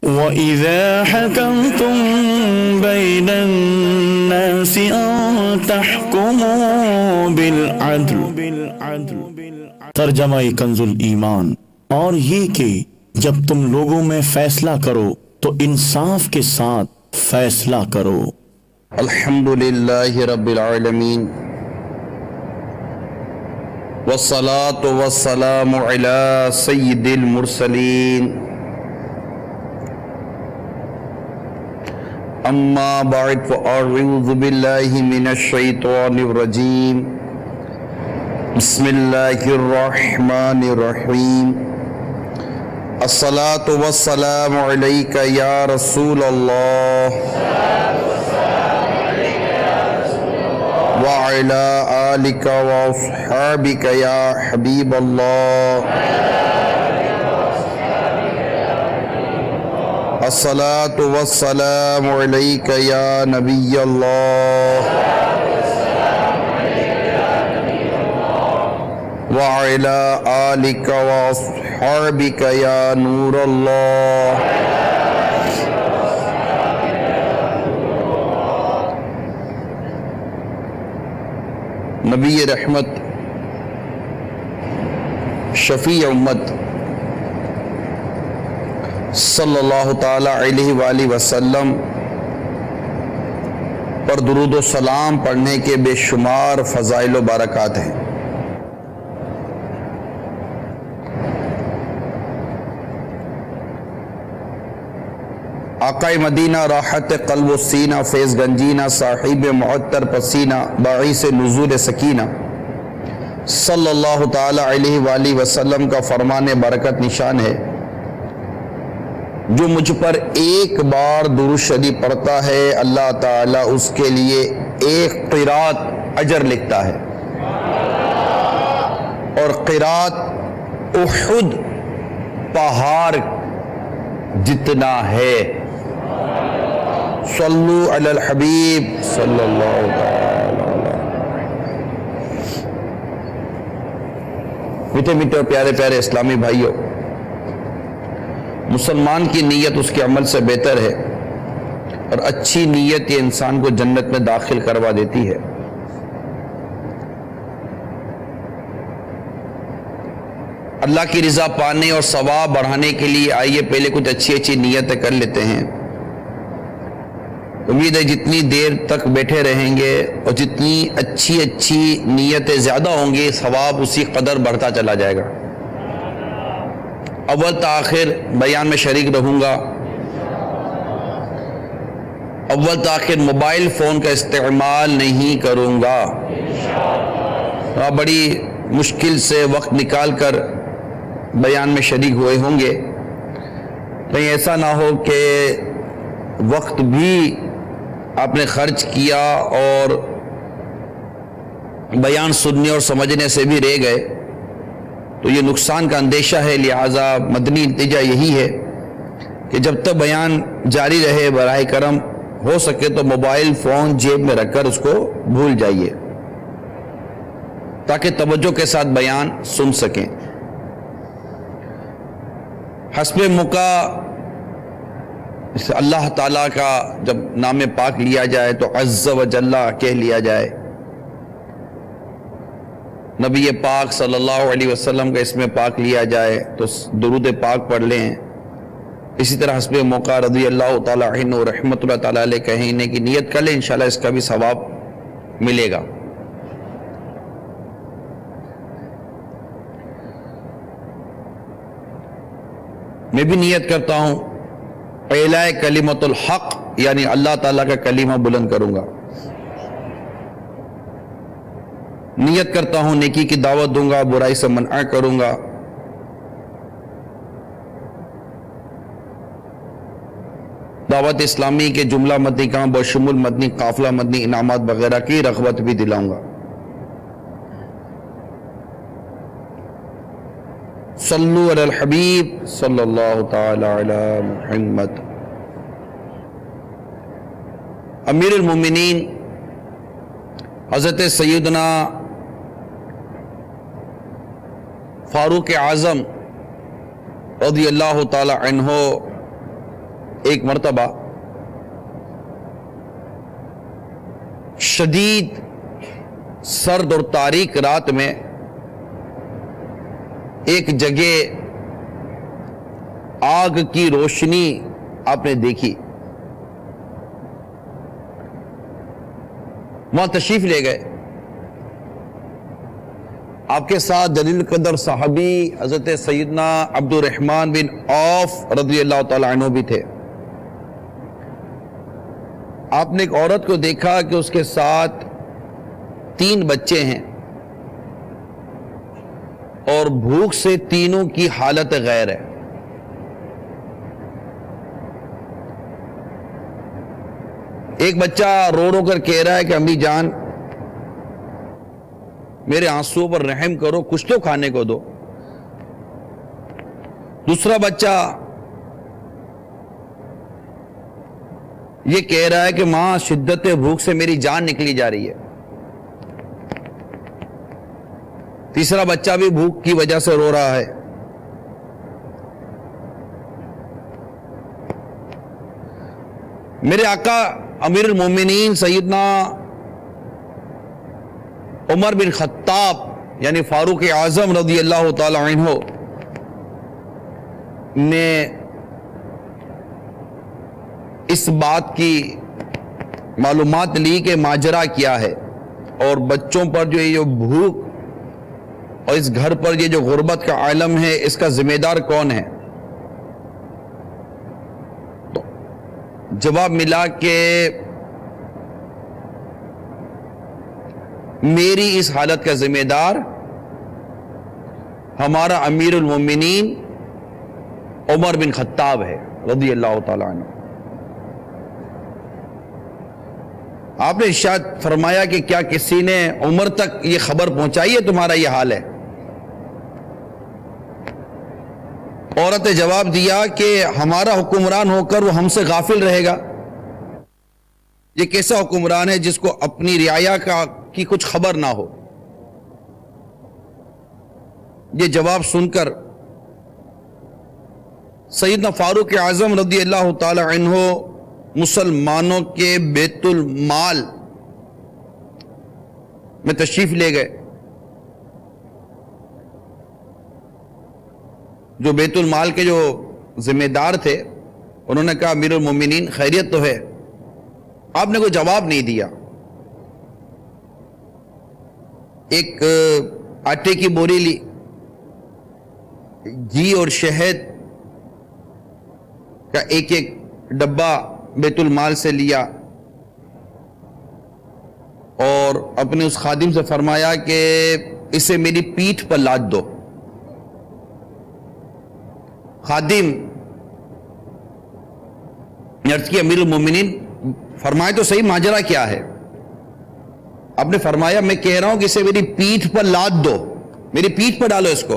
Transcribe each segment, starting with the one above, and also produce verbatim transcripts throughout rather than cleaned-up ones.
وَإِذَا حَكَمْتُم بَيْنَ النَّاسِ أَن تَحْكُمُوا بِالْعَدْلِ۔ ترجمہ کنز الایمان، اور یہ کہ جب تم لوگوں میں فیصلہ کرو تو انصاف کے ساتھ فیصلہ کرو۔ الحمدللہ رب العالمین، والصلاة والسلام علی سید المرسلین، اما بعد فاعوذ باللہ من الشیطان الرجیم، بسم اللہ الرحمن الرحیم۔ الصلاة والسلام علیک یا رسول اللہ وعلی آلک واصحابک یا حبیب اللہ۔ الصلاة والسلام علیک یا نبی اللہ وعلی آلک واصحابک یا نور اللہ۔ نبی رحمت، شفیع امت صلی اللہ تعالی علیہ وآلہ وسلم پر درود و سلام پڑھنے کے بے شمار فضائل و برکات ہیں۔ آقائے مدینہ، راحت قلب و سینہ، فیض گنجینہ، صاحب معطر پسینہ، باعث نزول سکینہ صلی اللہ تعالی علیہ وآلہ وسلم کا فرمان برکت نشان ہے، جو مجھ پر ایک بار درود شریف پڑھتا ہے اللہ تعالیٰ اس کے لیے ایک قرات اجر لکھتا ہے، اور قرات احد پہاڑ جتنا ہے۔ صلو علی الحبیب صلی اللہ تعالی علیہ۔ میٹھے میٹھے اور پیارے پیارے اسلامی بھائیوں، مسلمان کی نیت اس کے عمل سے بہتر ہے، اور اچھی نیت یہ انسان کو جنت میں داخل کروا دیتی ہے۔ اللہ کی رضا پانے اور ثواب بڑھانے کے لیے آئیے پہلے کچھ اچھی اچھی نیتیں کر لیتے ہیں۔ امید ہے جتنی دیر تک بیٹھے رہیں گے اور جتنی اچھی اچھی نیتیں زیادہ ہوں گی، ثواب اسی قدر بڑھتا چلا جائے گا۔ اول تاخیر بیان میں شریک رہوں گا۔ اول تاخیر موبائل فون کا استعمال نہیں کروں گا۔ آپ بڑی مشکل سے وقت نکال کر بیان میں شریک ہوئے ہوں گے، کہیں ایسا نہ ہو کہ وقت بھی آپ نے خرچ کیا اور بیان سننے اور سمجھنے سے بھی رہ گئے، تو یہ نقصان کا اندیشہ ہے۔ لہٰذا مدنی نتیجہ یہی ہے کہ جب تک بیان جاری رہے براہ کرم ہو سکے تو موبائل فون جیب میں رکھ کر اس کو بھول جائیے، تاکہ توجہ کے ساتھ بیان سن سکیں۔ حسب موقع اللہ تعالیٰ کا جب نام پاک لیا جائے تو عز و جل کہہ لیا جائے، نبی پاک صلی اللہ علیہ وسلم کا اسم پاک لیا جائے تو درود پاک پڑھ لیں۔ اسی طرح حسب موقع رضی اللہ تعالیٰ عنہ رحمت اللہ تعالیٰ علیہ کہنے کی نیت کر لیں، انشاءاللہ اس کا بھی ثواب ملے گا۔ میں بھی نیت کرتا ہوں اعلاء کلمۃ الحق، یعنی اللہ تعالیٰ کا کلمہ بلند کروں گا۔ نیت کرتا ہوں نیکی کی دعوت دوں گا، برائی سے منع کروں گا۔ دعوت اسلامی کے جملہ مدنی کام بشمول مدنی قافلہ مدنی انعامات وغیرہ کی رغبت بھی دلاؤں گا۔ صلو علی الحبیب صلی اللہ تعالی علی محمد۔ امیر المومنین حضرت سیدنا فاروق اعظم رضی اللہ تعالی عنہ ایک مرتبہ شدید سرد اور تاریک رات میں ایک جگہ آگ کی روشنی آپ نے دیکھی، وہاں تشریف لے گئے. آپ کے ساتھ جلیل قدر صحابی حضرت سیدنا عبد الرحمن بن عوف رضی اللہ تعالی عنہ بھی تھے. آپ نے ایک عورت کو دیکھا کہ اس کے ساتھ تین بچے ہیں اور بھوک سے تینوں کی حالت غیر ہے. ایک بچہ رو رو کر کہہ رہا ہے کہ امی جان میرے آنسو پر رحم کرو، کچھ تو کھانے کو دو. دوسرا بچہ یہ کہہ رہا ہے کہ ماں شدت بھوک سے میری جان نکلی جا رہی ہے. تیسرا بچہ بھی بھوک کی وجہ سے رو رہا ہے. میرے آقا امیر المومنین سیدنا عمر بن خطاب یعنی فاروق اعظم رضی اللہ تعالی عنہ نے اس بات کی معلومات لی کہ ماجرا کیا ہے اور بچوں پر جو یہ بھوک اور اس گھر پر یہ جو غربت کا عالم ہے اس کا ذمہ دار کون ہے. تو جواب ملا کہ میری اس حالت کا ذمہ دار ہمارا امیر المومنین عمر بن خطاب ہے رضی اللہ تعالی عنہ. آپ نے ارشاد فرمایا کہ کیا کسی نے عمر تک یہ خبر پہنچائی ہے تمہارا یہ حال ہے؟ عورت نے جواب دیا کہ ہمارا حکمران ہو کر وہ ہم سے غافل رہے گا. یہ کیسا حکمران ہے جس کو اپنی رعایا کا کی کچھ خبر نہ ہو؟ یہ جواب سن کر سیدنا فاروق اعظم رضی اللہ تعالی عنہ مسلمانوں کے بیت المال میں تشریف لے گئے. جو بیت المال کے جو ذمہ دار تھے انہوں نے کہا امیر المومنین خیریت تو ہے؟ آپ نے کوئی جواب نہیں دیا. ایک آٹے کی بوری لی، گھی اور شہد کا ایک ایک ڈبہ بیت المال سے لیا اور اپنے اس خادم سے فرمایا کہ اسے میری پیٹھ پر لاد دو. خادم نے عرض کی امیر المومنین فرمائے تو صحیح ماجرا کیا ہے؟ آپ نے فرمایا میں کہہ رہا ہوں کہ اسے میری پیٹھ پر لاد دو، میری پیٹھ پر ڈالو اس کو.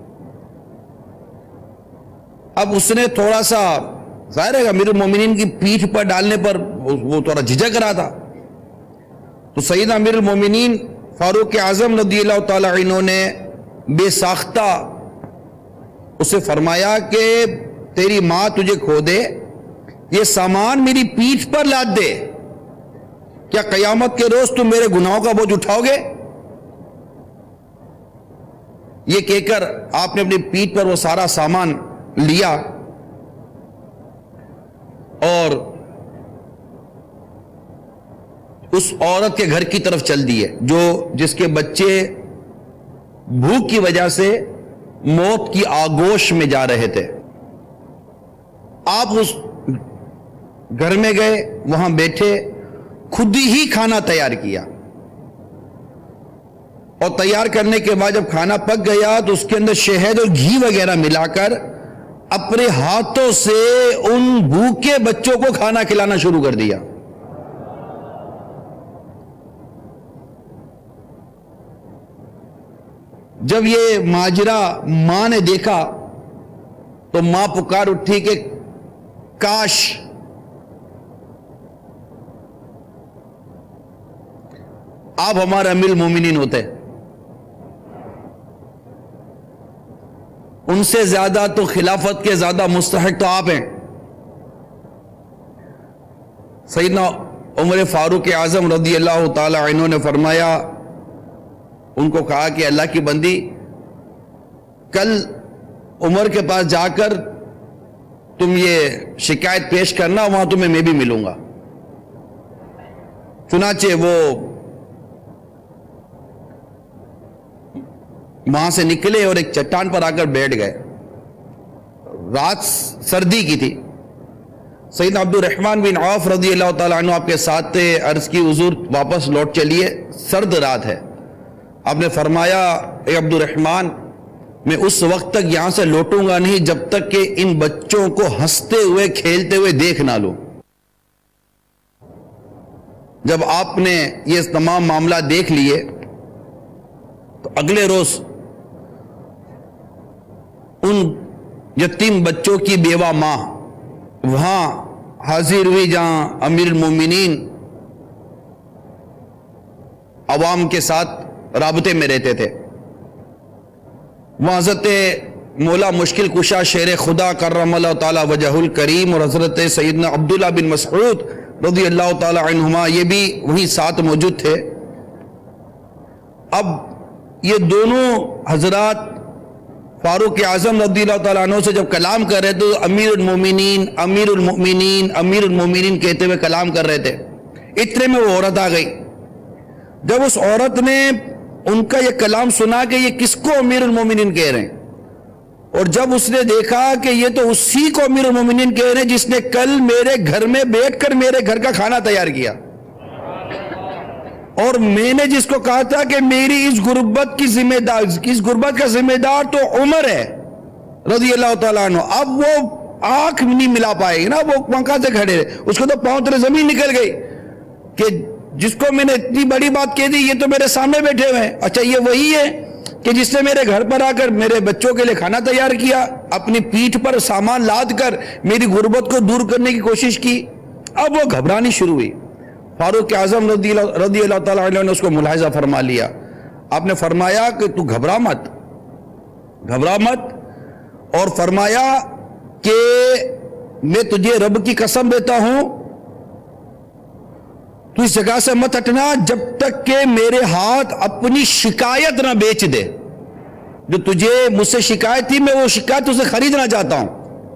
اب اس نے تھوڑا سا ظاہر ہے امیر المومنین کی پیٹھ پر ڈالنے پر وہ تھوڑا جھجک رہا تھا. تو سیدنا امیر المومنین فاروق اعظم رضی اللہ تعالی عنہ نے بے ساختہ اسے فرمایا کہ تیری ماں تجھے کھو دے، یہ سامان میری پیٹھ پر لاد دے، کیا قیامت کے روز تم میرے گناہوں کا بوجھ اٹھاؤ گے؟ یہ کہہ کر آپ نے اپنی پیٹھ پر وہ سارا سامان لیا اور اس عورت کے گھر کی طرف چل دیے جو جس کے بچے بھوک کی وجہ سے موت کی آگوش میں جا رہے تھے. آپ اس گھر میں گئے، وہاں بیٹھے، خود ہی کھانا تیار کیا اور تیار کرنے کے بعد جب کھانا پک گیا تو اس کے اندر شہد اور گھی وغیرہ ملا کر اپنے ہاتھوں سے ان بھوکے بچوں کو کھانا کھلانا شروع کر دیا. جب یہ ماجرا ماں نے دیکھا تو ماں پکار اٹھی کہ کاش آپ ہمارے امیر المومنین ہوتے، ان سے زیادہ تو خلافت کے زیادہ مستحق تو آپ ہیں. سیدنا عمر فاروق اعظم رضی اللہ تعالی عنہ نے فرمایا، ان کو کہا کہ اللہ کی بندی، کل عمر کے پاس جا کر تم یہ شکایت پیش کرنا، وہاں تمہیں میں بھی ملوں گا۔ چنانچہ وہ وہاں سے نکلے اور ایک چٹان پر آ کر بیٹھ گئے۔ رات سردی کی تھی۔ سیدنا عبد الرحمن بن عوف رضی اللہ تعالیٰ عنہ آپ کے ساتھ تھے۔ عرض کی حضور واپس لوٹ چلیے، سرد رات ہے۔ آپ نے فرمایا، اے عبد الرحمن، میں اس وقت تک یہاں سے لوٹوں گا نہیں جب تک کہ ان بچوں کو ہنستے ہوئے کھیلتے ہوئے دیکھ نہ لوں۔ جب آپ نے یہ تمام معاملہ دیکھ لیے تو اگلے روز ان یتیم بچوں کی بیوہ ماں وہاں حاضر ہوئی جہاں امیر المومنین عوام کے ساتھ رابطے میں رہتے تھے۔ وہاں حضرت مولا مشکل کشا شیر خدا کرم اللہ تعالی وجہ الکریم اور حضرت سیدنا عبداللہ بن مسعود رضی اللہ تعالی عنہما یہ بھی وہیں ساتھ موجود تھے۔ اب یہ دونوں حضرات فاروق اعظم رضی اللہ تعالیٰ عنہ سے جب کلام کر رہے تھے تو امیر المومنین امیر المؤمنین امیر المومنین کہتے ہوئے کلام کر رہے تھے۔ اتنے میں وہ عورت آ گئی۔ جب اس عورت نے ان کا یہ کلام سنا کہ یہ کس کو امیر المومنین کہہ رہے ہیں، اور جب اس نے دیکھا کہ یہ تو اسی کو امیر المومنین کہہ رہے ہیں جس نے کل میرے گھر میں بیٹھ کر میرے گھر کا کھانا تیار کیا، اور میں نے جس کو کہا تھا کہ میری اس غربت کی ذمہ دار اس غربت کا ذمہ دار تو عمر ہے رضی اللہ تعالیٰ عنہ، اب وہ آنکھ نہیں ملا پائے گی نا، وہ پنکھا سے کھڑے رہے، اس کو تو پاؤں تلے زمین نکل گئی کہ جس کو میں نے اتنی بڑی بات کہہ دی یہ تو میرے سامنے بیٹھے ہوئے ہیں۔ اچھا یہ وہی ہے کہ جس نے میرے گھر پر آ کر میرے بچوں کے لیے کھانا تیار کیا، اپنی پیٹھ پر سامان لاد کر میری غربت کو دور کرنے کی کوشش کی۔ اب وہ گھبرانی شروع ہوئی۔ فاروق اعظم رضی اللہ رضی اللہ تعالیٰ عنہ نے اس کو ملاحظہ فرما لیا۔ آپ نے فرمایا کہ تو گھبرا مت گھبرا مت اور فرمایا کہ میں تجھے رب کی قسم دیتا ہوں تو اس جگہ سے مت ہٹنا جب تک کہ میرے ہاتھ اپنی شکایت نہ بیچ دے۔ جو تجھے مجھ سے شکایت تھی میں وہ شکایت اسے خریدنا چاہتا ہوں۔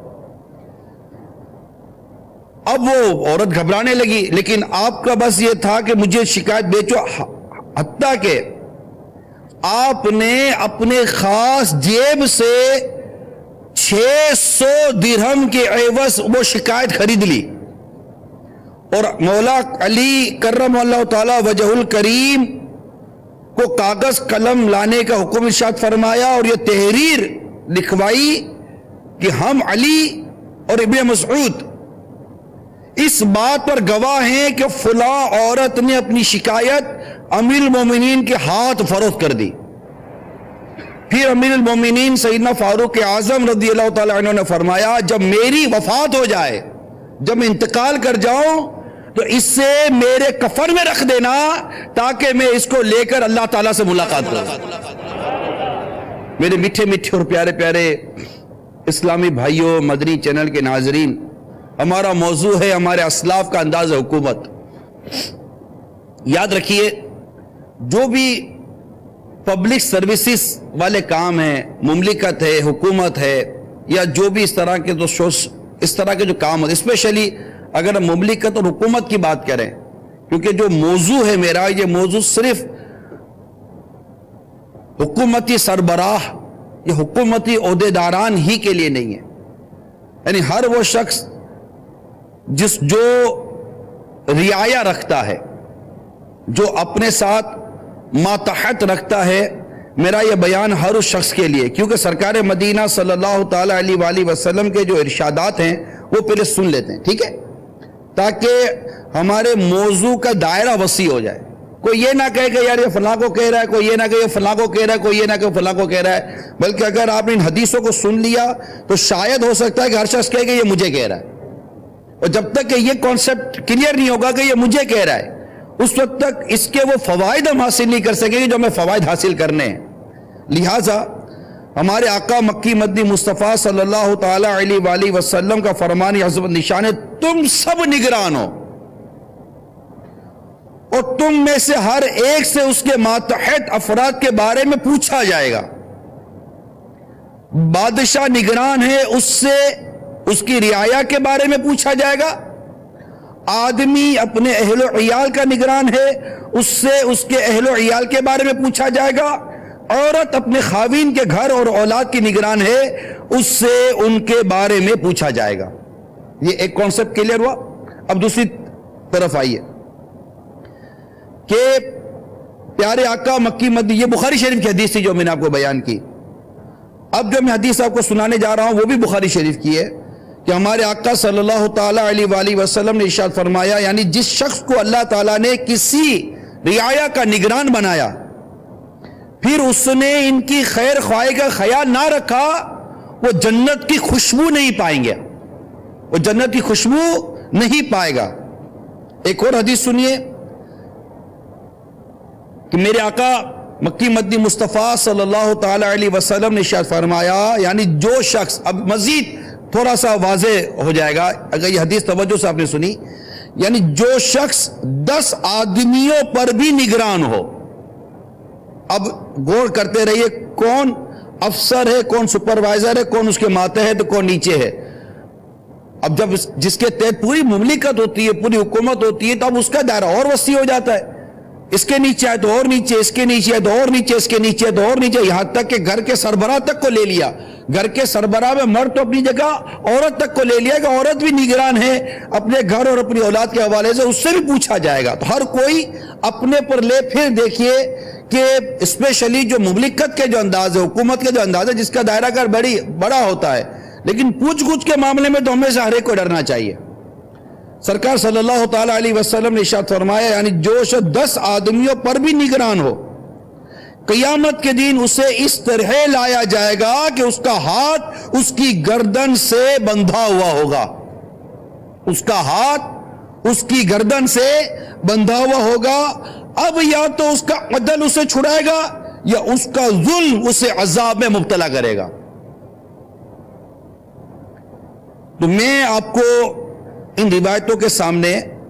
اب وہ عورت گھبرانے لگی، لیکن آپ کا بس یہ تھا کہ مجھے شکایت بیچو، حتیٰ کہ آپ نے اپنے خاص جیب سے چھ سو درہم کے عوض وہ شکایت خرید لی، اور مولا علی کرم اللہ تعالی وجہ الکریم کو کاغذ قلم لانے کا حکم ارشاد فرمایا، اور یہ تحریر لکھوائی کہ ہم علی اور ابن مسعود اس بات پر گواہ ہیں کہ فلاں عورت نے اپنی شکایت امیر المومنین کے ہاتھ فروخت کر دی۔ پھر امیر المومنین سیدنا فاروق اعظم رضی اللہ تعالیٰ عنہ نے فرمایا، جب میری وفات ہو جائے، جب میں انتقال کر جاؤں تو اس سے میرے کفن میں رکھ دینا تاکہ میں اس کو لے کر اللہ تعالیٰ سے ملاقات کروں۔ میرے میٹھے میٹھے اور پیارے پیارے اسلامی بھائیوں، مدنی چینل کے ناظرین، ہمارا موضوع ہے ہمارے اسلاف کا انداز حکومت۔ یاد رکھیے، جو بھی پبلک سروسز والے کام ہیں، مملکت ہے، حکومت ہے، یا جو بھی اس طرح کے جو اس طرح کے جو کام ہوتے، اسپیشلی اگر ہم مملکت اور حکومت کی بات کریں، کیونکہ جو موضوع ہے میرا، یہ موضوع صرف حکومتی سربراہ یا حکومتی عہدیداران ہی کے لیے نہیں ہے، یعنی ہر وہ شخص جس جو رعایا رکھتا ہے، جو اپنے ساتھ ماتحت رکھتا ہے، میرا یہ بیان ہر اس شخص کے لیے، کیونکہ سرکار مدینہ صلی اللہ تعالیٰ علیہ وآلہ وسلم کے جو ارشادات ہیں وہ پہلے سن لیتے ہیں، ٹھیک ہے، تاکہ ہمارے موضوع کا دائرہ وسیع ہو جائے۔ کوئی یہ نہ کہے کہ یار یہ فلاں کو کہہ رہا ہے، کوئی یہ نہ کہ یہ فلاں کو کہہ رہا ہے، کوئی یہ نہ کہ فلاں کو کہہ رہا ہے، بلکہ اگر آپ نے ان حدیثوں کو سن لیا تو شاید ہو سکتا ہے کہ ہر شخص کہے کہ یہ مجھے کہہ رہا ہے، اور جب تک کہ یہ کانسیپٹ کلیئر نہیں ہوگا کہ یہ مجھے کہہ رہا ہے، اس وقت تک اس کے وہ فوائد ہم حاصل نہیں کر سکیں گے جو ہمیں فوائد حاصل کرنے ہیں۔ لہٰذا ہمارے آقا مکی مدنی مصطفیٰ صلی اللہ تعالیٰ علیہ وآلہ وسلم کا فرمان عظمت نشان ہے، تم سب نگران ہو، اور تم میں سے ہر ایک سے اس کے ماتحت افراد کے بارے میں پوچھا جائے گا. بادشاہ نگران ہے، اس سے اس کی رعایا کے بارے میں پوچھا جائے گا. آدمی اپنے اہل و عیال کا نگران ہے، اس سے اس کے اہل و عیال کے بارے میں پوچھا جائے گا. عورت اپنے خاوین کے گھر اور اولاد کی نگران ہے، اس سے ان کے بارے میں پوچھا جائے گا. یہ ایک کانسیپٹ کلیئر ہوا. اب دوسری طرف آئیے کہ پیارے آقا مکی مدنی، یہ بخاری شریف کی حدیث تھی جو میں نے آپ کو بیان کی. اب جو میں حدیث آپ کو سنانے جا رہا ہوں وہ بھی بخاری شریف کی ہے کہ ہمارے آقا صلی اللہ تعالیٰ علیہ وآلہ وسلم نے ارشاد فرمایا، یعنی جس شخص کو اللہ تعالیٰ نے کسی رعایا کا نگران بنایا پھر اس نے ان کی خیر خواہی کا خیال نہ رکھا، وہ جنت کی خوشبو نہیں پائیں گے، وہ جنت کی خوشبو نہیں پائے گا. ایک اور حدیث سنیے کہ میرے آقا مکی مدنی مصطفیٰ صلی اللہ تعالیٰ علیہ وسلم نے ارشاد فرمایا، یعنی جو شخص، اب مزید تھوڑا سا واضح ہو جائے گا اگر یہ حدیث توجہ سے آپ نے سنی، یعنی جو شخص دس آدمیوں پر بھی نگران ہو. اب غور کرتے رہیے، کون افسر ہے، کون سپروائزر ہے، کون اس کے ماتحت، کون نیچے ہے. اب جب جس کے تحت پوری مملکت ہوتی ہے، پوری حکومت ہوتی ہے، تو اب اس کا دائرہ اور وسیع ہو جاتا ہے. اس کے نیچے آئے تو اور نیچے، اس کے نیچے آئے تو اور نیچے، اس کے نیچے تو اور نیچے، یہاں تک کہ گھر کے سربراہ تک کو لے لیا. گھر کے سربراہ میں مرد تو اپنی جگہ، عورت تک کو لے لیا کہ عورت بھی نگران ہے اپنے گھر اور اپنی اولاد کے حوالے سے، اس سے بھی پوچھا جائے گا. تو ہر کوئی اپنے پر لے. پھر دیکھیے کہ اسپیشلی جو مملکت کے جو انداز ہے، حکومت کے جو انداز ہے، جس کا دائرہ کار بڑی بڑا ہوتا ہے، لیکن پوچھ گچھ کے معاملے میں تو ہمیشہ ہر ایک کو ڈرنا چاہیے. سرکار صلی اللہ تعالیٰ علیہ وسلم نے ارشاد فرمایا، یعنی جو شخص دس آدمیوں پر بھی نگران ہو، قیامت کے دن اسے اس طرح لایا جائے گا کہ اس کا ہاتھ اس کی گردن سے بندھا ہوا ہوگا. اس کا ہاتھ اس کی گردن سے بندھا ہوا ہوگا. اب یا تو اس کا عدل اسے چھڑائے گا یا اس کا ظلم اسے عذاب میں مبتلا کرے گا. تو میں آپ کو ان روایتوں کے سامنے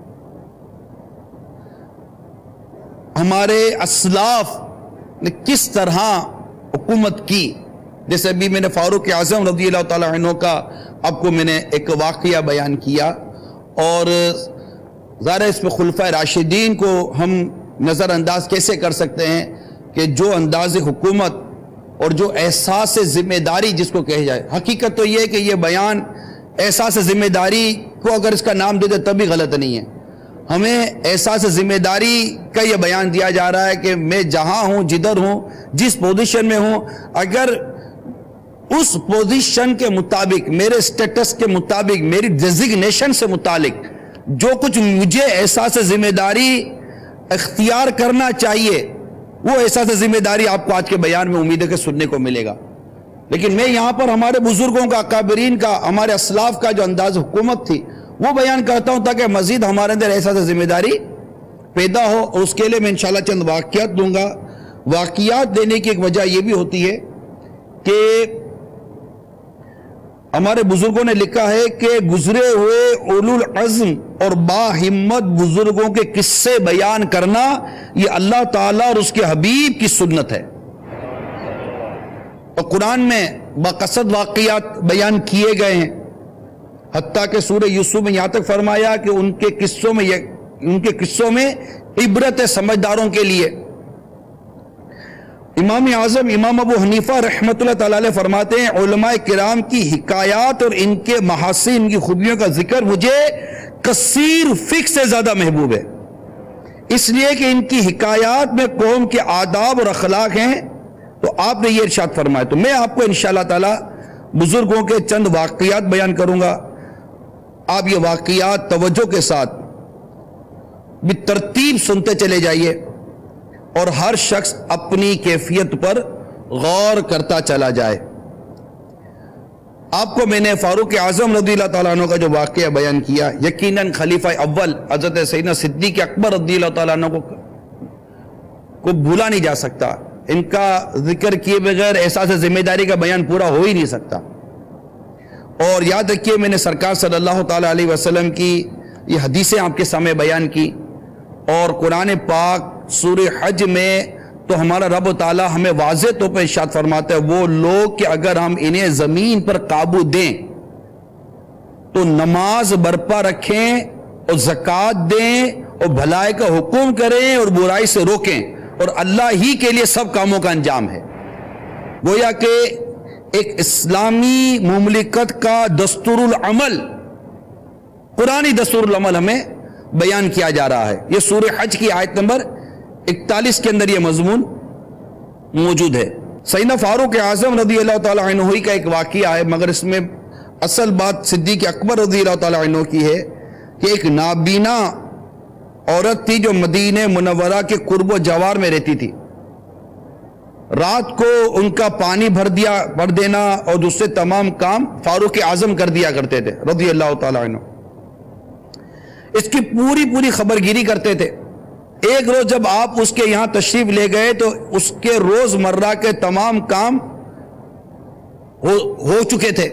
ہمارے اسلاف نے کس طرح حکومت کی، جیسے ابھی میں نے فاروق اعظم رضی اللہ تعالیٰ عنہ کا آپ کو میں نے ایک واقعہ بیان کیا، اور ظاہر اس میں خلفائے راشدین کو ہم نظر انداز کیسے کر سکتے ہیں کہ جو انداز حکومت اور جو احساس ذمہ داری جس کو کہے جائے. حقیقت تو یہ ہے کہ یہ بیان احساس ذمہ داری کو اگر اس کا نام دے دے تب بھی غلط نہیں ہے. ہمیں احساس ذمہ داری کا یہ بیان دیا جا رہا ہے کہ میں جہاں ہوں، جدھر ہوں، جس پوزیشن میں ہوں، اگر اس پوزیشن کے مطابق، میرے سٹیٹس کے مطابق، میری ڈیزگنیشن سے متعلق جو کچھ مجھے احساس ذمہ داری اختیار کرنا چاہیے، وہ احساس ذمہ داری آپ کو آج کے بیان میں امید ہے کہ سننے کو ملے گا. لیکن میں یہاں پر ہمارے بزرگوں کا، اکابرین کا، ہمارے اسلاف کا جو انداز حکومت تھی وہ بیان کرتا ہوں تاکہ مزید ہمارے اندر احساس ذمہ داری پیدا ہو. اور اس کے لیے میں انشاءاللہ چند واقعات دوں گا. واقعات دینے کی ایک وجہ یہ بھی ہوتی ہے کہ ہمارے بزرگوں نے لکھا ہے کہ گزرے ہوئے اولو العزم اور باہمت بزرگوں کے قصے بیان کرنا یہ اللہ تعالیٰ اور اس کے حبیب کی سنت ہے. اور قرآن میں بقصد واقعات بیان کیے گئے ہیں، حتیٰ کہ سورہ یوسف میں یہاں تک فرمایا کہ ان کے قصوں میں ان کے قصوں میں عبرت ہے سمجھداروں کے لیے. امام اعظم امام ابو حنیفہ رحمۃ اللہ تعالی علیہ فرماتے ہیں، علماء کرام کی حکایات اور ان کے محاسن، ان کی خوبیوں کا ذکر مجھے کثیر فقہ سے زیادہ محبوب ہے، اس لیے کہ ان کی حکایات میں قوم کے آداب اور اخلاق ہیں. تو آپ نے یہ ارشاد فرمایا. تو میں آپ کو انشاءاللہ تعالی بزرگوں کے چند واقعات بیان کروں گا. آپ یہ واقعات توجہ کے ساتھ بترتیب سنتے چلے جائیے اور ہر شخص اپنی کیفیت پر غور کرتا چلا جائے. آپ کو میں نے فاروق اعظم رضی اللہ تعالیٰ عنہ کا جو واقعہ بیان کیا، یقیناً خلیفہ اول حضرت سیدنا صدیق اکبر رضی اللہ تعالیٰ عنہ کو کو بھولا نہیں جا سکتا. ان کا ذکر کیے بغیر احساس ذمہ داری کا بیان پورا ہو ہی نہیں سکتا. اور یاد رکھیے میں نے سرکار صلی اللہ تعالیٰ علیہ وسلم کی یہ حدیثیں آپ کے سامنے بیان کی، اور قرآن پاک سورہ حج میں تو ہمارا رب تعالیٰ ہمیں واضح طور پر ارشاد فرماتا ہے وہ لوگ کہ اگر ہم انہیں زمین پر قابو دیں تو نماز برپا رکھیں اور زکوٰۃ دیں اور بھلائی کا حکم کریں اور برائی سے روکیں اور اللہ ہی کے لیے سب کاموں کا انجام ہے۔ گویا کہ ایک اسلامی مملکت کا دستور العمل، قرآنی دستور العمل ہمیں بیان کیا جا رہا ہے۔ یہ سورہ حج کی آیت نمبر اکتالیس کے اندر یہ مضمون موجود ہے۔ سیدنا فاروق اعظم رضی اللہ تعالیٰ عنہ کا ایک واقعہ ہے، مگر اس میں اصل بات صدیق اکبر رضی اللہ تعالیٰ عنہ کی ہے کہ ایک نابینا عورت تھی جو مدینہ منورہ کے قرب و جوار میں رہتی تھی۔ رات کو ان کا پانی بھر دیا بھر دینا اور دوسرے تمام کام فاروق اعظم کر دیا کرتے تھے رضی اللہ تعالیٰ عنہ۔ اس کی پوری پوری خبر گیری کرتے تھے۔ ایک روز جب آپ اس کے یہاں تشریف لے گئے تو اس کے روز مرہ کے تمام کام ہو, ہو چکے تھے۔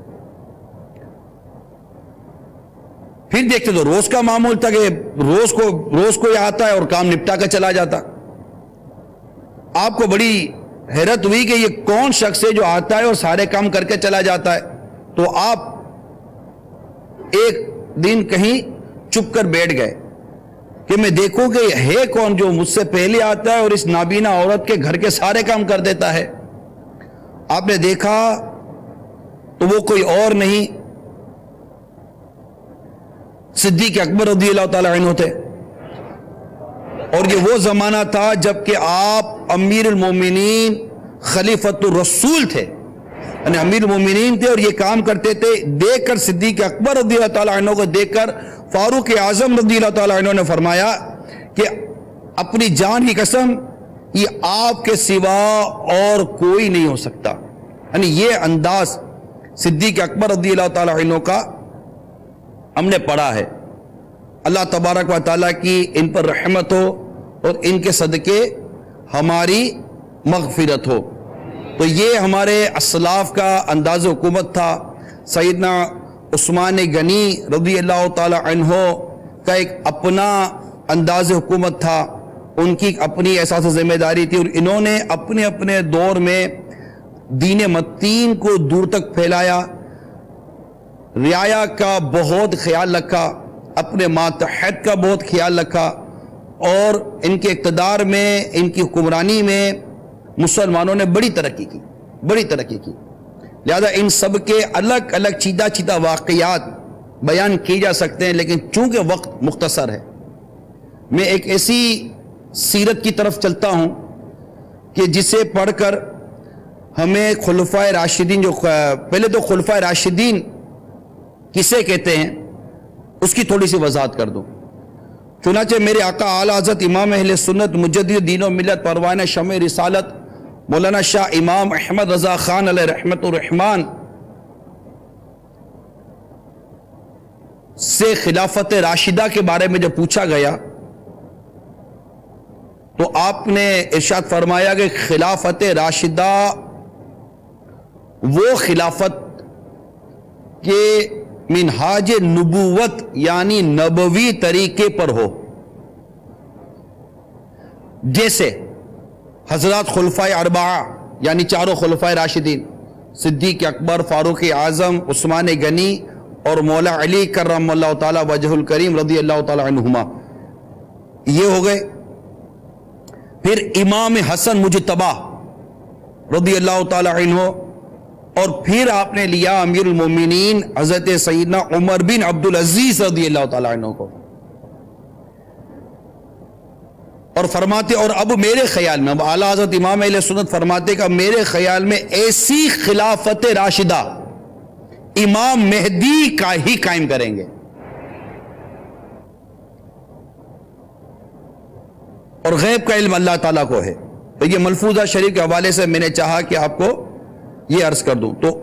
پھر دیکھتے تو روز کا معمول تھا کہ روز کو روز کو یہ آتا ہے اور کام نپٹا کر چلا جاتا۔ آپ کو بڑی حیرت ہوئی کہ یہ کون شخص ہے جو آتا ہے اور سارے کام کر کے چلا جاتا ہے۔ تو آپ ایک دن کہیں چپ کر بیٹھ گئے کہ میں دیکھوں کہ یہ ہے کون جو مجھ سے پہلے آتا ہے اور اس نابینا عورت کے گھر کے سارے کام کر دیتا ہے۔ آپ نے دیکھا تو وہ کوئی اور نہیں صدیق اکبر رضی اللہ تعالیٰ عنہ تھے، اور یہ وہ زمانہ تھا جب کہ آپ امیر المومنین خلیفۃ الرسول تھے، یعنی امیر المومنین تھے اور یہ کام کرتے تھے۔ دیکھ کر صدیق اکبر رضی اللہ تعالیٰ عنہ کو دیکھ کر فاروق اعظم رضی اللہ تعالیٰ عنہ نے فرمایا کہ اپنی جان کی قسم یہ آپ کے سوا اور کوئی نہیں ہو سکتا۔ یعنی یہ انداز صدیق اکبر رضی اللہ تعالیٰ عنہ کا ہم نے پڑھا ہے۔ اللہ تبارک و تعالیٰ کی ان پر رحمت ہو اور ان کے صدقے ہماری مغفرت ہو۔ تو یہ ہمارے اسلاف کا انداز حکومت تھا۔ سیدنا عثمان غنی رضی اللہ تعالیٰ عنہ کا ایک اپنا انداز حکومت تھا، ان کی اپنی احساس ذمہ داری تھی، اور انہوں نے اپنے اپنے دور میں دین متین کو دور تک پھیلایا، رعایا کا بہت خیال رکھا، اپنے ماتحت کا بہت خیال رکھا، اور ان کے اقتدار میں ان کی حکمرانی میں مسلمانوں نے بڑی ترقی کی بڑی ترقی کی لہذا ان سب کے الگ الگ چیدہ چیدہ واقعات بیان کی جا سکتے ہیں، لیکن چونکہ وقت مختصر ہے میں ایک ایسی سیرت کی طرف چلتا ہوں کہ جسے پڑھ کر ہمیں خلفائے راشدین، جو پہلے تو خلفائے راشدین کسے کہتے ہیں اس کی تھوڑی سی وضاحت کر دوں۔ چنانچہ میرے آقا اعلیٰ حضرت امام اہل سنت مجدد دین و ملت پروانہ شمع رسالت مولانا شاہ امام احمد رضا خان علیہ رحمت الرحمان سے خلافت راشدہ کے بارے میں جب پوچھا گیا تو آپ نے ارشاد فرمایا کہ خلافت راشدہ وہ خلافت کے منہاج نبوت یعنی نبوی طریقے پر ہو، جیسے حضرات خلفائے اربعہ یعنی چاروں خلفائے راشدین صدیق اکبر، فاروق اعظم، عثمان غنی اور مولا علی کرم اللہ تعالی وجہ الکریم رضی اللہ تعالی عنہما، یہ ہو گئے۔ پھر امام حسن مجتبی رضی اللہ تعالی عنہ، اور پھر آپ نے لیا امیر المومنین حضرت سیدنا عمر بن عبدالعزیز رضی اللہ تعالی عنہ کو، اور فرماتے اور اب میرے خیال میں، اب اعلیٰ حضرت امام اہل سنت فرماتے کہ میرے خیال میں ایسی خلافت راشدہ امام مہدی کا ہی قائم کریں گے، اور غیب کا علم اللہ تعالیٰ کو ہے۔ تو یہ ملفوظہ شریف کے حوالے سے میں نے چاہا کہ آپ کو یہ عرض کر دوں۔ تو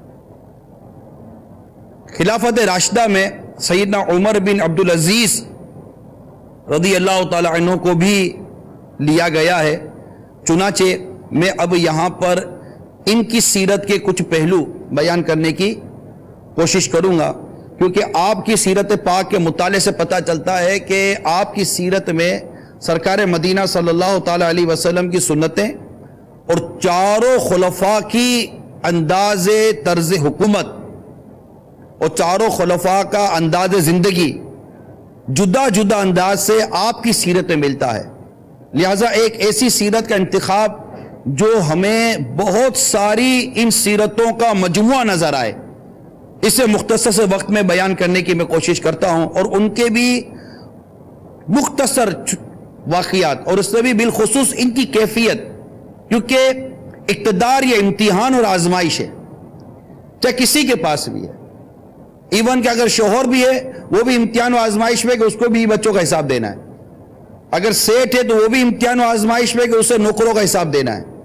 خلافت راشدہ میں سیدنا عمر بن عبدالعزیز رضی اللہ تعالی عنہ کو بھی لیا گیا ہے۔ چنانچہ میں اب یہاں پر ان کی سیرت کے کچھ پہلو بیان کرنے کی کوشش کروں گا۔ کیونکہ آپ کی سیرت پاک کے مطالعے سے پتہ چلتا ہے کہ آپ کی سیرت میں سرکار مدینہ صلی اللہ تعالی علیہ وسلم کی سنتیں اور چاروں خلفاء کی انداز طرز حکومت اور چاروں خلفاء کا انداز زندگی جدا جدا انداز سے آپ کی سیرت میں ملتا ہے. لہٰذا ایک ایسی سیرت کا انتخاب جو ہمیں بہت ساری ان سیرتوں کا مجموعہ نظر آئے، اسے مختصر سے وقت میں بیان کرنے کی میں کوشش کرتا ہوں، اور ان کے بھی مختصر واقعات اور اس سے بھی بالخصوص ان کی کیفیت، کیونکہ اقتدار یا امتحان اور آزمائش ہے، چاہے کسی کے پاس بھی ہے، ایون کہ اگر شوہر بھی ہے وہ بھی امتحان و آزمائش میں کہ اس کو بھی بچوں کا حساب دینا ہے، اگر سیٹ ہے تو وہ بھی امتحان و آزمائش میں کہ اسے نوکروں کا حساب دینا ہے.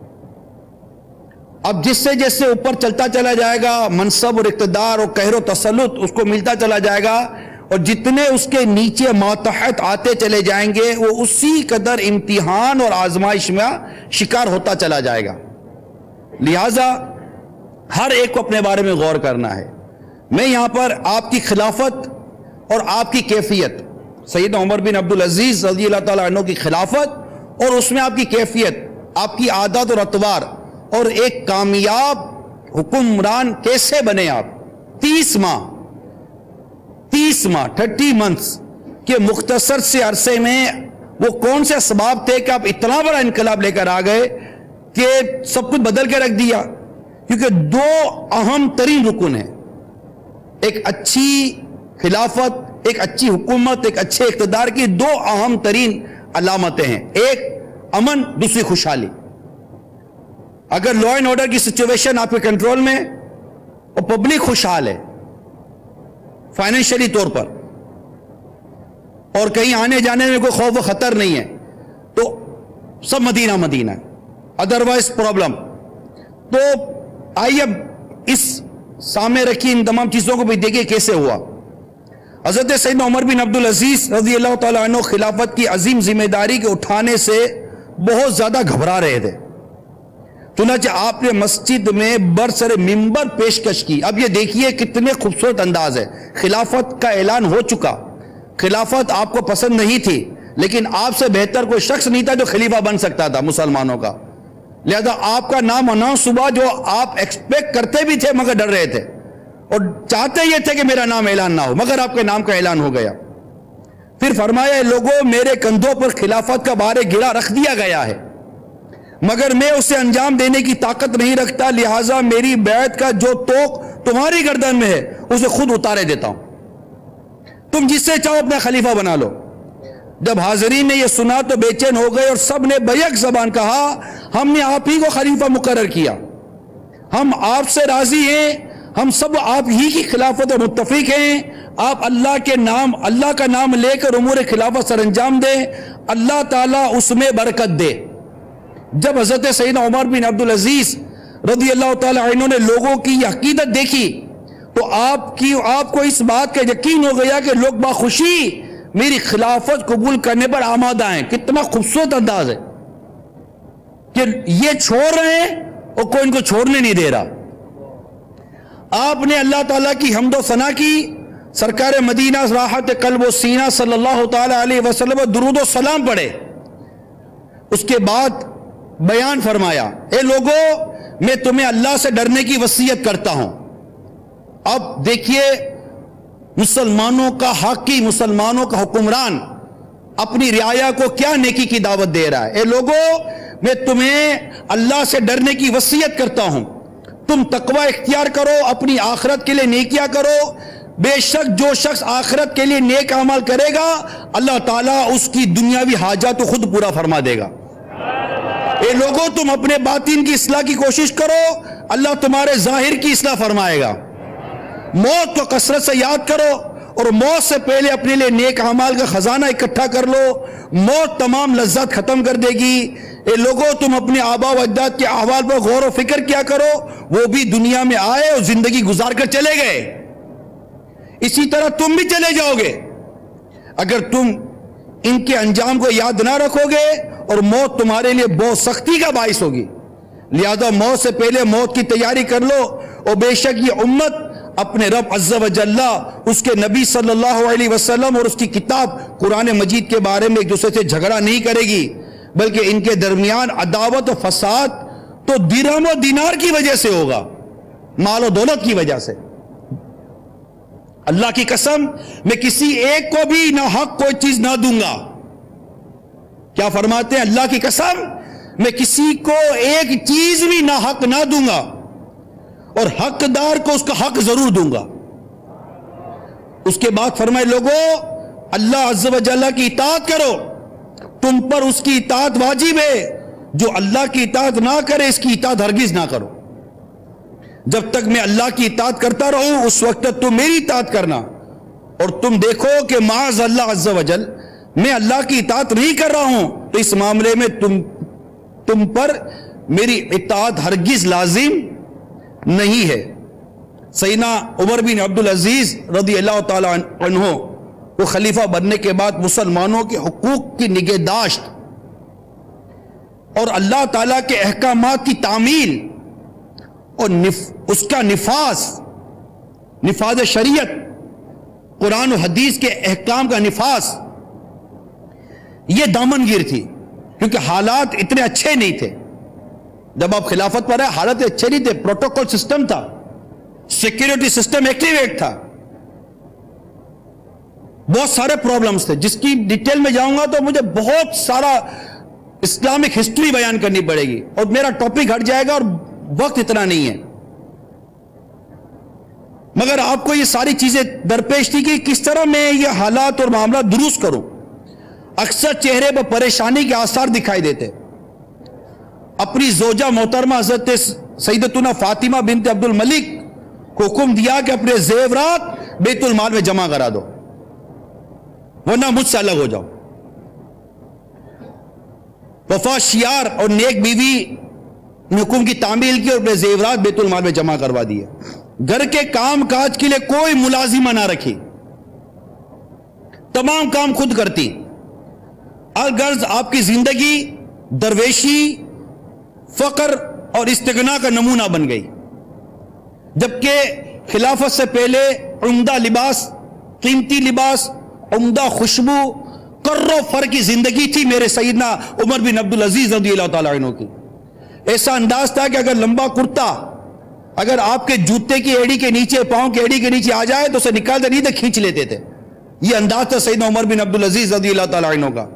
اب جس سے جس سے اوپر چلتا چلا جائے گا منصب اور اقتدار اور قہر و تسلط اس کو ملتا چلا جائے گا، اور جتنے اس کے نیچے ماتحت آتے چلے جائیں گے وہ اسی قدر امتحان اور آزمائش میں شکار ہوتا چلا جائے گا. لہذا ہر ایک کو اپنے بارے میں غور کرنا ہے. میں یہاں پر آپ کی خلافت اور آپ کی کیفیت، سیدنا عمر بن عبدالعزیز رضی اللہ تعالیٰ عنہ کی خلافت اور اس میں آپ کی کیفیت، آپ کی عادات اور اطوار، اور ایک کامیاب حکمران کیسے بنے آپ. تیس ماہ تیس ماہ تھرٹی منتھس کے مختصر سے عرصے میں وہ کون سے اسباب تھے کہ آپ اتنا بڑا انقلاب لے کر آ گئے کہ سب کچھ بدل کے رکھ دیا. کیونکہ دو اہم ترین رکن ہیں، ایک اچھی خلافت، ایک اچھی حکومت، ایک اچھے اقتدار کی دو اہم ترین علامتیں ہیں، ایک امن، دوسری خوشحالی. اگر لا اینڈ آرڈر کی سچویشن آپ کے کنٹرول میں اور پبلک خوشحال ہے فائنینشلی طور پر اور کہیں آنے جانے میں کوئی خوف و خطر نہیں ہے تو سب مدینہ مدینہ ہے، ادروائز پرابلم. تو آئیے اب اس سامنے رکھی ان تمام چیزوں کو بھی دیکھیں کیسے ہوا. حضرت سیدنا عمر بن عبدالعزیز رضی اللہ تعالیٰ عنہ خلافت کی عظیم ذمہ داری کے اٹھانے سے بہت زیادہ گھبرا رہے تھے. چنانچہ آپ نے مسجد میں برسر ممبر پیشکش کی. اب یہ دیکھیے کتنے خوبصورت انداز ہے. خلافت کا اعلان ہو چکا، خلافت آپ کو پسند نہیں تھی، لیکن آپ سے بہتر کوئی شخص نہیں تھا جو خلیفہ بن سکتا تھا مسلمانوں کا. لہذا آپ کا نام اناؤنس ہوا جو آپ ایکسپیکٹ کرتے بھی تھے مگر ڈر رہے تھے اور چاہتے یہ تھے کہ میرا نام اعلان نہ ہو، مگر آپ کے نام کا اعلان ہو گیا. پھر فرمایا لوگوں میرے کندھوں پر خلافت کا بار گرا رکھ دیا گیا ہے مگر میں اسے انجام دینے کی طاقت نہیں رکھتا، لہٰذا میری بیعت کا جو توق تمہاری گردن میں ہے اسے خود اتارے دیتا ہوں، تم جس سے چاہو اپنا خلیفہ بنا لو. جب حاضرین نے یہ سنا تو بے چین ہو گئے اور سب نے بیک زبان کہا ہم نے آپ ہی کو خلیفہ مقرر کیا، ہم آپ سے راضی ہیں، ہم سب آپ ہی کی خلافت اور متفق ہیں. آپ اللہ کے نام اللہ کا نام لے کر امور خلافت سر انجام دیں، اللہ تعالیٰ اس میں برکت دے. جب حضرت سیدنا عمر بن عبدالعزیز رضی اللہ تعالیٰ عنہ نے لوگوں کی یہ عقیدت دیکھی تو آپ کی آپ کو اس بات کا یقین ہو گیا کہ لوگ باخوشی میری خلافت قبول کرنے پر آمادہ ہیں. کتنا خوبصورت انداز ہے کہ یہ چھوڑ رہے ہیں اور کوئی ان کو چھوڑنے نہیں دے رہا. آپ نے اللہ تعالیٰ کی حمد و ثنا کی، سرکار مدینہ راحت قلب و سینہ صلی اللہ تعالیٰ علیہ وسلم درود و سلام پڑھے. اس کے بعد بیان فرمایا اے لوگو میں تمہیں اللہ سے ڈرنے کی وصیت کرتا ہوں. اب دیکھیے مسلمانوں کا حاکی، مسلمانوں کا حکمران اپنی رعایا کو کیا نیکی کی دعوت دے رہا ہے. اے لوگو میں تمہیں اللہ سے ڈرنے کی وصیت کرتا ہوں، تم تقوی اختیار کرو، اپنی آخرت کے لیے نیکیاں کرو. بے شک جو شخص آخرت کے لیے نیک عمل کرے گا اللہ تعالیٰ اس کی دنیاوی حاجات کو خود پورا فرما دے گا. اے لوگوں تم اپنے باطن کی اصلاح کی کوشش کرو، اللہ تمہارے ظاہر کی اصلاح فرمائے گا. موت کو کثرت سے یاد کرو اور موت سے پہلے اپنے لیے نیک اعمال کا خزانہ اکٹھا کر لو، موت تمام لذت ختم کر دے گی. اے لوگوں تم اپنے آبا و اجداد کے احوال پر غور و فکر کیا کرو، وہ بھی دنیا میں آئے اور زندگی گزار کر چلے گئے، اسی طرح تم بھی چلے جاؤ گے. اگر تم ان کے انجام کو یاد نہ رکھو گے اور موت تمہارے لیے بہت سختی کا باعث ہوگی، لہذا موت سے پہلے موت کی تیاری کر لو. اور بے شک یہ امت اپنے رب عز و جل، اس کے نبی صلی اللہ علیہ وسلم اور اس کی کتاب قرآن مجید کے بارے میں ایک دوسرے سے جھگڑا نہیں کرے گی، بلکہ ان کے درمیان عداوت و فساد تو درہم و دینار کی وجہ سے ہوگا، مال و دولت کی وجہ سے۔ اللہ کی قسم میں کسی ایک کو بھی نہ حق کوئی چیز نہ دوں گا۔ کیا فرماتے ہیں؟ اللہ کی قسم میں کسی کو ایک چیز بھی نہ حق نہ دوں گا، اور حقدار کو اس کا حق ضرور دوں گا۔ اس کے بعد فرمائے لوگوں اللہ عز و جل کی اطاعت کرو، تم پر اس کی اطاعت واجب ہے، جو اللہ کی اطاعت نہ کرے اس کی اطاعت ہرگز نہ کرو۔ جب تک میں اللہ کی اطاعت کرتا رہوں اس وقت تک تم میری اطاعت کرنا، اور تم دیکھو کہ معاذ اللہ عز و جل میں اللہ کی اطاعت نہیں کر رہا ہوں تو اس معاملے میں تم تم پر میری اطاعت ہرگز لازم نہیں ہے۔ سیدنا عمر بن عبدالعزیز رضی اللہ تعالی عنہ وہ خلیفہ بننے کے بعد مسلمانوں کے حقوق کی نگہداشت اور اللہ تعالیٰ کے احکامات کی تعمیل اور نف اس کا نفاذ نفاذ شریعت، قرآن و حدیث کے احکام کا نفاذ، یہ دامنگیر تھی، کیونکہ حالات اتنے اچھے نہیں تھے۔ جب آپ خلافت پر آئے حالات اچھے نہیں تھے، پروٹوکول سسٹم تھا، سیکیورٹی سسٹم ایکٹیویٹ تھا، بہت سارے پرابلمز تھے جس کی ڈیٹیل میں جاؤں گا تو مجھے بہت سارا اسلامک ہسٹری بیان کرنی پڑے گی اور میرا ٹاپک ہٹ جائے گا اور وقت اتنا نہیں ہے، مگر آپ کو یہ ساری چیزیں درپیش تھی کہ کس طرح میں یہ حالات اور معاملات درست کروں۔ اکثر چہرے پر پریشانی کے آثار دکھائی دیتے۔ اپنی زوجہ محترمہ حضرت سیدتنا فاطمہ بنت عبد الملک کو حکم دیا کہ اپنے زیورات بیت المال میں جمع کرا دو ورنہ مجھ سے الگ ہو جاؤ۔ وفا شیار اور نیک بیوی نے حکم کی تعمیل کی اور اپنے زیورات بیت المال میں جمع کروا دیے۔ گھر کے کام کاج کے لیے کوئی ملازمہ نہ رکھی، تمام کام خود کرتی۔ الغرض آپ کی زندگی درویشی، فقر اور استغنا کا نمونہ بن گئی، جبکہ خلافت سے پہلے عمدہ لباس، قیمتی لباس، عمدہ خوشبو، کر و فر کی زندگی تھی میرے سیدنا عمر بن عبدالعزیز رضی اللہ تعالیٰ عنہ کی۔ ایسا انداز تھا کہ اگر لمبا کرتا اگر آپ کے جوتے کی ایڑی کے نیچے، پاؤں کی ایڑی کے نیچے آ جائے تو اسے نکالتے نہیں تھے، کھینچ لیتے تھے۔ یہ انداز تھا سیدنا عمر بن عبدالعزیز رضی اللہ تعالیٰ عنہ کا،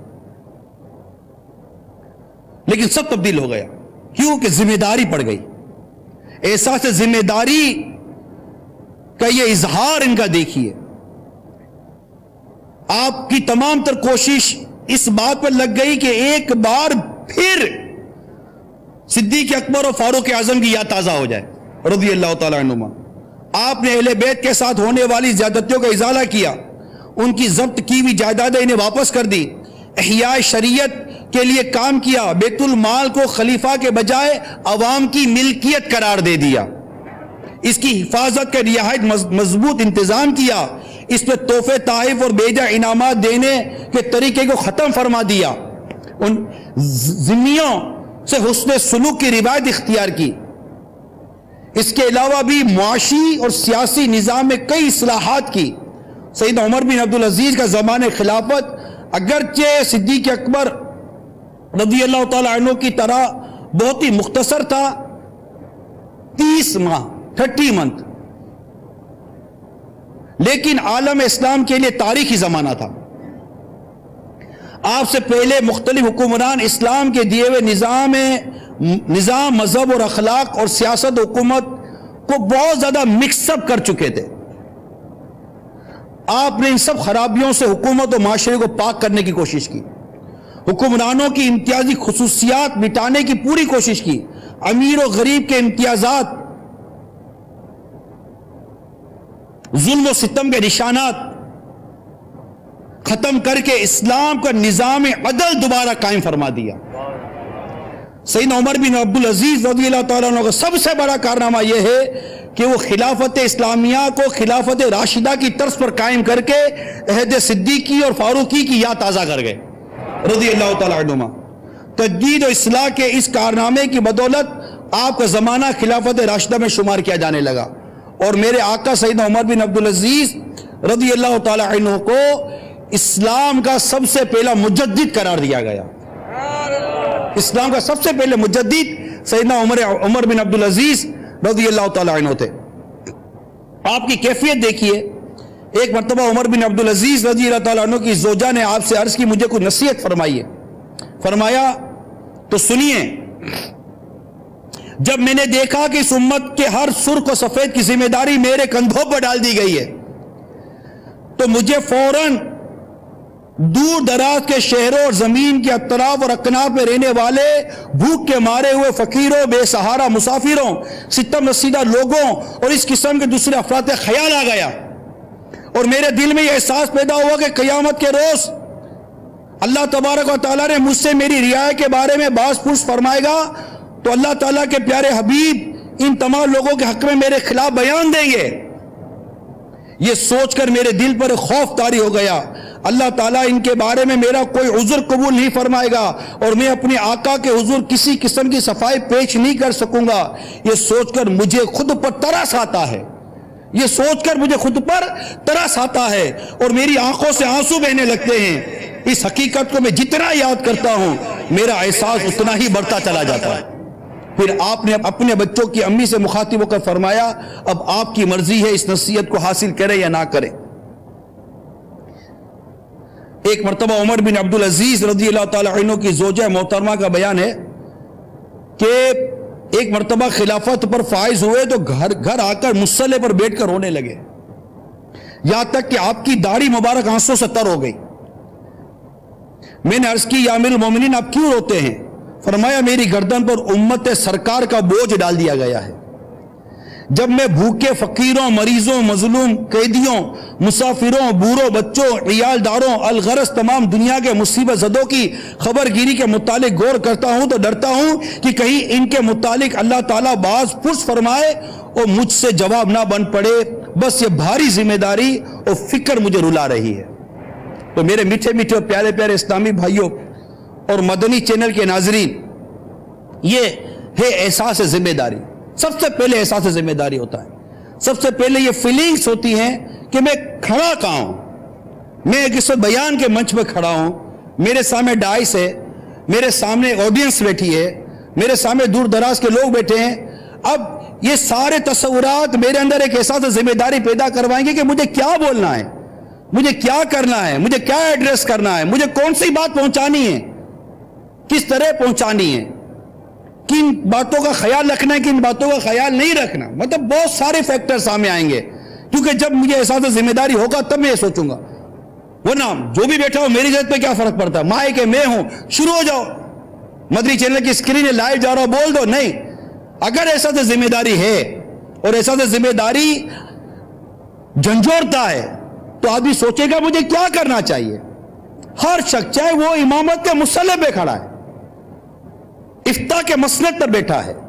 لیکن سب تبدیل ہو گیا۔ کیوں؟ کہ ذمہ داری پڑ گئی۔ احساس ذمہ داری کا یہ اظہار ان کا دیکھیے۔ آپ کی تمام تر کوشش اس بات پر لگ گئی کہ ایک بار پھر صدیق اکبر اور فاروق اعظم کی یاد تازہ ہو جائے رضی اللہ تعالیٰ عنہما۔ آپ نے اہل بیت کے ساتھ ہونے والی زیادتیوں کا ازالہ کیا، ان کی ضبط کی ہوئی جائیدادیں انہیں واپس کر دی، احیاء شریعت کے لیے کام کیا، بیت المال کو خلیفہ کے بجائے عوام کی ملکیت قرار دے دیا، اس کی حفاظت کا نہایت مضبوط انتظام کیا، اس پہ تحفے تحائف اور بیجا انعامات دینے کے طریقے کو ختم فرما دیا، ان ذمیوں سے حسن سلوک کی روایت اختیار کی۔ اس کے علاوہ بھی معاشی اور سیاسی نظام میں کئی اصلاحات کی۔ سیدنا عمر بن عبدالعزیز کا زمانہ خلافت اگرچہ صدیق اکبر رضی اللہ تعالیٰ عنہ کی طرح بہت ہی مختصر تھا، تیس ماہ تھرٹی منتھ، لیکن عالم اسلام کے لیے تاریخی زمانہ تھا۔ آپ سے پہلے مختلف حکمران اسلام کے دیے ہوئے نظام نظام مذہب اور اخلاق اور سیاست و حکومت کو بہت زیادہ مکس اپ کر چکے تھے۔ آپ نے ان سب خرابیوں سے حکومت و معاشرے کو پاک کرنے کی کوشش کی، حکمرانوں کی امتیازی خصوصیات مٹانے کی پوری کوشش کی، امیر و غریب کے امتیازات، ظلم و ستم کے نشانات ختم کر کے اسلام کا نظام عدل دوبارہ قائم فرما دیا۔ سیدنا عمر بن عبدالعزیز رضی اللہ تعالیٰ عنہ کا سب سے بڑا کارنامہ یہ ہے کہ وہ خلافت اسلامیہ کو خلافت راشدہ کی طرز پر قائم کر کے عہد صدیقی اور فاروقی کی یاد تازہ کر گئے رضی اللہ تعالیٰ عنہما۔ تجدید و اصلاح کے اس کارنامے کی بدولت آپ کا زمانہ خلافت راشدہ میں شمار کیا جانے لگا، اور میرے آقا سیدنا عمر بن عبدالعزیز رضی اللہ تعالی عنہ کو اسلام کا سب سے پہلا مجدد قرار دیا گیا. اسلام کا سب سے پہلے مجدد سیدنا عمر عمر بن عبدالعزیز رضی اللہ تعالی عنہ تھے. آپ کی کیفیت دیکھیے. ایک مرتبہ عمر بن عبدالعزیز رضی اللہ تعالی عنہ کی زوجہ نے آپ سے عرض کی مجھے کوئی نصیحت فرمائیے. فرمایا تو سنیے، جب میں نے دیکھا کہ اس امت کے ہر سرخ و سفید کی ذمہ داری میرے کندھوں پر ڈال دی گئی ہے تو مجھے فوراً دور دراز کے شہروں اور زمین کے اطراف اور اکناف میں رہنے والے بھوک کے مارے ہوئے فقیروں، بے سہارا مسافروں، ستم رسیدہ لوگوں اور اس قسم کے دوسرے افراد خیال آ گیا، اور میرے دل میں یہ احساس پیدا ہوا کہ قیامت کے روز اللہ تبارک و تعالیٰ نے مجھ سے میری رعایا کے بارے میں باز پرس فرمائے گا تو اللہ تعالیٰ کے پیارے حبیب ان تمام لوگوں کے حق میں میرے خلاف بیان دیں گے. یہ سوچ کر میرے دل پر خوف طاری ہو گیا. اللہ تعالیٰ ان کے بارے میں میرا کوئی عذر قبول نہیں فرمائے گا اور میں اپنے آقا کے حضور کسی قسم کی صفائی پیش نہیں کر سکوں گا. یہ سوچ کر مجھے خود پر ترس آتا ہے یہ سوچ کر مجھے خود پر ترس آتا ہے اور میری آنکھوں سے آنسو بہنے لگتے ہیں. اس حقیقت کو میں جتنا یاد کرتا ہوں میرا احساس اتنا ہی بڑھتا چلا جاتا ہے. پھر آپ نے اپنے بچوں کی امی سے مخاطب ہو کر فرمایا اب آپ کی مرضی ہے اس نصیحت کو حاصل کرے یا نہ کرے. ایک مرتبہ عمر بن عبدالعزیز رضی اللہ تعالی عنہ کی زوجہ محترمہ کا بیان ہے کہ ایک مرتبہ خلافت پر فائز ہوئے تو گھر گھر آ کر مصلے پر بیٹھ کر رونے لگے، یہاں تک کہ آپ کی داڑھی مبارک آنسوں سے تر ہو گئی. میں نے عرض کی یا امیر المومنین آپ کیوں روتے ہیں؟ فرمایا میری گردن پر امت سرکار کا بوجھ ڈال دیا گیا ہے. جب میں بھوکے فقیروں، مریضوں، مظلوم قیدیوں، مسافروں، بوڑھوں، بچوں، عیال داروں، الغرض تمام دنیا کے مصیبت زدوں کی خبر گیری کے متعلق غور کرتا ہوں تو ڈرتا ہوں کہ کہیں ان کے متعلق اللہ تعالیٰ باز پرس فرمائے اور مجھ سے جواب نہ بن پڑے. بس یہ بھاری ذمہ داری اور فکر مجھے رلا رہی ہے. تو میرے میٹھے میٹھے اور پیارے پیارے اسلامی بھائیوں اور مدنی چینل کے ناظرین، یہ ہے احساس ذمہ داری. سب سے پہلے احساس ذمہ داری ہوتا ہے. سب سے پہلے یہ فیلنگز ہوتی ہیں کہ میں کھڑا کہاں ہوں. میں کس بیان کے منچ پہ کھڑا ہوں، میرے سامنے ڈائس ہے، میرے سامنے آڈینس بیٹھی ہے، میرے سامنے دور دراز کے لوگ بیٹھے ہیں. اب یہ سارے تصورات میرے اندر ایک احساس ذمہ داری پیدا کروائیں گے کہ مجھے کیا بولنا ہے، مجھے کیا کرنا ہے، مجھے کیا ایڈریس کرنا ہے، مجھے کون سی بات پہنچانی ہے، کس طرح پہنچانی ہے، کن باتوں کا خیال رکھنا ہے، کن باتوں کا خیال نہیں رکھنا. مطلب بہت سارے فیکٹر سامنے آئیں گے کیونکہ جب مجھے احساس ذمہ داری ہوگا تب میں یہ سوچوں گا. ورنہ جو بھی بیٹھا ہو میری ذات پہ کیا فرق پڑتا ہے، مائک ہے، میں ہوں، شروع ہو جاؤ، مدنی چینل کی اسکرین ہے، لائیو جا رہا ہو، بول دو. نہیں، اگر احساس ذمہ داری ہے اور احساس ذمہ داری جھنجھوڑتا ہے تو آدمی سوچے گا مجھے کیا کرنا چاہیے. ہر شخص چاہے وہ امامت کے مصلی پہ کھڑا ہے، افتاء کے مسند پر بیٹھا ہے،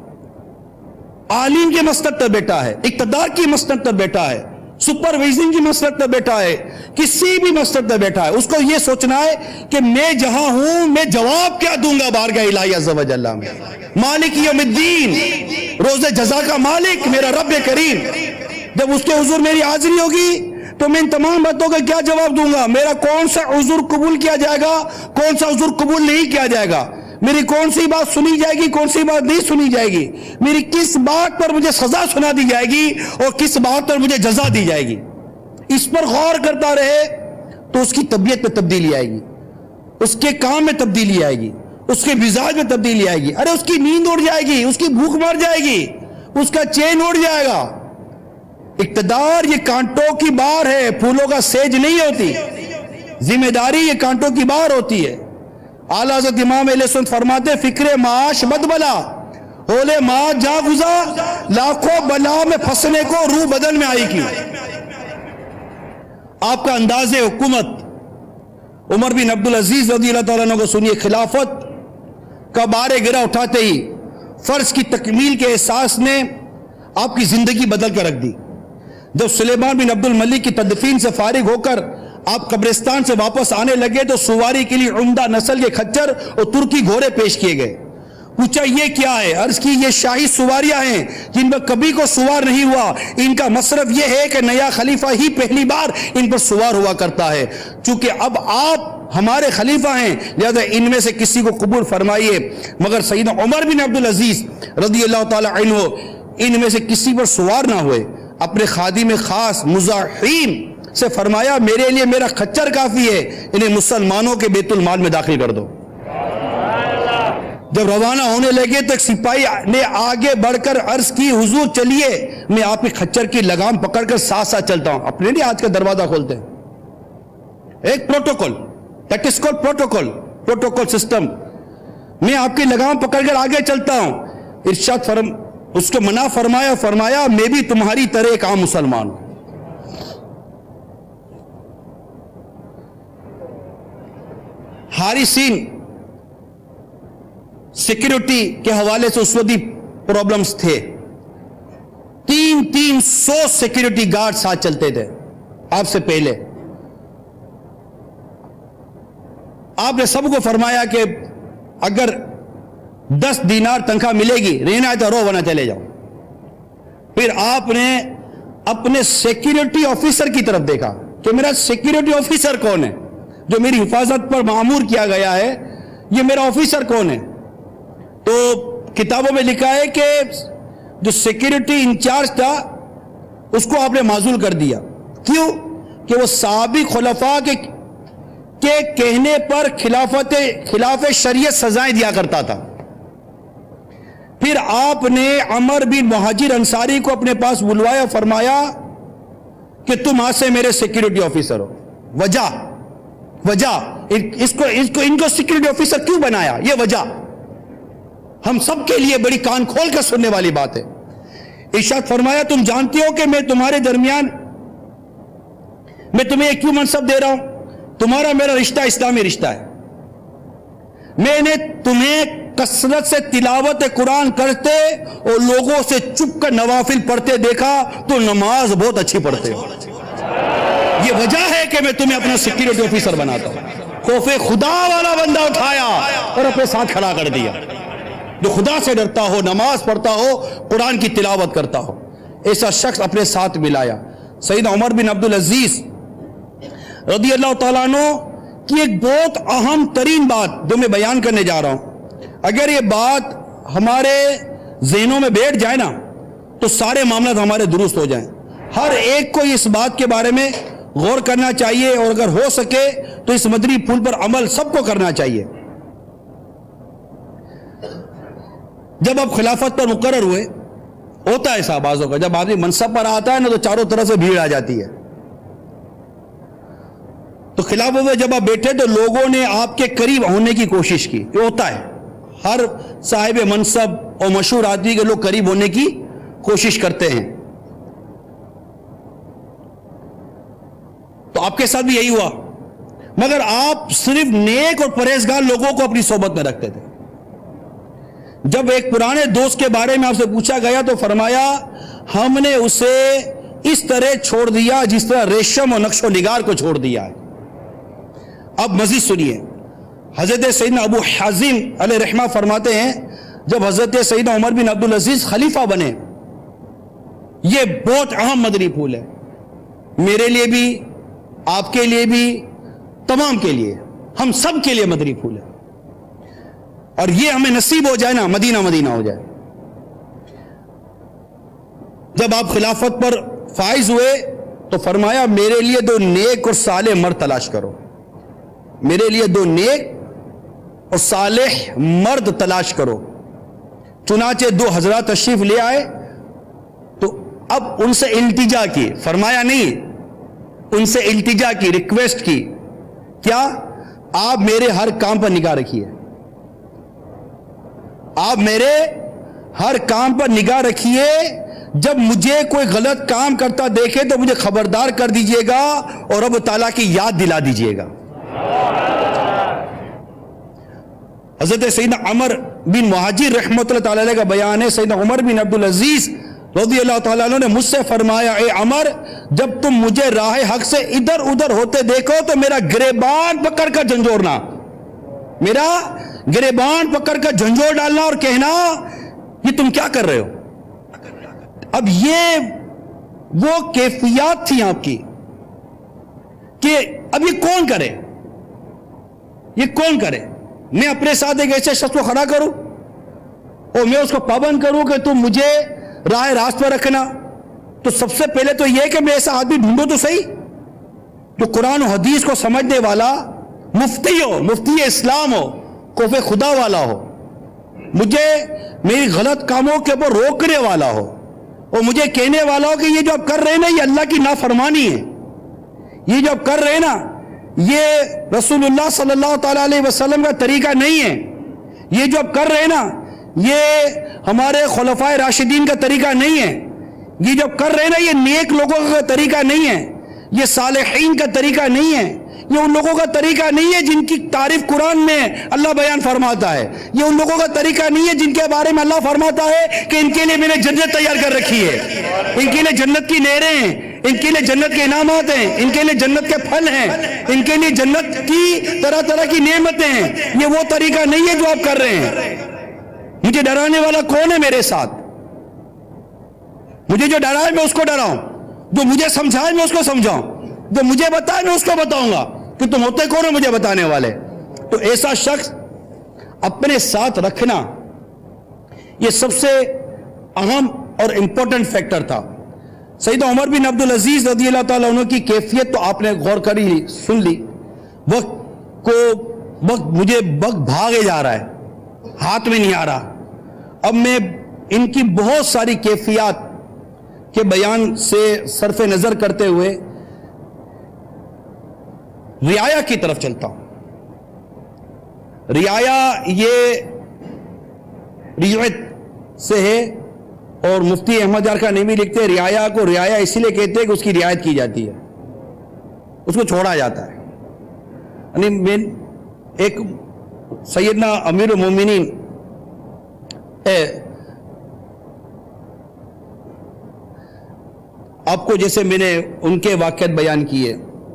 عالم کے مسند پر بیٹھا ہے، اقتدار کی مسند پر بیٹھا ہے، سپروائزنگ کی مسند پر بیٹھا ہے، کسی بھی مسند پر بیٹھا ہے، اس کو یہ سوچنا ہے کہ میں جہاں ہوں میں جواب کیا دوں گا بارگاہ الہی عز و جل میں. مالک یوم الدین، روز جزا کا مالک میرا رب کریم، جب اس کے حضور میری حاضری ہوگی تو میں ان تمام باتوں کا کیا جواب دوں گا. میرا کون سا عذر قبول کیا جائے گا، کون سا عذر قبول نہیں کیا جائے گا، میری کون سی بات سنی جائے گی، کون سی بات نہیں سنی جائے گی، میری کس بات پر مجھے سزا سنا دی جائے گی اور کس بات پر مجھے جزا دی جائے گی. اس پر غور کرتا رہے تو اس کی طبیعت میں تبدیلی آئے گی، اس کے کام میں تبدیلی آئے گی، اس کے مزاج میں تبدیلی آئے گی. ارے اس کی نیند اڑ جائے گی، اس کی بھوک مر جائے گی، اس کا چین اڑ جائے گا. اقتدار یہ کانٹوں کی بار ہے، پھولوں کا سیج نہیں ہوتی. ذمہ داری یہ کانٹوں کی بار ہوتی ہے. اعلیٰ حضرت امام اہل سنت فرماتے فکر معاش مت بلا، ہولے معاش جا گزا، لاکھوں بلا میں پھنسنے کو روح بدن میں آئی کی. آپ کا انداز حکومت عمر بن عبدالعزیز رضی اللہ تعالیٰ عنہ کو سنیے. خلافت کا بار گرہ اٹھاتے ہی فرض کی تکمیل کے احساس نے آپ کی زندگی بدل کر رکھ دی. جب سلیمان بن عبد الملک کی تدفین سے فارغ ہو کر آپ قبرستان سے واپس آنے لگے تو سواری کے لیے عمدہ نسل کے کھچر اور ترکی گھوڑے پیش کیے گئے. پوچھا یہ کیا ہے؟ عرض کی یہ شاہی سواریاں ہیں جن پر کبھی کو سوار نہیں ہوا، ان کا مصرف یہ ہے کہ نیا خلیفہ ہی پہلی بار ان پر سوار ہوا کرتا ہے، چونکہ اب آپ ہمارے خلیفہ ہیں لہذا ان میں سے کسی کو قبول فرمائیے۔ مگر سیدنا عمر بن عبدالعزیز رضی اللہ تعالی عنہ ان میں سے کسی پر سوار نہ ہوئے، اپنے خادم خاص مزاحیم سے فرمایا میرے لیے میرا خچر کافی ہے، انہیں مسلمانوں کے بیت المال میں داخل کر دو۔ جب روانہ ہونے لگے تو ایک سپاہی نے آگے بڑھ کر عرض کی حضور چلیے میں آپ کے خچر کی لگام پکڑ کر ساتھ ساتھ چلتا ہوں۔ اپنے نہیں آج کا دروازہ کھولتے ہیں، ایک protocol, that is called protocol, protocol system, میں آپ کی لگام پکڑ کر آگے چلتا ہوں۔ ارشاد فرم اس کو منع فرمایا، فرمایا میں بھی تمہاری طرح ایک عام مسلمان ہوں۔ حارثین سیکیورٹی کے حوالے سے اس وقت پرابلمز تھے، تین تین سو سیکیورٹی گارڈ ساتھ چلتے تھے آپ سے پہلے۔ آپ نے سب کو فرمایا کہ اگر دس دینار تنخواہ ملے گی رہنا ہے تو رو ورنہ چلے جاؤ۔ پھر آپ نے اپنے سیکیورٹی آفیسر کی طرف دیکھا کہ میرا سیکیورٹی آفیسر کون ہے جو میری حفاظت پر معمور کیا گیا ہے، یہ میرا آفیسر کون ہے؟ تو کتابوں میں لکھا ہے کہ جو سیکیورٹی انچارج تھا اس کو آپ نے معزول کر دیا۔ کیوں؟ کہ وہ سابق خلفاء کے کے کہنے پر خلافت خلاف شریعت سزائیں دیا کرتا تھا۔ پھر آپ نے عمر بن مہاجر انصاری کو اپنے پاس بلوایا، فرمایا کہ تم آج سے میرے سیکیورٹی آفیسر ہو۔ وجہ وجہ اس کو اس کو ان کو سیکیورٹی آفیسر کیوں بنایا؟ یہ وجہ ہم سب کے لیے بڑی کان کھول کر سننے والی بات ہے۔ ارشاد فرمایا تم جانتے ہو کہ میں تمہارے درمیان میں تمہیں ایک کیوں منصب دے رہا ہوں؟ تمہارا میرا رشتہ اسلامی رشتہ ہے۔ میں نے تمہیں کثرت سے تلاوت قرآن کرتے اور لوگوں سے چپ کر نوافل پڑھتے دیکھا، تو نماز بہت اچھی پڑھتے ہو۔ یہ وجہ ہے کہ میں تمہیں اپنا سیکیورٹی آفیسر بناتا ہوں۔ خوف خدا والا بندہ اٹھایا اور اپنے ساتھ کھڑا کر دیا، جو خدا سے ڈرتا ہو، نماز پڑھتا ہو، قرآن کی تلاوت کرتا ہو، ایسا شخص اپنے ساتھ ملایا۔ سیدنا عمر بن عبدالعزیز رضی اللہ تعالیٰ عنہ کی ایک بہت اہم ترین بات جو میں بیان کرنے جا رہا ہوں، اگر یہ بات ہمارے ذہنوں میں بیٹھ جائے نا تو سارے معاملات ہمارے درست ہو جائیں۔ ہر ایک کو اس بات کے بارے میں غور کرنا چاہیے، اور اگر ہو سکے تو اس مدنی پھول پر عمل سب کو کرنا چاہیے۔ جب آپ خلافت پر مقرر ہوئے، ہوتا ہے صاحبازوں کا، جب آدمی منصب پر آتا ہے نا تو چاروں طرف سے بھیڑ آ جاتی ہے۔ تو خلافت میں جب آپ بیٹھے تو لوگوں نے آپ کے قریب ہونے کی کوشش کی، یہ ہوتا ہے، ہر صاحب منصب اور مشہور آدمی کے لوگ قریب ہونے کی کوشش کرتے ہیں۔ تو آپ کے ساتھ بھی یہی ہوا، مگر آپ صرف نیک اور پرہیزگار لوگوں کو اپنی صحبت میں رکھتے تھے۔ جب ایک پرانے دوست کے بارے میں آپ سے پوچھا گیا تو فرمایا ہم نے اسے اس طرح چھوڑ دیا جس طرح ریشم اور نقش و نگار کو چھوڑ دیا ہے۔ اب مزید سنیے، حضرت سیدنا ابو حازم علیہ رحمہ فرماتے ہیں جب حضرت سیدنا عمر بن عبدالعزیز خلیفہ بنے، یہ بہت اہم مدنی پھول ہے میرے لیے بھی، آپ کے لیے بھی، تمام کے لیے، ہم سب کے لیے مدنی پھول ہے، اور یہ ہمیں نصیب ہو جائے نا مدینہ مدینہ ہو جائے۔ جب آپ خلافت پر فائز ہوئے تو فرمایا میرے لیے دو نیک اور صالح مرد تلاش کرو، میرے لیے دو نیک اور صالح مرد تلاش کرو۔ چنانچہ دو حضرات تشریف لے آئے تو اب ان سے التجا کی، فرمایا نہیں، ان سے التجا کی، ریکویسٹ کی، کیا؟ آپ میرے ہر کام پر نگاہ رکھیے، آپ میرے ہر کام پر نگاہ رکھیے، جب مجھے کوئی غلط کام کرتا دیکھے تو مجھے خبردار کر دیجئے گا اور رب تعالیٰ کی یاد دلا دیجئے گا۔ حضرت سیدنا عمر بن مہاجر رحمۃ اللہ تعالیٰ علیہ کا بیان ہے، سیدنا عمر بن عبدالعزیز رضی اللہ تعالیٰ عنہ نے مجھ سے فرمایا اے عمر، جب تم مجھے راہ حق سے ادھر ادھر ہوتے دیکھو تو میرا گریبان پکڑ کر جھنجھوڑنا، میرا گریبان پکڑ کر جھنجھوڑ ڈالنا اور کہنا یہ تم کیا کر رہے ہو. اب یہ وہ کیفیات تھی آپ کی کہ اب یہ کون کرے, یہ کون کرے. میں اپنے ساتھ ایک ایسے شخص کو کھڑا کروں اور میں اس کو پابند کروں کہ تم مجھے راہ راست پر رکھنا, تو سب سے پہلے تو یہ کہ میں ایسا آدمی ڈھونڈو تو صحیح جو قرآن و حدیث کو سمجھنے والا مفتی ہو, مفتی اسلام ہو, خوف خدا والا ہو, مجھے میری غلط کاموں کے اوپر روکنے والا ہو, اور مجھے کہنے والا ہو کہ یہ جو آپ کر رہے ہیں نا یہ اللہ کی نافرمانی ہے, یہ جو آپ کر رہے ہیں نا یہ رسول اللہ صلی اللہ تعالی علیہ وسلم کا طریقہ نہیں ہے, یہ جو آپ کر رہے ہیں نا یہ ہمارے خلفائے راشدین کا طریقہ نہیں ہے, یہ جو آپ کر رہے ہیں نا یہ نیک لوگوں کا طریقہ نہیں ہے, یہ صالحین کا طریقہ نہیں ہے, یہ ان لوگوں کا طریقہ نہیں ہے جن کی تعریف قرآن میں اللہ بیان فرماتا ہے, یہ ان لوگوں کا طریقہ نہیں ہے جن کے بارے میں اللہ فرماتا ہے کہ ان کے لیے میں نے جنت تیار کر رکھی ہے, ان کے لیے جنت کی نہریں ہیں, ان کے لیے جنت کے انعامات ہیں, ان کے لیے جنت کے پھل ہیں, ان کے لیے جنت کی طرح طرح کی نعمتیں ہیں. یہ وہ طریقہ نہیں ہے جو آپ کر رہے ہیں. مجھے ڈرانے والا کون ہے میرے ساتھ؟ مجھے جو ڈرائے میں اس کو ڈراؤں, جو مجھے سمجھائے میں اس کو سمجھاؤں, جو مجھے بتائے میں اس کو بتاؤں گا کہ تم ہوتے کون ہو مجھے بتانے والے. تو ایسا شخص اپنے ساتھ رکھنا یہ سب سے اہم اور امپورٹنٹ فیکٹر تھا. سیدنا عمر بن عبدالعزیز رضی اللہ تعالیٰ عنہ کی کیفیت تو آپ نے غور کری لی, سن لی. وقت کو وقت مجھے وقت بھاگے جا رہا ہے, ہاتھ میں نہیں آ رہا. اب میں ان کی بہت ساری کیفیات کے بیان سے صرف نظر کرتے ہوئے رعایا کی طرف چلتا ہوں. رعایا یہ رعایت سے ہے, اور مفتی احمد یار خان نعیمی لکھتے ہیں رعایا کو رعایا اسی لیے کہتے ہیں کہ اس کی رعایت کی جاتی ہے, اس کو چھوڑا جاتا ہے. یعنی ایک سیدنا امیر المومنین آپ کو جیسے میں نے ان کے واقعات بیان کیے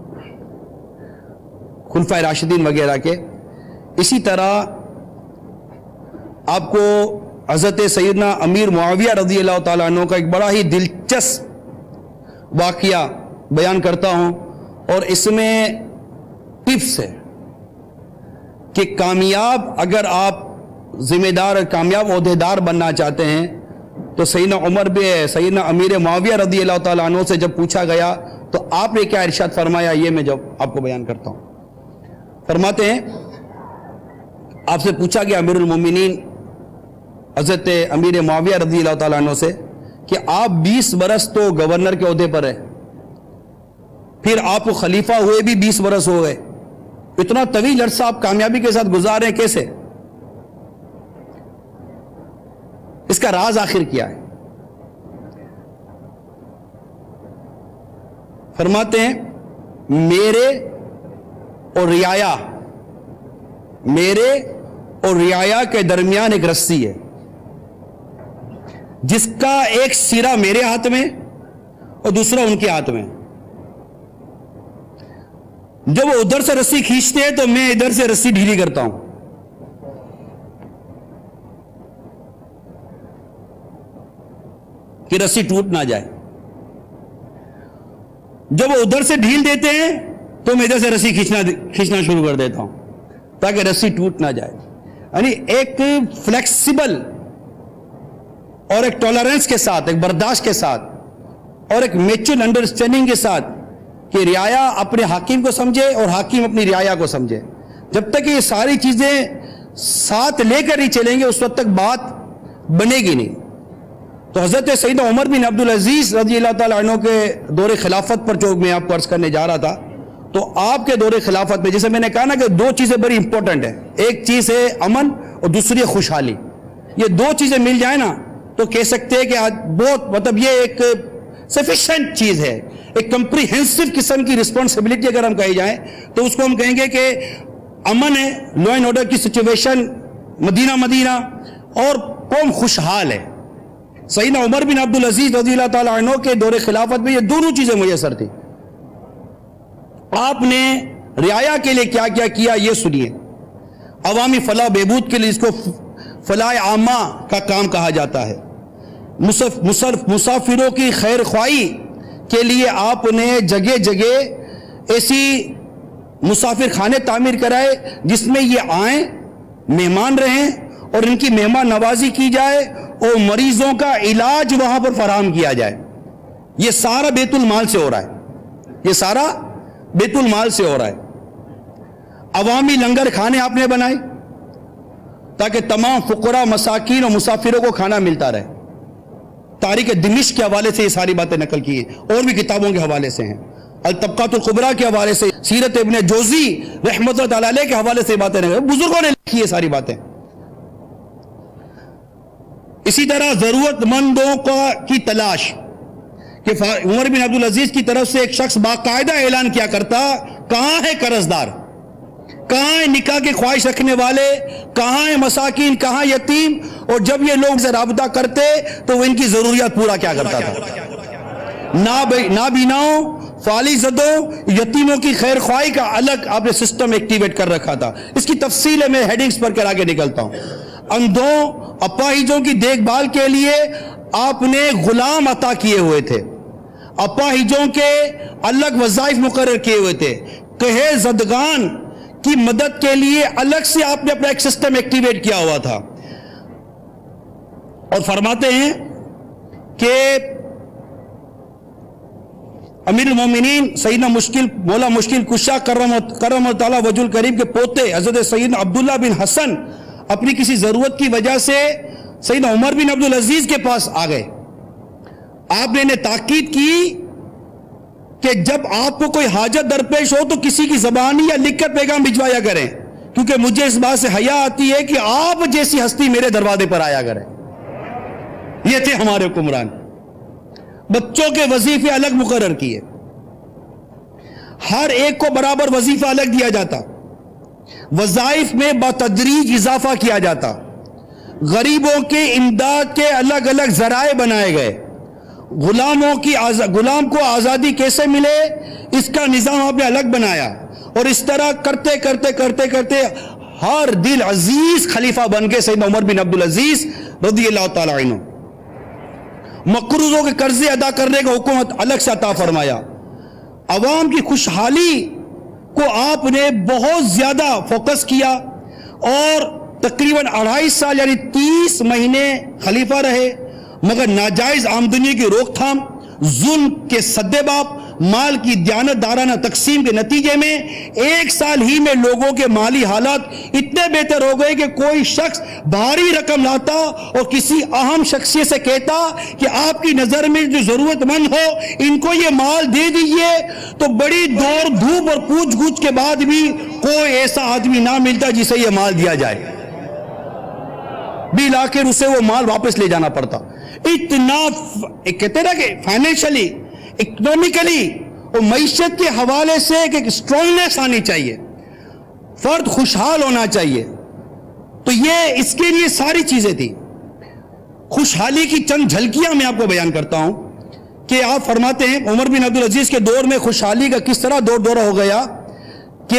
خلفائے راشدین وغیرہ کے, اسی طرح آپ کو حضرت سیدنا امیر معاویہ رضی اللہ تعالیٰ عنہ کا ایک بڑا ہی دلچسپ واقعہ بیان کرتا ہوں, اور اس میں ٹپس ہے کہ کامیاب اگر آپ ذمہ دار کامیاب عہدیدار بننا چاہتے ہیں تو سیدنا عمر بھی سیدنا امیر معاویہ رضی اللہ تعالیٰ عنہ سے جب پوچھا گیا تو آپ نے کیا ارشاد فرمایا, یہ میں جب آپ کو بیان کرتا ہوں. فرماتے ہیں آپ سے پوچھا گیا امیر المومنین حضرت امیر معاویہ رضی اللہ تعالیٰ عنہ سے کہ آپ بیس برس تو گورنر کے عہدے پر ہیں, پھر آپ خلیفہ ہوئے بھی بیس برس ہو گئے, اتنا طویل عرصہ آپ کامیابی کے ساتھ گزار رہے ہیں, کیسے؟ اس کا راز آخر کیا ہے؟ فرماتے ہیں میرے اور رعایا میرے اور رعایا کے درمیان ایک رسی ہے جس کا ایک سرا میرے ہاتھ میں اور دوسرا ان کے ہاتھ میں. جب وہ ادھر سے رسی کھینچتے ہیں تو میں ادھر سے رسی ڈھیلی کرتا ہوں. کہ رسی ٹوٹ نہ جائے. جب وہ ادھر سے ڈھیل دیتے ہیں تو میں ادھر سے رسی کھینچنا کھینچنا شروع کر دیتا ہوں تاکہ رسی ٹوٹ نہ جائے. یعنی ایک فلیکسیبل اور ایک ٹالرنس کے ساتھ, ایک برداشت کے ساتھ اور ایک میچور انڈرسٹینڈنگ کے ساتھ کہ رعایا اپنے حاکم کو سمجھے اور حاکم اپنی رعایا کو سمجھے. جب تک یہ ساری چیزیں ساتھ لے کر ہی چلیں گے اس وقت تک بات بنے گی نہیں. تو حضرت سیدنا عمر بن عبدالعزیز رضی اللہ تعالیٰ عنہ کے دور خلافت پر جو میں آپ کو عرض کرنے جا رہا تھا, تو آپ کے دور خلافت میں جیسے میں نے کہا نا کہ دو چیزیں بڑی امپورٹنٹ ہیں, ایک چیز ہے امن اور دوسری ہے خوشحالی. یہ دو چیزیں مل جائیں نا تو کہہ سکتے ہیں کہ آج بہت مطلب یہ ایک سفیشینٹ چیز ہے, ایک کمپریہنسو قسم کی رسپانسبلٹی اگر ہم کہی جائیں تو اس کو ہم کہیں گے کہ امن ہے, لا اینڈ آرڈر کی سچویشن مدینہ مدینہ, اور قوم خوشحال ہے. سیدنا عمر بن عبدالعزیز رضی اللہ تعالیٰ عنہ کے دور خلافت میں یہ دونوں چیزیں میسر تھیں. آپ نے رعایا کے لیے کیا کیا کیا یہ سنیے. عوامی فلاح بہبود کے لیے اس کو فلاح عامہ کا کام کہا جاتا ہے. مسافروں کی خیر خواہی کے لیے آپ نے جگہ جگہ ایسی مسافر خانے تعمیر کرائے جس میں یہ آئیں، مہمان رہیں اور ان کی مہمان نوازی کی جائے اور مریضوں کا علاج وہاں پر فراہم کیا جائے. یہ سارا بیت المال سے ہو رہا ہے، یہ سارا بیت المال سے ہو رہا ہے. عوامی لنگر کھانے آپ نے بنائے تاکہ تمام فقراء، مساکین اور مسافروں کو کھانا ملتا رہے. تاریخ دمشق کے حوالے سے یہ ساری باتیں نقل کی ہیں، اور بھی کتابوں کے حوالے سے ہیں. الطبقات الکبریٰ کے حوالے سے، سیرت ابن جوزی رحمۃ اللہ علیہ کے حوالے سے یہ باتیں نقل، بزرگوں نے لکھی یہ ساری باتیں. اسی طرح ضرورت مندوں کی تلاش کہ عمر بن عبدالعزیز کی طرف سے ایک شخص باقاعدہ اعلان کیا کرتا، کہاں ہے قرض دار، کہاں ہیں نکاح کی خواہش رکھنے والے، کہاں ہیں مساکین، کہاں یتیم، اور جب یہ لوگ سے رابطہ کرتے تو وہ ان کی ضروریات پورا کیا کرتا تھا. نابیناؤں، فعالی زدوں، یتیموں کی خیر خواہی کا الگ آپ نے سسٹم ایکٹیویٹ کر رکھا تھا. اس کی تفصیل ہے، میں ہیڈنگز پر کر آگے نکلتا ہوں. اندھوں، اپاہجوں کی دیکھ بھال کے لیے آپ نے غلام عطا کیے ہوئے تھے. اپاہجوں کے الگ وظائف مقرر کیے ہوئے تھے. کہے زدگان کی مدد کے لیے الگ سے آپ نے اپنا ایک سسٹم ایکٹیویٹ کیا ہوا تھا. اور فرماتے ہیں کہ امیر المومنین سیدنا مشکل مولا مشکل کشا کرم کرم تعالی وجہ الکریم کے پوتے حضرت سیدنا عبداللہ بن حسن اپنی کسی ضرورت کی وجہ سے سیدنا عمر بن عبدالعزیز کے پاس آ گئے. آپ نے انہیں تاکید کی کہ جب آپ کو کوئی حاجت درپیش ہو تو کسی کی زبانی یا لکھ کر پیغام بھجوایا کریں، کیونکہ مجھے اس بات سے حیا آتی ہے کہ آپ جیسی ہستی میرے دروازے پر آیا کرے. یہ تھے ہمارے حکمران. بچوں کے وظیفے الگ مقرر کیے، ہر ایک کو برابر وظیفہ الگ دیا جاتا، وظائف میں بتدریج اضافہ کیا جاتا، غریبوں کے امداد کے الگ الگ ذرائع بنائے گئے، غلاموں کی غلام کو آزادی کیسے ملے اس کا نظام آپ نے الگ بنایا. اور اس طرح کرتے کرتے کرتے کرتے ہر دل عزیز خلیفہ بن کے سیدنا عمر بن عبدالعزیز رضی اللہ تعالی عنہ. مقروضوں کے قرضے ادا کرنے کا حکومت الگ سے عطا فرمایا. عوام کی خوشحالی کو آپ نے بہت زیادہ فوکس کیا اور تقریباً اڑھائی سال یعنی تیس مہینے خلیفہ رہے، مگر ناجائز آمدنی کی روک تھام، ظلم کے سدے باب، مال کی دیانت دارانہ تقسیم کے نتیجے میں ایک سال ہی میں لوگوں کے مالی حالات اتنے بہتر ہو گئے کہ کوئی شخص بھاری رقم لاتا اور کسی اہم شخصیت سے کہتا کہ آپ کی نظر میں جو ضرورت مند ہو ان کو یہ مال دے دیجئے، تو بڑی دور دھوپ اور پوچھ گچھ کے بعد بھی کوئی ایسا آدمی نہ ملتا جسے یہ مال دیا جائے، بالآخر اسے وہ مال واپس لے جانا پڑتا. اتنا کہتے نا کہ فائنینشلی، اکنومیکلی اور معیشت کے حوالے سے ایک اسٹرانگنیس آنی چاہیے، فرد خوشحال ہونا چاہیے. تو یہ اس کے لیے ساری چیزیں تھی. خوشحالی کی چند جھلکیاں میں آپ کو بیان کرتا ہوں کہ آپ فرماتے ہیں عمر بن عبدالعزیز کے دور میں خوشحالی کا کس طرح دور دورہ ہو گیا کہ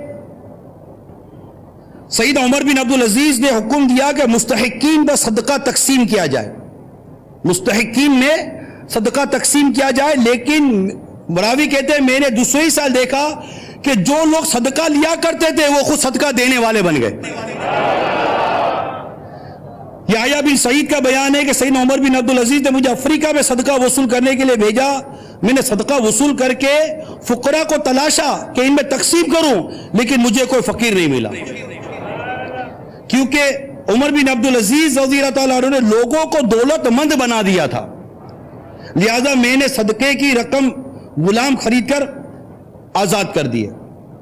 سیدنا عمر بن عبدالعزیز نے حکم دیا کہ مستحقین پر صدقہ تقسیم کیا جائے، مستحقین میں صدقہ تقسیم کیا جائے. لیکن راوی کہتے ہیں میں نے دوسرے سال دیکھا کہ جو لوگ صدقہ لیا کرتے تھے وہ خود صدقہ دینے والے بن گئے. یحییٰ بن سعید کا بیان ہے کہ سیدنا عمر بن عبدالعزیز نے مجھے افریقہ میں صدقہ وصول کرنے کے لیے بھیجا. میں نے صدقہ وصول کر کے فقراء کو تلاشا کہ ان میں تقسیم کروں، لیکن مجھے کوئی فقیر نہیں ملا، کیونکہ عمر بن عبدالعزیز رضی اللہ تعالیٰ عنہ نے لوگوں کو دولت مند بنا دیا تھا. لہذا میں نے صدقے کی رقم غلام خرید کر آزاد کر دیے.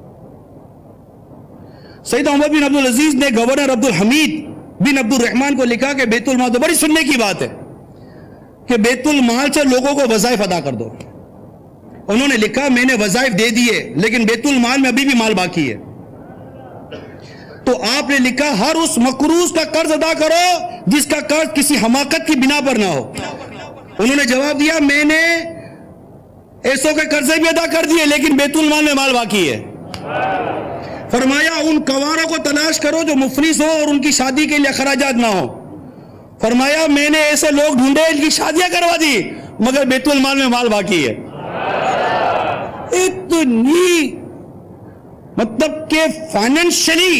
سیدنا عمر بن عبدالعزیز نے گورنر عبد الحمید بن عبد الرحمن کو لکھا کہ بیت المال، تو بڑی سننے کی بات ہے کہ بیت المال سے لوگوں کو وظائف ادا کر دو. انہوں نے لکھا میں نے وظائف دے دیے لیکن بیت المال میں ابھی بھی مال باقی ہے. تو آپ نے لکھا ہر اس مقروض کا قرض ادا کرو جس کا قرض کسی حماقت کی بنا پر نہ ہو. انہوں نے جواب دیا میں نے ایسوں کے قرضے بھی ادا کر دیے لیکن بیت المال میں مال باقی ہے. فرمایا ان کواروں کو تلاش کرو جو مفلس ہو اور ان کی شادی کے لیے اخراجات نہ ہو. فرمایا میں نے ایسے لوگ ڈھونڈے ان کی شادیاں کروا دی مگر بیت المال میں مال باقی ہے. اتنی مطلب کہ فائنینشلی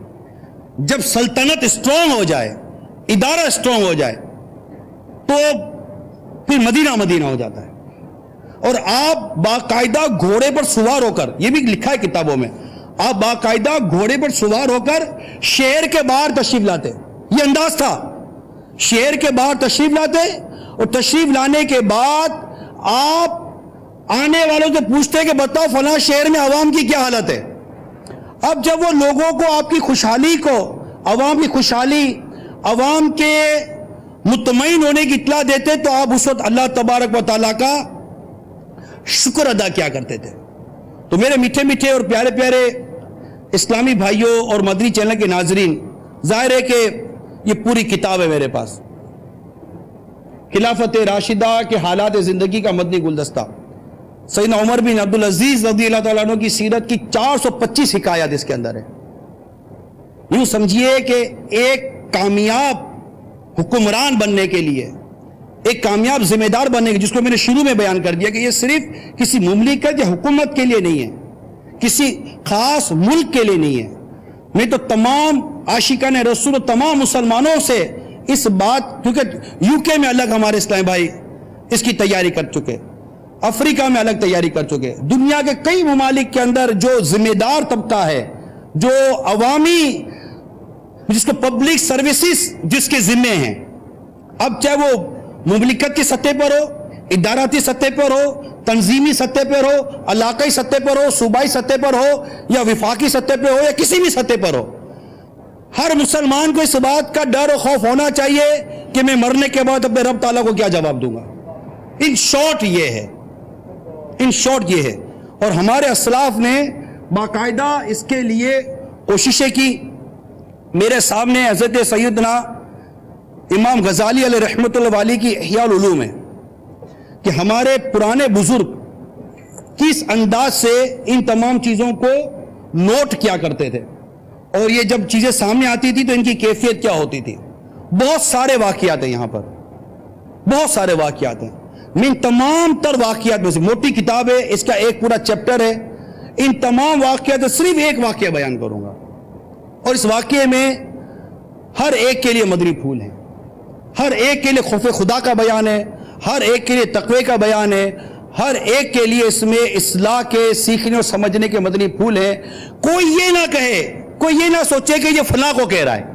جب سلطنت اسٹرانگ ہو جائے، ادارہ اسٹرانگ ہو جائے تو پھر مدینہ مدینہ ہو جاتا ہے. اور آپ باقاعدہ گھوڑے پر سوار ہو کر، یہ بھی لکھا ہے کتابوں میں، آپ باقاعدہ گھوڑے پر سوار ہو کر شہر کے باہر تشریف لاتے. یہ انداز تھا، شہر کے باہر تشریف لاتے اور تشریف لانے کے بعد آپ آنے والوں سے پوچھتے کہ بتاؤ فلاں شہر میں عوام کی کیا حالت ہے. اب جب وہ لوگوں کو آپ کی خوشحالی کو، عوام کی خوشحالی، عوام کے مطمئن ہونے کی اطلاع دیتے تو آپ اس وقت اللہ تبارک و تعالیٰ کا شکر ادا کیا کرتے تھے. تو میرے میٹھے میٹھے اور پیارے پیارے اسلامی بھائیوں اور مدنی چینل کے ناظرین، ظاہر ہے کہ یہ پوری کتاب ہے میرے پاس، خلافت راشدہ کے حالات زندگی کا مدنی گلدستہ. سیدنا عمر بن عبدالعزیز رضی اللہ تعالیٰ عنہ کی سیرت کی چار سو پچیس حکایات اس کے اندر ہے. یوں سمجھیے کہ ایک کامیاب حکمران بننے کے لیے، ایک کامیاب ذمہ دار بننے کے، جس کو میں نے شروع میں بیان کر دیا کہ یہ صرف کسی مملکت یا حکومت کے لیے نہیں ہے، کسی خاص ملک کے لیے نہیں ہے. میں تو تمام عاشقان رسول و تمام مسلمانوں سے اس بات، کیونکہ یو کے میں الگ ہمارے اسلام بھائی اس کی تیاری کر چکے، افریقہ میں الگ تیاری کر چکے، دنیا کے کئی ممالک کے اندر جو ذمہ دار طبقہ ہے، جو عوامی، جس کو پبلک سروسز جس کے ذمے ہیں، اب چاہے وہ مملکت کی سطح پر ہو، اداراتی سطح پر ہو، تنظیمی سطح پر ہو، علاقائی سطح پر ہو، صوبائی سطح پر ہو، یا وفاقی سطح پر ہو، یا کسی بھی سطح پر ہو، ہر مسلمان کو اس بات کا ڈر و خوف ہونا چاہیے کہ میں مرنے کے بعد اپنے رب تعالیٰ کو کیا جواب دوں گا. ان شارٹ یہ ہے، ان شارٹ یہ ہے. اور ہمارے اسلاف نے باقاعدہ اس کے لیے کوششیں کی. میرے سامنے حضرت سیدنا امام غزالی علیہ رحمۃ اللہ علیہ کی احیاء العلوم ہے کہ ہمارے پرانے بزرگ کس انداز سے ان تمام چیزوں کو نوٹ کیا کرتے تھے، اور یہ جب چیزیں سامنے آتی تھی تو ان کی کیفیت کیا ہوتی تھی. بہت سارے واقعات ہیں یہاں پر، بہت سارے واقعات ہیں. میں ان تمام تر واقعات میں سے، موٹی کتاب ہے، اس کا ایک پورا چیپٹر ہے، ان تمام واقعات میں صرف ایک واقعہ بیان کروں گا، اور اس واقعے میں ہر ایک کے لیے مدنی پھول ہیں، ہر ایک کے لیے خوف خدا کا بیان ہے، ہر ایک کے لیے تقوی کا بیان ہے، ہر ایک کے لیے اس میں اصلاح کے، سیکھنے اور سمجھنے کے مدنی پھول ہیں. کوئی یہ نہ کہے، کوئی یہ نہ سوچے کہ یہ فلاں کو کہہ رہا ہے.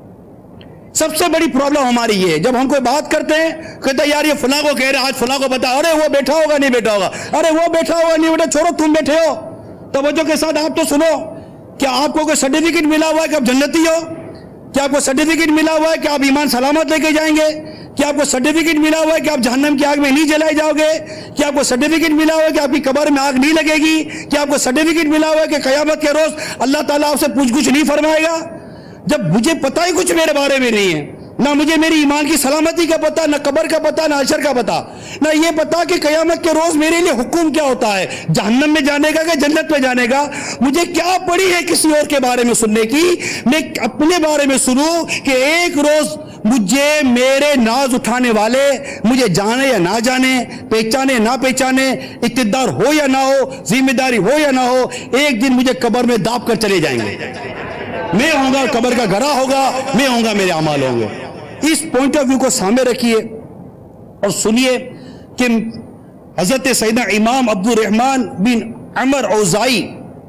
سب سے بڑی پرابلم ہماری یہ ہے، جب ہم کوئی بات کرتے ہیں کہتے ہیں یار یہ فلاں کو کہہ رہا ہے، آج فلاں کو بتا، ارے وہ بیٹھا ہوگا نہیں بیٹھا ہوگا، ارے وہ بیٹھا ہوگا نہیں بیٹھا، چھوڑو تم بیٹھے ہو. توجہ کے ساتھ آپ تو سنو، کیا آپ کو کوئی سرٹیفکیٹ ملا ہوا ہے کہ آپ جنتی ہو؟ کیا آپ کو سرٹیفکیٹ ملا ہوا ہے کہ آپ ایمان سلامت لے کے جائیں گے؟ کیا آپ کو سرٹیفکیٹ ملا ہوا ہے کہ آپ جہنم کی آگ میں نہیں جلائے جاؤ گے؟ کیا آپ کو سرٹیفکیٹ ملا ہوا ہے کہ آپ کی قبر میں آگ نہیں لگے گی؟ کیا آپ کو سرٹیفکیٹ ملا ہوا ہے کہ قیامت کے روز اللہ تعالیٰ آپ سے پوچھ گچھ نہیں فرمائے گا؟ جب مجھے پتہ ہی کچھ میرے بارے میں نہیں ہے، نہ مجھے میری ایمان کی سلامتی کا پتہ، نہ قبر کا پتہ، نہ حشر کا پتہ، نہ یہ پتہ کہ قیامت کے روز میرے لیے حکم کیا ہوتا ہے، جہنم میں جانے کا کہ جنت میں جانے کا، مجھے کیا پڑی ہے کسی اور کے بارے میں سننے کی؟ میں اپنے بارے میں سنوں کہ ایک روز مجھے میرے ناز اٹھانے والے، مجھے جانے یا نہ جانے، پہچانے نہ پہچانے، اقتدار ہو یا نہ ہو، ذمہ داری ہو یا نہ ہو، ایک دن مجھے قبر میں داب کر چلے جائیں گے. میں ہوں گا، قبر کا گھرا ہوگا، میں ہوں گا، میرے اعمال ہوں گے. اس پوائنٹ آف ویو کو سامنے رکھیے اور سنیے کہ حضرت سیدنا امام عبد الرحمن بن عمر اوزائی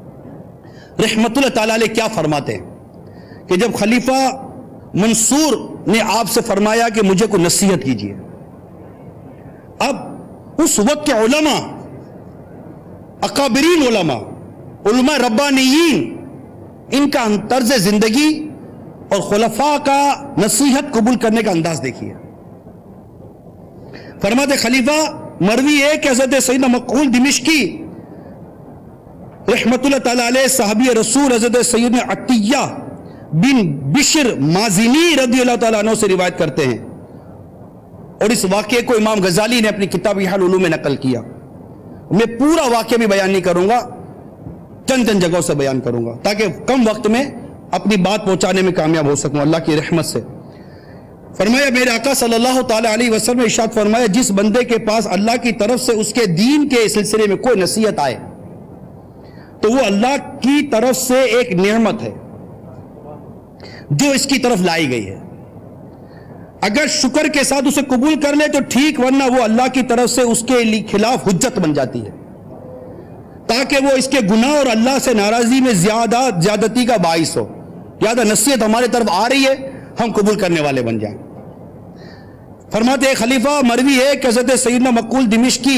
رحمت اللہ تعالیٰ علیہ کیا فرماتے ہیں کہ جب خلیفہ منصور نے آپ سے فرمایا کہ مجھے کوئی نصیحت کیجیے. اب اس وقت کے علماء، اکابرین علماء، علماء ربانیین، ان کا طرز زندگی اور خلفاء کا نصیحت قبول کرنے کا انداز دیکھیے. فرماتے خلیفہ مروی ہے کہ حضرت سیدنا مقبول دمشقی رحمت اللہ تعالیٰ علیہ صحابی رسول حضرت سیدنا عطیہ بن بشر مازنی رضی اللہ تعالیٰ عنہ سے روایت کرتے ہیں، اور اس واقعے کو امام غزالی نے اپنی کتاب احیاء العلوم میں نقل کیا. میں پورا واقعہ بھی بیان نہیں کروں گا، چند چند جگہوں سے بیان کروں گا تاکہ کم وقت میں اپنی بات پہنچانے میں کامیاب ہو سکوں اللہ کی رحمت سے۔ فرمایا میرے آقا صلی اللہ تعالیٰ علیہ وسلم نے ارشاد فرمایا جس بندے کے پاس اللہ کی طرف سے اس کے دین کے سلسلے میں کوئی نصیحت آئے تو وہ اللہ کی طرف سے ایک نعمت ہے جو اس کی طرف لائی گئی ہے، اگر شکر کے ساتھ اسے قبول کر لے تو ٹھیک، ورنہ وہ اللہ کی طرف سے اس کے خلاف حجت بن جاتی ہے تاکہ وہ اس کے گناہ اور اللہ سے ناراضی میں زیادہ زیادتی کا باعث ہو۔ زیادہ نصیحت ہمارے طرف آ رہی ہے، ہم قبول کرنے والے بن جائیں۔ فرماتے ہیں خلیفہ مروی ہے کہ حضرت سیدنا مقبول دمشقی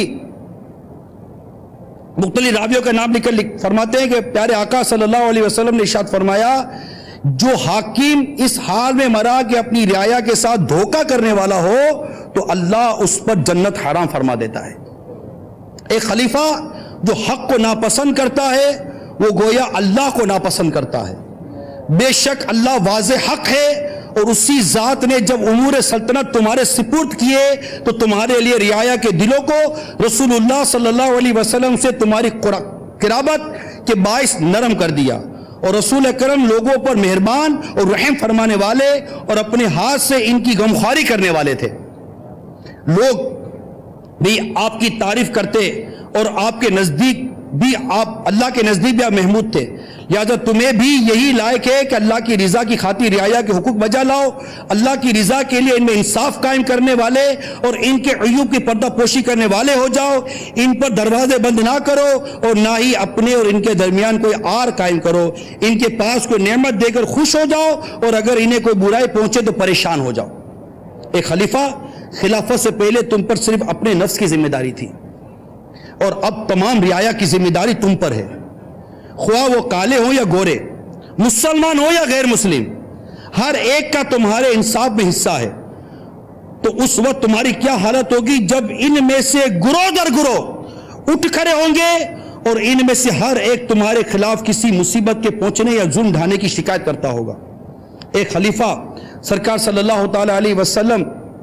مختلف راویوں کا نام لکھ کر فرماتے ہیں کہ پیارے آقا صلی اللہ علیہ وسلم نے ارشاد فرمایا جو حاکم اس حال میں مرا کہ اپنی رعایا کے ساتھ دھوکہ کرنے والا ہو تو اللہ اس پر جنت حرام فرما دیتا ہے۔ ایک خلیفہ جو حق کو ناپسند کرتا ہے وہ گویا اللہ کو ناپسند کرتا ہے۔ بے شک اللہ واضح حق ہے اور اسی ذات نے جب امور سلطنت تمہارے سپرد کیے تو تمہارے لیے رعایا کے دلوں کو رسول اللہ صلی اللہ علیہ وسلم سے تمہاری قرابت کے باعث نرم کر دیا، اور رسول اکرم لوگوں پر مہربان اور رحم فرمانے والے اور اپنے ہاتھ سے ان کی غمخواری کرنے والے تھے۔ لوگ بھی آپ کی تعریف کرتے اور آپ کے نزدیک بھی آپ اللہ کے نزدیک بھی آپ محمود تھے، لہذا تمہیں بھی یہی لائق ہے کہ اللہ کی رضا کی خاطر رعایا کے حقوق بجا لاؤ، اللہ کی رضا کے لیے ان میں انصاف قائم کرنے والے اور ان کے عیوب کی پردہ پوشی کرنے والے ہو جاؤ، ان پر دروازے بند نہ کرو اور نہ ہی اپنے اور ان کے درمیان کوئی آر قائم کرو، ان کے پاس کوئی نعمت دے کر خوش ہو جاؤ اور اگر انہیں کوئی برائی پہنچے تو پریشان ہو جاؤ۔ ایک خلیفہ خلافت سے پہلے تم پر صرف اپنے نفس کی ذمہ داری تھی اور اب تمام رعایا کی ذمہ داری تم پر ہے، خواہ وہ کالے ہوں یا گورے، مسلمان ہو یا غیر مسلم، ہر ایک کا تمہارے انصاف میں حصہ ہے۔ تو اس وقت تمہاری کیا حالت ہوگی جب ان میں سے گروہ در گروہ اٹھ کھڑے ہوں گے اور ان میں سے ہر ایک تمہارے خلاف کسی مصیبت کے پہنچنے یا ظلم ڈھانے کی شکایت کرتا ہوگا۔ ایک خلیفہ سرکار صلی اللہ تعالیٰ علیہ وسلم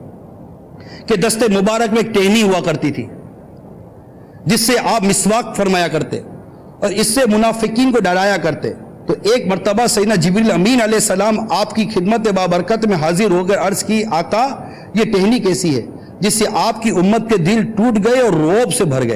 کے دستے مبارک میں ایک ٹہنی ہوا کرتی تھی جس سے آپ مسواک فرمایا کرتے اور اس سے منافقین کو ڈرایا کرتے۔ تو ایک مرتبہ سیدنا جبریل امین علیہ السلام آپ کی خدمت بابرکت میں حاضر ہو کر عرض کی آقا یہ ٹہنی کیسی ہے جس سے آپ کی امت کے دل ٹوٹ گئے اور رعب سے بھر گئے،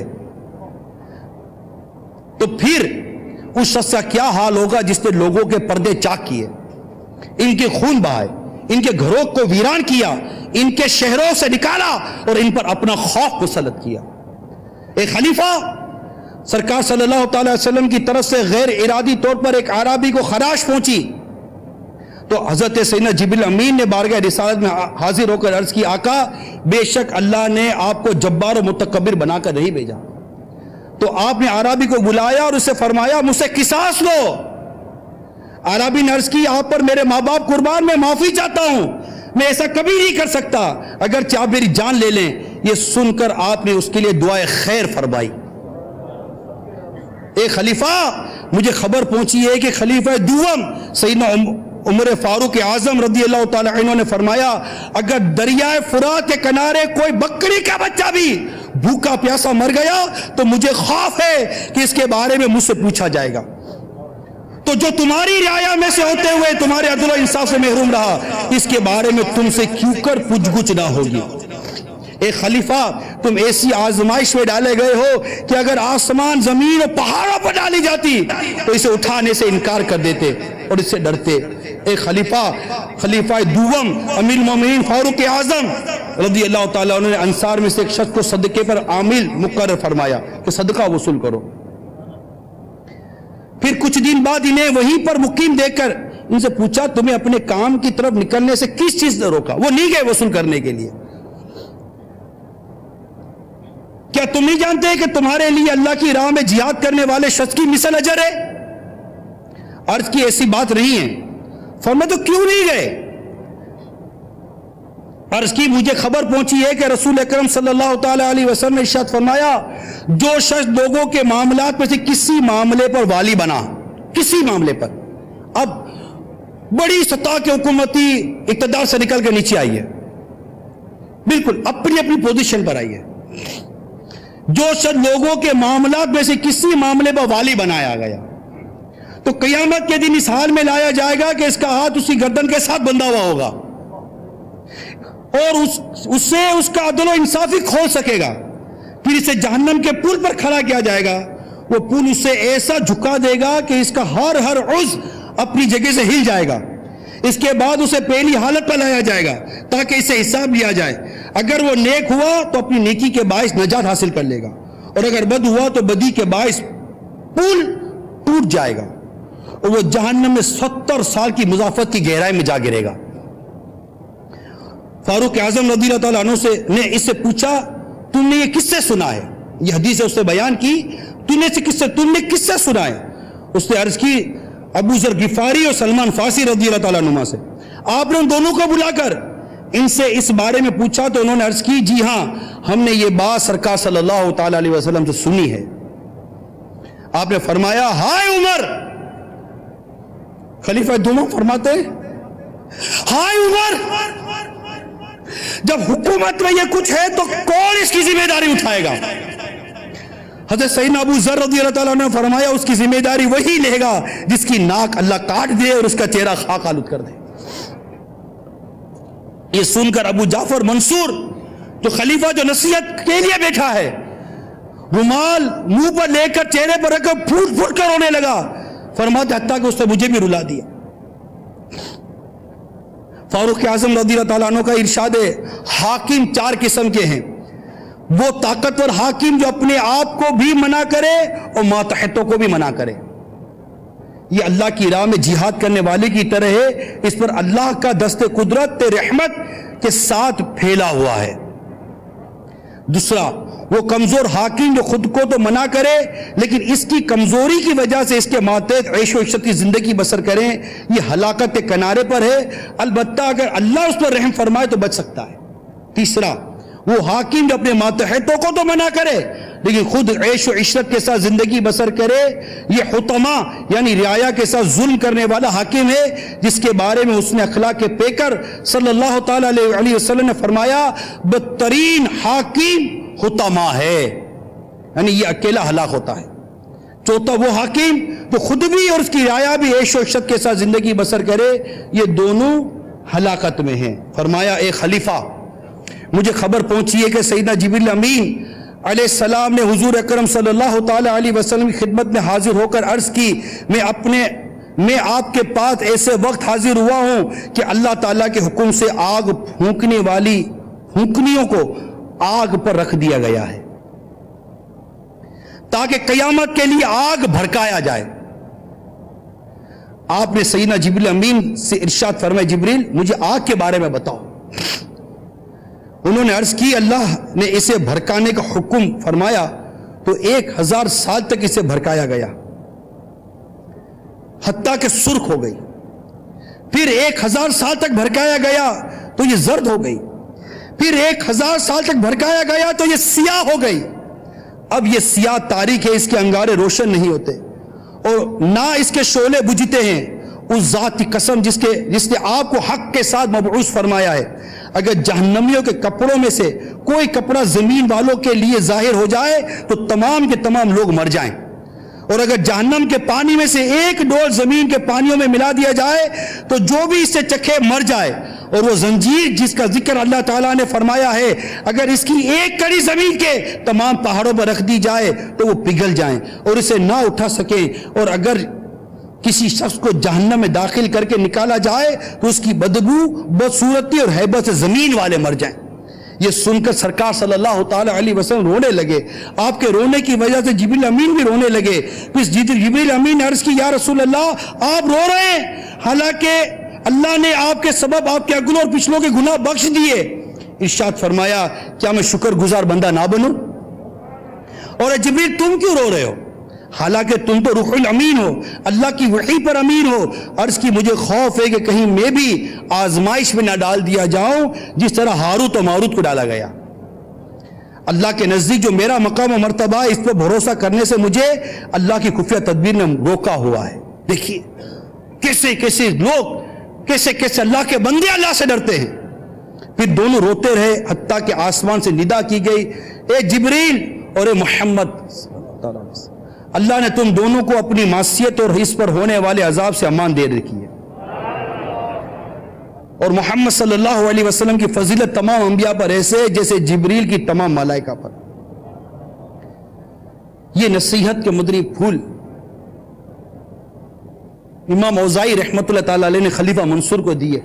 تو پھر اس شخص کا کیا حال ہوگا جس نے لوگوں کے پردے چاک کیے، ان کے خون بہائے، ان کے گھروں کو ویران کیا، ان کے شہروں سے نکالا اور ان پر اپنا خوف مسلط کیا۔ ایک خلیفہ سرکار صلی اللہ تعالی وسلم کی طرف سے غیر ارادی طور پر ایک اعرابی کو خراش پہنچی تو حضرت سیدنا جبریل امین نے بارگاہ رسالت میں حاضر ہو کر عرض کی آقا بے شک اللہ نے آپ کو جبار و متکبر بنا کر نہیں بھیجا۔ تو آپ نے اعرابی کو بلایا اور اسے فرمایا مجھ سے قصاص لو۔ اعرابی نے عرض کی آپ پر میرے ماں باپ قربان، میں معافی چاہتا ہوں، میں ایسا کبھی نہیں کر سکتا اگرچہ آپ میری جان لے لیں۔ یہ سن کر آپ نے اس کے لیے دعائے خیر فرمائی۔ ایک خلیفہ مجھے خبر پہنچی ہے کہ خلیفہ دوم سیدنا عمر فاروق اعظم رضی اللہ تعالی عنہ نے فرمایا اگر دریائے فرات کے کنارے کوئی بکری کا بچہ بھی بھوکا پیاسا مر گیا تو مجھے خوف ہے کہ اس کے بارے میں مجھ سے پوچھا جائے گا۔ تو جو تمہاری رعایا میں سے ہوتے ہوئے تمہارے عدل و انصاف سے محروم رہا اس کے بارے میں تم سے کیوں کر پوچھ گچھ نہ ہوگی۔ ایک خلیفہ تم ایسی آزمائش میں ڈالے گئے ہو کہ اگر آسمان زمین اور پہاڑوں پر ڈالی جاتی تو اسے اٹھانے سے انکار کر دیتے اور اس سے ڈرتے۔ ایک خلیفہ خلیفہ دوم امیر المومنین فاروق اعظم رضی اللہ تعالیٰ عنہ نے انصار میں سے ایک شخص کو صدقے پر عامل مقرر فرمایا کہ صدقہ وصول کرو۔ پھر کچھ دن بعد انہیں وہیں پر مقیم دیکھ کر ان سے پوچھا تمہیں اپنے کام کی طرف نکلنے سے کس چیز نے روکا؟ وہ نہیں گئے وصول کرنے کے لیے۔ کیا تم نہیں جانتے کہ تمہارے لیے اللہ کی راہ میں جہاد کرنے والے شخص کی مثل اجر ہے؟ عرض کی ایسی بات نہیں ہے۔ فرمایا تو کیوں نہیں گئے؟ عرض کی مجھے خبر پہنچی ہے کہ رسول اکرم صلی اللہ تعالی علیہ وسلم نے ارشاد فرمایا جو شخص لوگوں کے معاملات میں سے کسی معاملے پر والی بنا، کسی معاملے پر، اب بڑی سطح کے حکومتی اقتدار سے نکل کے نیچے آئی ہے، بالکل اپنی اپنی پوزیشن پر آئی ہے، جو شخص لوگوں کے معاملات میں سے کسی معاملے پر والی بنایا گیا تو قیامت کے دن اس حال میں لایا جائے گا کہ اس کا ہاتھ اسی گردن کے ساتھ بندھا ہوا ہوگا، اور اس, اس سے اس کا عدل و انصافی کھول سکے گا. پھر اسے جہنم کے پل پر کھڑا کیا جائے گا. وہ پل اسے ایسا جھکا دے گا کہ اس کا ہر ہر عضو اپنی جگہ سے ہل جائے گا. اس کے بعد اسے پہلی حالت پر لایا جائے گا تاکہ اسے حساب لیا جائے. اگر وہ نیک ہوا تو اپنی نیکی کے باعث نجات حاصل کر لے گا، اور اگر بد ہوا تو بدی کے باعث پل ٹوٹ جائے گا، اور وہ جہنم میں ستر سال کی مضافت کی گہرائی میں جا گرے گا. فاروق اعظم رضی اللہ تعالیٰ عنہ سے نے اس سے پوچھا تم نے یہ کس سے سنا ہے؟ یہ حدیث اس سے بیان کی تم نے کس سے تم نے کس سے سنا ہے؟ اس نے عرض کی ابو ذر غفاری اور سلمان فارسی رضی اللہ تعالیٰ عنہ سے. آپ نے ان دونوں کو بلا کر ان سے اس بارے میں پوچھا تو انہوں نے عرض کی جی ہاں ہم نے یہ بات سرکار صلی اللہ تعالیٰ علیہ وسلم سے سنی ہے. آپ نے فرمایا ہائے عمر. خلیفہ دوم فرماتے ہیں ہائے عمر، جب حکومت میں یہ کچھ ہے تو کون اس کی ذمہ داری اٹھائے گا؟ حضرت سیدنا ابو ذر رضی اللہ تعالیٰ نے فرمایا اس کی ذمہ داری وہی لے گا جس کی ناک اللہ کاٹ دے اور اس کا چہرہ خاک آلود کر دے. یہ سن کر ابو جعفر منصور جو خلیفہ جو نصیحت کے لیے بیٹھا ہے رومال منہ پر لے کر چہرے پر رکھ کر پھوٹ پھوٹ کر رونے لگا. فرماتے حتیٰ کہ اس نے مجھے بھی رلا دیا. فاروق اعظم رضی اللہ تعالیٰ عنہ کا ارشاد ہے حاکم چار قسم کے ہیں. وہ طاقتور حاکم جو اپنے آپ کو بھی منع کرے اور ماتحتوں کو بھی منع کرے. یہ اللہ کی راہ میں جہاد کرنے والے کی طرح ہے، اس پر اللہ کا دست قدرت رحمت کے ساتھ پھیلا ہوا ہے. دوسرا وہ کمزور حاکم جو خود کو تو منع کرے لیکن اس کی کمزوری کی وجہ سے اس کے ماتحت عیش و عشرت کی زندگی بسر کریں، یہ ہلاکت کے کنارے پر ہے، البتہ اگر اللہ اس پر رحم فرمائے تو بچ سکتا ہے. تیسرا وہ حاکم جو اپنے ماتحتوں کو تو منع کرے لیکن خود عیش و عشرت کے ساتھ زندگی بسر کرے، یہ حطمہ یعنی رعایا کے ساتھ ظلم کرنے والا حاکم ہے جس کے بارے میں اس نے اخلاق کے پیکر صلی اللہ تعالیٰ علیہ وسلم نے فرمایا بدترین حاکم حطمہ ہے، یعنی یہ اکیلا ہلاک ہوتا ہے. چوتھا وہ حاکم جو خود بھی اور اس کی رعایا بھی عیش و عشرت کے ساتھ زندگی بسر کرے، یہ دونوں ہلاکت میں ہیں. فرمایا اے خلیفہ مجھے خبر پہنچی ہے کہ سیدنا جبریل امین علیہ السلام نے حضور اکرم صلی اللہ تعالی علیہ وسلم کی خدمت میں حاضر ہو کر عرض کی میں اپنے میں آپ کے پاس ایسے وقت حاضر ہوا ہوں کہ اللہ تعالیٰ کے حکم سے آگ پھونکنے والی پھونکنیوں کو آگ پر رکھ دیا گیا ہے تاکہ قیامت کے لیے آگ بھڑکایا جائے. آپ نے سیدنا جبریل امین سے ارشاد فرمایا جبریل مجھے آگ کے بارے میں بتاؤ. انہوں نے عرض کی اللہ نے اسے بھڑکانے کا حکم فرمایا تو ایک ہزار سال تک اسے بھڑکایا گیا حتیٰ کہ سرخ ہو گئی. پھر ایک ہزار سال تک بھڑکایا گیا تو یہ زرد ہو گئی. پھر ایک ہزار سال تک بھڑکایا گیا تو یہ سیاہ ہو گئی. اب یہ سیاہ تاریک ہے، اس کے انگارے روشن نہیں ہوتے اور نہ اس کے شعلے بجھتے ہیں. اس ذات کی قسم جس کے جس نے آپ کو حق کے ساتھ مبعوث فرمایا ہے، اگر جہنمیوں کے کپڑوں میں سے کوئی کپڑا زمین والوں کے لیے ظاہر ہو جائے تو تمام کے تمام لوگ مر جائیں، اور اگر جہنم کے پانی میں سے ایک ڈول زمین کے پانیوں میں ملا دیا جائے تو جو بھی اس سے چکھے مر جائے. اور وہ زنجیر جس کا ذکر اللہ تعالیٰ نے فرمایا ہے اگر اس کی ایک کڑی زمین کے تمام پہاڑوں پر رکھ دی جائے تو وہ پگھل جائیں اور اسے نہ اٹھا سکیں، اور اگر کسی شخص کو جہنم میں داخل کر کے نکالا جائے تو اس کی بدبو بدصورتی اور ہیبت سے زمین والے مر جائیں. یہ سن کر سرکار صلی اللہ تعالی علیہ وسلم رونے لگے. آپ کے رونے کی وجہ سے جبریل امین بھی رونے لگے. پھر جبریل امین نے عرض کی یا رسول اللہ آپ رو رہے ہیں حالانکہ اللہ نے آپ کے سبب آپ کے اگلوں اور پچھلوں کے گناہ بخش دیے. ارشاد فرمایا کیا میں شکر گزار بندہ نہ بنوں؟ اور جبریل تم کیوں رو رہے ہو حالانکہ تم تو روح الامین ہو، اللہ کی وحی پر امین ہو. عرض کی مجھے خوف ہے کہ کہیں میں بھی آزمائش میں نہ ڈال دیا جاؤں جس طرح ہاروت و ماروت کو ڈالا گیا. اللہ کے نزدیک جو میرا مقام و مرتبہ اس پر بھروسہ کرنے سے مجھے اللہ کی خفیہ تدبیر نے روکا ہوا ہے. دیکھیے کیسے کیسے لوگ کیسے کیسے اللہ کے بندے اللہ سے ڈرتے ہیں. پھر دونوں روتے رہے حتیٰ کہ آسمان سے ندا کی گئی اے جبریل اور اے محمد. اللہ نے تم دونوں کو اپنی معصیت اور اس پر ہونے والے عذاب سے امان دے رکھی ہے. اور محمد صلی اللہ علیہ وسلم کی فضیلت تمام انبیاء پر ایسے جیسے جبریل کی تمام ملائکہ پر. یہ نصیحت کے مدری پھول امام اوزائی رحمت اللہ تعالی علیہ نے خلیفہ منصور کو دیے.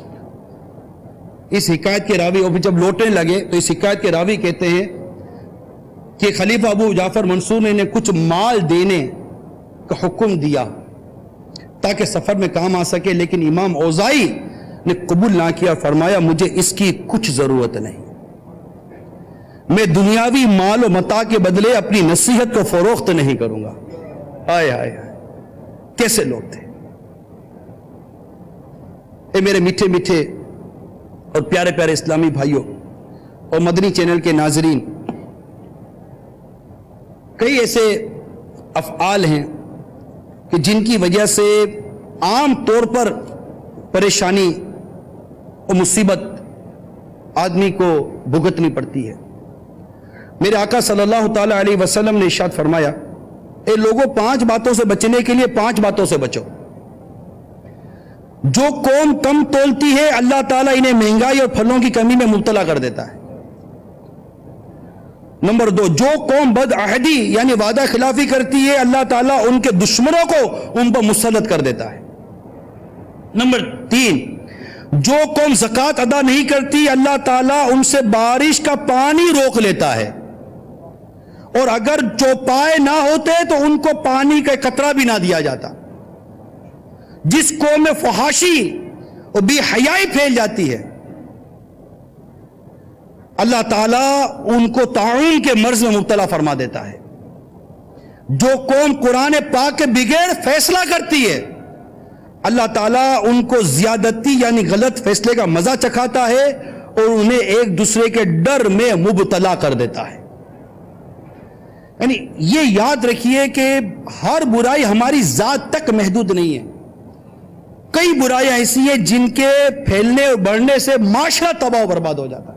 اس حکایت کے راوی اور جب لوٹنے لگے تو اس حکایت کے راوی کہتے ہیں کہ خلیفہ ابو جعفر منصور نے انہیں کچھ مال دینے کا حکم دیا تاکہ سفر میں کام آ سکے، لیکن امام اوزائی نے قبول نہ کیا، فرمایا مجھے اس کی کچھ ضرورت نہیں، میں دنیاوی مال و متاع کے بدلے اپنی نصیحت کو فروخت نہیں کروں گا. آئے آئے آئے کیسے لوگ تھے اے میرے میٹھے میٹھے اور پیارے پیارے اسلامی بھائیوں اور مدنی چینل کے ناظرین. کئی ایسے افعال ہیں کہ جن کی وجہ سے عام طور پر پریشانی اور مصیبت آدمی کو بھگتنی پڑتی ہے. میرے آقا صلی اللہ تعالی علیہ وسلم نے ارشاد فرمایا، اے لوگوں پانچ باتوں سے بچنے کے لیے پانچ باتوں سے بچو. جو قوم کم تولتی ہے اللہ تعالیٰ انہیں مہنگائی اور پھلوں کی کمی میں مبتلا کر دیتا ہے. نمبر دو، جو قوم بد عہدی یعنی وعدہ خلافی کرتی ہے اللہ تعالیٰ ان کے دشمنوں کو ان پر مسلط کر دیتا ہے. نمبر تین، جو قوم زکوٰۃ ادا نہیں کرتی اللہ تعالیٰ ان سے بارش کا پانی روک لیتا ہے، اور اگر چوپائے نہ ہوتے تو ان کو پانی کا قطرہ بھی نہ دیا جاتا. جس قوم میں فحاشی اور بے حیائی پھیل جاتی ہے اللہ تعالیٰ ان کو طاعون کے مرض میں مبتلا فرما دیتا ہے. جو قوم قرآن پاک کے بغیر فیصلہ کرتی ہے اللہ تعالیٰ ان کو زیادتی یعنی غلط فیصلے کا مزہ چکھاتا ہے اور انہیں ایک دوسرے کے ڈر میں مبتلا کر دیتا ہے. یعنی یہ یاد رکھیے کہ ہر برائی ہماری ذات تک محدود نہیں ہے. کئی برائیاں ایسی ہیں جن کے پھیلنے اور بڑھنے سے معاشرہ تباہ و برباد ہو جاتا ہے.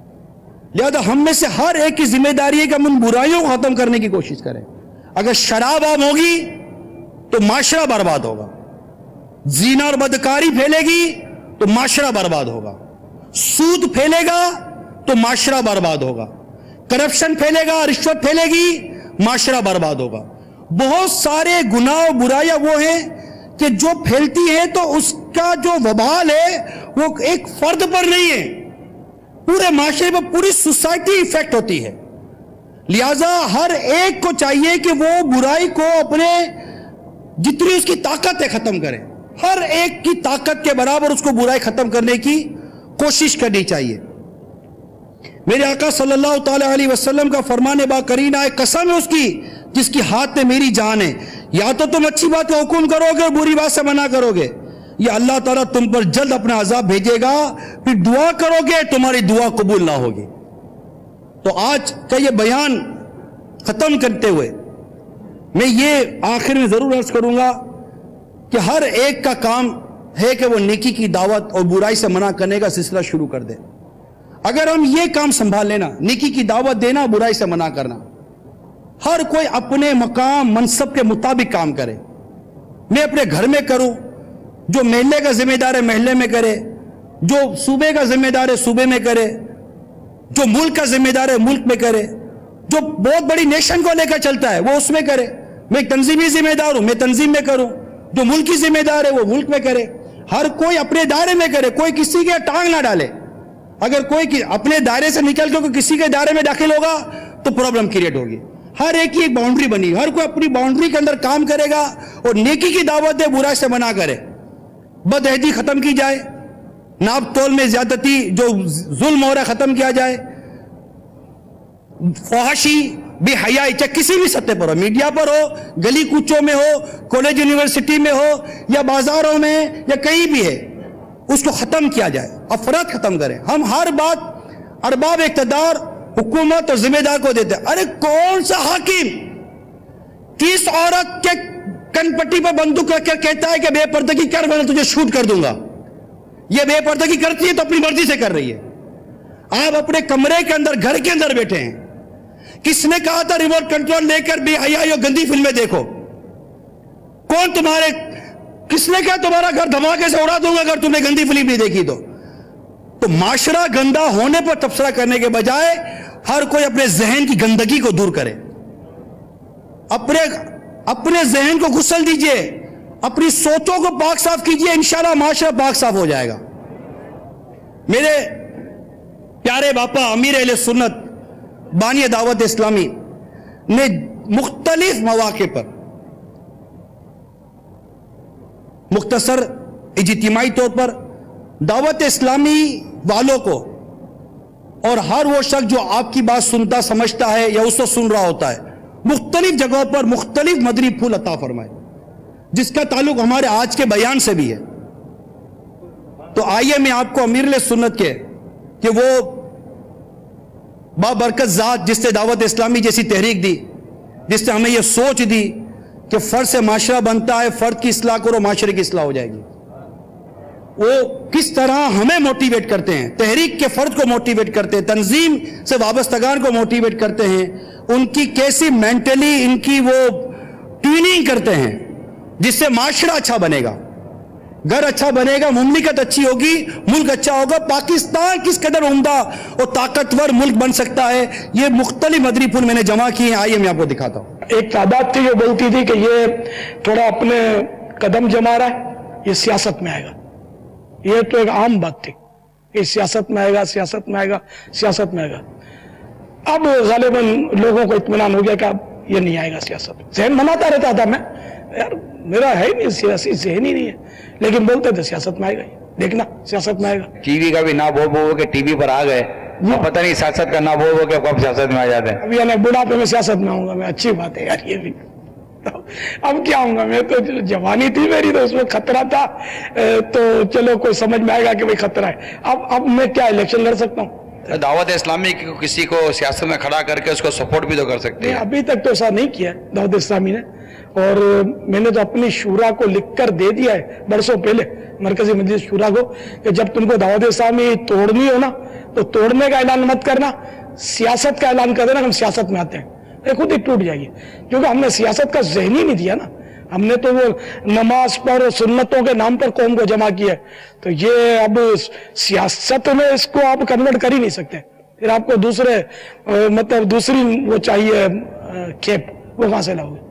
لہذا ہم میں سے ہر ایک کی ذمہ داری ہے کہ ہم ان برائیوں کو ختم کرنے کی کوشش کریں. اگر شراب عام ہوگی تو معاشرہ برباد ہوگا، زنا اور بدکاری پھیلے گی تو معاشرہ برباد ہوگا، سود پھیلے گا تو معاشرہ برباد ہوگا، کرپشن پھیلے گا، رشوت پھیلے گی، معاشرہ برباد ہوگا. بہت سارے گناہ و برائیاں وہ ہیں کہ جو پھیلتی ہیں تو اس کا جو وبال ہے وہ ایک فرد پر نہیں ہے، پورے معاشرے پر، پوری سوسائٹی ایفیکٹ ہوتی ہے. لہذا ہر ایک کو چاہیے کہ وہ برائی کو اپنے جتنی اس کی طاقت ہے ختم کرے. ہر ایک کی طاقت کے برابر اس کو برائی ختم کرنے کی کوشش کرنی چاہیے. میرے آقا صلی اللہ تعالی علیہ وسلم کا فرمان با کرینہ ہے، قسم ہے اس کی جس کی ہاتھ میں میری جان ہے، یا تو تم اچھی بات کا حکم کرو گے اور بری بات سے منع کرو گے، یا اللہ تعالیٰ تم پر جلد اپنا عذاب بھیجے گا، پھر دعا کرو گے تمہاری دعا قبول نہ ہوگی. تو آج کا یہ بیان ختم کرتے ہوئے میں یہ آخر میں ضرور عرض کروں گا کہ ہر ایک کا کام ہے کہ وہ نیکی کی دعوت اور برائی سے منع کرنے کا سلسلہ شروع کر دے. اگر ہم یہ کام سنبھال لینا، نیکی کی دعوت دینا، برائی سے منع کرنا، ہر کوئی اپنے مقام منصب کے مطابق کام کرے. میں اپنے گھر میں کروں، جو محلے کا ذمہ دار ہے محلے میں کرے، جو صوبے کا ذمہ دار ہے صوبے میں کرے، جو ملک کا ذمہ دار ہے ملک میں کرے، جو بہت بڑی نیشن کو لے کر چلتا ہے وہ اس میں کرے. میں ایک تنظیمی ذمہ دار ہوں، میں تنظیم میں کروں، جو ملکی ذمہ دار ہے وہ ملک میں کرے. ہر کوئی اپنے دائرے میں کرے، کوئی کسی کے ٹانگ نہ ڈالے. اگر کوئی اپنے دائرے سے نکل کے کسی کے دائرے میں داخل ہوگا تو پرابلم کریٹ ہوگی. ہر ایک کی ایک باؤنڈری بنی، ہر کوئی اپنی باؤنڈری کے اندر کام کرے گا اور نیکی کی دعوت دے، برائی سے منع کرے. بد عہدی ختم کی جائے، ناپ تول میں زیادتی جو ظلم ہو رہا ہے ختم کیا جائے، فحاشی بے حیائی چاہے کسی بھی سطح پر ہو، میڈیا پر ہو، گلی کوچوں میں ہو، کالج یونیورسٹی میں ہو یا بازاروں میں یا کہیں بھی ہے، اس کو ختم کیا جائے. افراد ختم کریں. ہم ہر بات ارباب اقتدار، حکومت اور ذمہ دار کو دیتے ہیں. ارے کون سا حاکم کس عورت کے کن پٹی پر بندوق رکھ کر کہتا ہے کہ بے پردگی کر میں تجھے شوٹ کر دوں گا؟ یہ بے پردگی کرتی ہے تو اپنی مرضی سے کر رہی ہے. آپ اپنے کمرے کے اندر گھر کے اندر بیٹھے ہیں، کس نے کہا تھا ریموٹ کنٹرول لے کر بے حیائی اور گندی فلمیں دیکھو؟ کون تمہارے کس نے کہا تمہارا گھر دھماکے سے اڑا دوں گا اگر تم نے گندی فلم نہیں دیکھی تو؟ تو معاشرہ گندا ہونے پر تبصرہ کرنے کے بجائے ہر کوئی اپنے ذہن کی گندگی کو دور کرے، اپنے اپنے ذہن کو غسل دیجئے، اپنی سوچوں کو پاک صاف کیجئے، انشاءاللہ معاشرہ پاک صاف ہو جائے گا۔ میرے پیارے باپا امیر اہل سنت بانی دعوت اسلامی نے مختلف مواقع پر مختصر اجتماعی طور پر دعوت اسلامی والوں کو اور ہر وہ شخص جو آپ کی بات سنتا سمجھتا ہے یا اس کو سن رہا ہوتا ہے، مختلف جگہوں پر مختلف مدنی پھول عطا فرمائے، جس کا تعلق ہمارے آج کے بیان سے بھی ہے۔ تو آئیے میں آپ کو امیر اہل سنت کے کہ وہ بابرکت ذات جس نے دعوت اسلامی جیسی تحریک دی، جس نے ہمیں یہ سوچ دی کہ فرد سے معاشرہ بنتا ہے، فرد کی اصلاح کرو معاشرے کی اصلاح ہو جائے گی، وہ کس طرح ہمیں موٹیویٹ کرتے ہیں، تحریک کے فرد کو موٹیویٹ کرتے ہیں، تنظیم سے وابستگان کو موٹیویٹ کرتے ہیں، ان کی کیسی مینٹلی ان کی وہ ٹیوننگ کرتے ہیں جس سے معاشرہ اچھا بنے گا، گھر اچھا بنے گا، مملکت اچھی ہوگی، ملک اچھا ہوگا، پاکستان کس قدر عمدہ اور طاقتور ملک بن سکتا ہے۔ یہ مختلف مدنی پھول میں نے جمع کیے ہیں، آئیے میں آپ کو دکھاتا ہوں۔ ایک تعداد تھی جو بولتی تھی کہ یہ تھوڑا اپنے قدم جما رہا ہے، یہ سیاست میں آئے گا، یہ تو ایک عام بات تھی، یہ سیاست میں آئے گا، سیاست میں آئے گا، سیاست میں آئے گا۔ اب غالباً لوگوں کو اطمینان ہو گیا کہ اب یہ نہیں آئے گا سیاست۔ ذہن بناتا رہتا تھا میں، یار میرا ہے ہی نہیں سیاسی ذہن ہی نہیں ہے، لیکن بولتے تھے سیاست میں آئے گا، دیکھنا سیاست میں آئے گا۔ ٹی وی کا بھی نہ بول بول کے ٹی وی پر آ گئے، پتہ نہیں سیاست کا نہ بول بول کے کب سیاست میں آ جاتے ہیں۔ اب یعنی بڑھاپے میں سیاست میں آؤں گا میں، اچھی بات ہے یار یہ بھی۔ اب کیا ہوں گا میں، تو جوانی تھی میری تو اس میں خطرہ تھا، تو چلو کوئی سمجھ میں آئے گا کہ بھئی خطرہ ہے۔ اب اب میں کیا الیکشن لڑ سکتا ہوں؟ دعوت اسلامی کسی کو سیاست میں کھڑا کر کے اس کو سپورٹ بھی تو کر سکتے ہیں۔ ابھی تک تو ایسا نہیں کیا دعوت اسلامی نے، اور میں نے تو اپنی شورا کو لکھ کر دے دیا ہے برسوں پہلے، مرکزی مجلس شورا کو، کہ جب تم کو دعوت اسلامی توڑنی ہو نا تو توڑنے کا اعلان مت کرنا، سیاست کا اعلان کر دینا کہ ہم سیاست میں آتے ہیں، یہ خود ہی ٹوٹ جائے گی، کیونکہ ہم نے سیاست کا ذہن ہی نہیں دیا نا، ہم نے تو وہ نماز پر اور سنتوں کے نام پر قوم کو جمع کیا ہے، تو یہ اب سیاست میں اس کو آپ کنورٹ کر ہی نہیں سکتے، پھر آپ کو دوسرے مطلب دوسری وہ چاہیے کھیپ، وہ کہاں سے لاؤ گے؟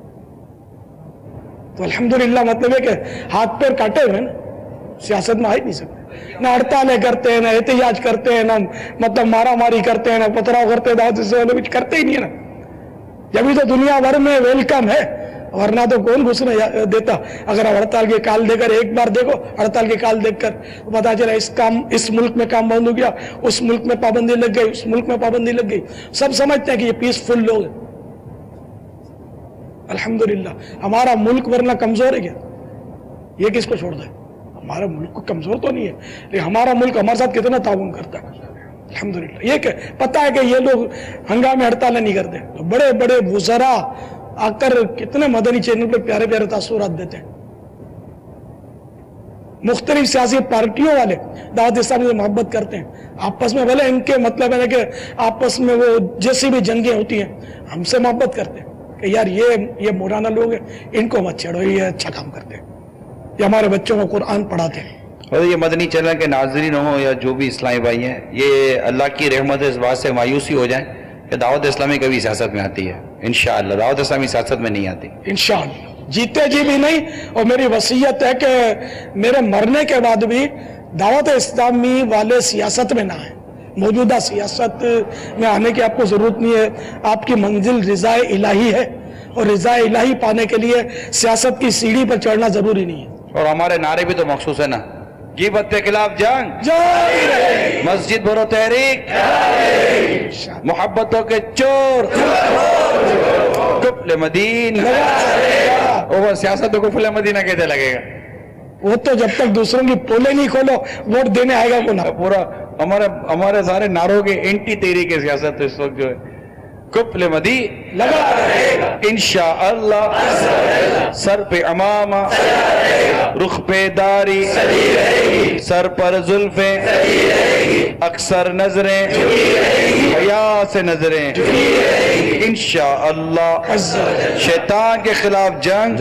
تو الحمدللہ مطلب ہے کہ ہاتھ پیر کاٹے ہوئے نا، سیاست میں آ ہی نہیں سکتے، نہ ہڑتالیں کرتے ہیں، نہ احتجاج کرتے ہیں، نہ مطلب مارا ماری کرتے ہیں، نہ پتھراؤ کرتے ہیں، دعوت اسلامی کچھ کرتے ہی نہیں ہے نا، جبھی تو دنیا بھر میں ویلکم ہے، ورنہ تو کون گھسنے دیتا۔ اگر آپ ہڑتال کے کال دے کر ایک بار دیکھو، ہڑتال کے کال دیکھ کر پتا چلا اس کام اس ملک میں کام بند ہو گیا، اس ملک میں پابندی لگ گئی، اس ملک میں پابندی لگ گئی، سب سمجھتے ہیں کہ یہ پیسفل لوگ ہیں۔ الحمدللہ ہمارا ملک ورنہ کمزور ہے کیا؟ یہ کس کو چھوڑ دے؟ ہمارا ملک کو کمزور تو نہیں ہے، لیکن ہمارا ملک ہمارے ساتھ کتنا تعاون کرتا ہے الحمدللہ۔ یہ کہ پتہ ہے کہ یہ لوگ ہنگامے ہڑتالیں نہیں کرتے، تو بڑے بڑے وزراء آ کر کتنے مدنی چینل پہ پیارے پیارے تاثرات دیتے ہیں۔ مختلف سیاسی پارٹیوں والے دعوت اسلامی سے محبت کرتے ہیں، آپس میں بھلے ان کے مطلب ہے کہ آپس میں وہ جیسی بھی جنگیں ہوتی ہیں، ہم سے محبت کرتے ہیں کہ یار یہ یہ مولانا لوگ ہیں، ان کو مت چھیڑو، یہ اچھا کام کرتے ہیں، یہ ہمارے بچوں کو قرآن پڑھاتے ہیں۔ اور یہ مدنی چینل کے ناظرین ہوں یا جو بھی اسلامی بھائی ہیں، یہ اللہ کی رحمت اس بات سے مایوسی ہو جائیں کہ دعوت اسلامی کبھی سیاست میں آتی ہے، انشاءاللہ دعوت اسلامی سیاست میں نہیں آتی انشاءاللہ، جیتے جی بھی نہیں۔ اور میری وصیت ہے کہ میرے مرنے کے بعد بھی دعوت اسلامی والے سیاست میں نہ آئیں، موجودہ سیاست میں آنے کی آپ کو ضرورت نہیں ہے، آپ کی منزل رضا الہی ہے، اور رضا الہی پانے کے لیے سیاست کی سیڑھی پر چڑھنا ضروری نہیں ہے۔ اور ہمارے نعرے بھی تو مخصوص ہے نا، غیبت کے خلاف جنگ، جاری رہے، مسجد بھرو تحریک، محبتوں کے چور، کفل مدین، وہ سیاست کو کفل مدینہ کہتے لگے گا، وہ تو جب تک دوسروں کی پولے نہیں کھولو ووٹ دینے آئے گا کو نہ۔ پورا ہمارے ہمارے سارے نعروں کے اینٹی تحریک سیاست اس وقت جو ہے کفل مدی لگا رہے گا انشاءاللہ، سر پہ امامہ رخ پہ داری سر پر زلفیں اکثر نظریں حیا سے نظریں انشاءاللہ، شیطان کے خلاف جنگ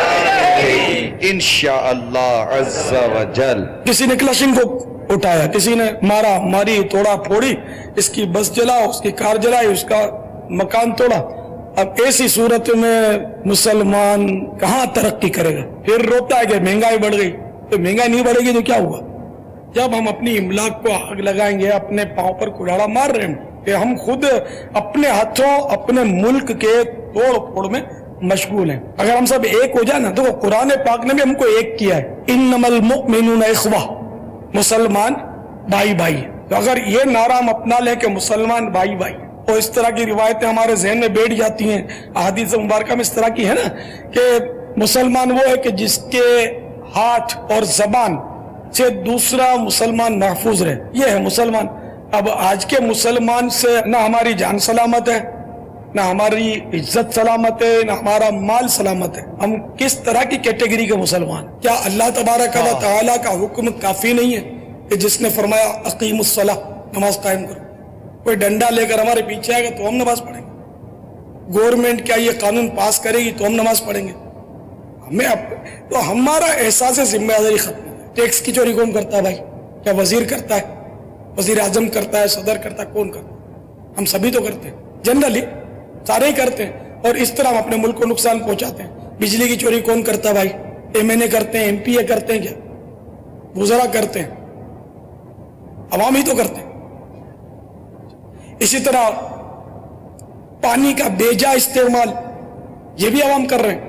انشاءاللہ عز و جل۔ کسی نے کلشن کو اٹھایا، کسی نے مارا ماری توڑا پھوڑی، اس کی بس جلا، اس کی کار جلائی، اس کا مکان توڑا۔ اب ایسی صورت میں مسلمان کہاں ترقی کرے گا؟ پھر روتا ہے کہ مہنگائی بڑھ گئی، تو مہنگائی نہیں بڑھے گی تو کیا ہوا؟ جب ہم اپنی املاک کو آگ لگائیں گے، اپنے پاؤں پر کلاڑا مار رہے ہیں کہ ہم خود اپنے ہاتھوں اپنے ملک کے توڑ پھوڑ میں مشغول ہیں۔ اگر ہم سب ایک ہو جائے نا، تو قرآن پاک نے بھی ہم کو ایک کیا ہے، انما المؤمنون اخوہ، مسلمان بھائی بھائی۔ تو اگر یہ نعرہ ہم اپنا لیں کہ مسلمان بھائی بھائی، اور اس طرح کی روایتیں ہمارے ذہن میں بیٹھ جاتی ہیں، احادیث مبارکہ میں اس طرح کی ہے نا کہ مسلمان وہ ہے کہ جس کے ہاتھ اور زبان سے دوسرا مسلمان محفوظ رہے، یہ ہے مسلمان۔ اب آج کے مسلمان سے نہ ہماری جان سلامت ہے، نہ ہماری عزت سلامت ہے، نہ ہمارا مال سلامت ہے۔ ہم کس طرح کی کیٹیگری کے مسلمان؟ کیا اللہ تبارک و تعالیٰ کا حکم کافی نہیں ہے کہ جس نے فرمایا اقیم الصلاۃ، نماز قائم کرو؟ کوئی ڈنڈا لے کر ہمارے پیچھے آئے گا تو ہم نماز پڑھیں گے؟ گورنمنٹ کیا یہ قانون پاس کرے گی تو ہم نماز پڑھیں گے؟ ہمیں اب تو ہمارا احساس ذمہ داری ختم ہے۔ ٹیکس کی چوری کون کرتا ہے بھائی؟ کیا وزیر کرتا ہے؟ وزیر اعظم کرتا ہے؟ صدر کرتا ہے؟ کون کرتا ہے؟ ہم سبھی تو کرتے ہیں، جنرلی سارے ہی کرتے ہیں، اور اس طرح ہم اپنے ملک کو نقصان پہنچاتے ہیں۔ بجلی کی چوری کون کرتا ہے بھائی؟ ایم این اے کرتے ہیں، ایم پی اے کرتے ہیں، کیا وزراء کرتے ہیں؟ عوام ہی تو کرتے ہیں۔ اسی طرح پانی کا بیجا استعمال یہ بھی عوام کر رہے ہیں۔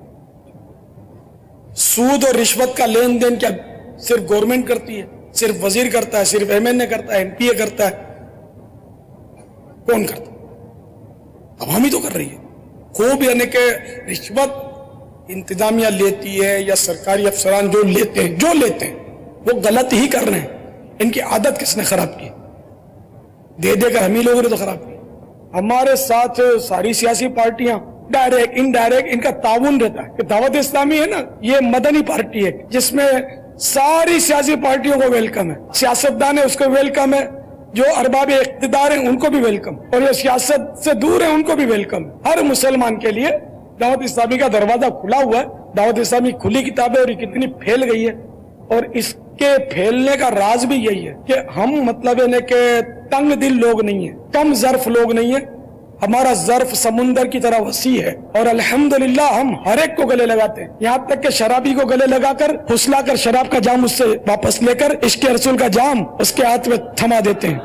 سود اور رشوت کا لین دین کیا صرف گورنمنٹ کرتی ہے؟ صرف وزیر کرتا ہے؟ صرف ایم این اے کرتا ہے؟ ایم پی اے کرتا ہے؟ کون کرتا ہے؟ عوام ہی تو کر رہی ہے۔ خوب یعنی کہ رشوت انتظامیہ لیتی ہے یا سرکاری افسران جو لیتے ہیں جو لیتے ہیں وہ غلط ہی کر رہے ہیں۔ ان کی عادت کس نے خراب کی؟ دے دے کر ہم ہی لوگوں نے تو خراب کی۔ ہمارے ساتھ ساری سیاسی پارٹیاں ڈائریکٹ انڈائریکٹ ان کا تعاون رہتا ہے کہ دعوت اسلامی ہے نا، یہ مدنی پارٹی ہے جس میں ساری سیاسی پارٹیوں کو ویلکم ہے، سیاستدان ہے اس کو ویلکم ہے، جو ارباب اقتدار ہیں ان کو بھی ویلکم، اور جو سیاست سے دور ہیں ان کو بھی ویلکم۔ ہر مسلمان کے لیے دعوت اسلامی کا دروازہ کھلا ہوا ہے۔ دعوت اسلامی کھلی کتاب ہے اور یہ کتنی پھیل گئی ہے، اور اس کے پھیلنے کا راز بھی یہی ہے کہ ہم مطلب ہے کہ تنگ دل لوگ نہیں ہیں، کم ظرف لوگ نہیں ہیں۔ ہمارا ظرف سمندر کی طرح وسیع ہے، اور الحمدللہ ہم ہر ایک کو گلے لگاتے ہیں، یہاں تک کہ شرابی کو گلے لگا کر پھسلا کر شراب کا جام اس سے واپس لے کر عشق رسول کا جام اس کے ہاتھ میں تھما دیتے ہیں۔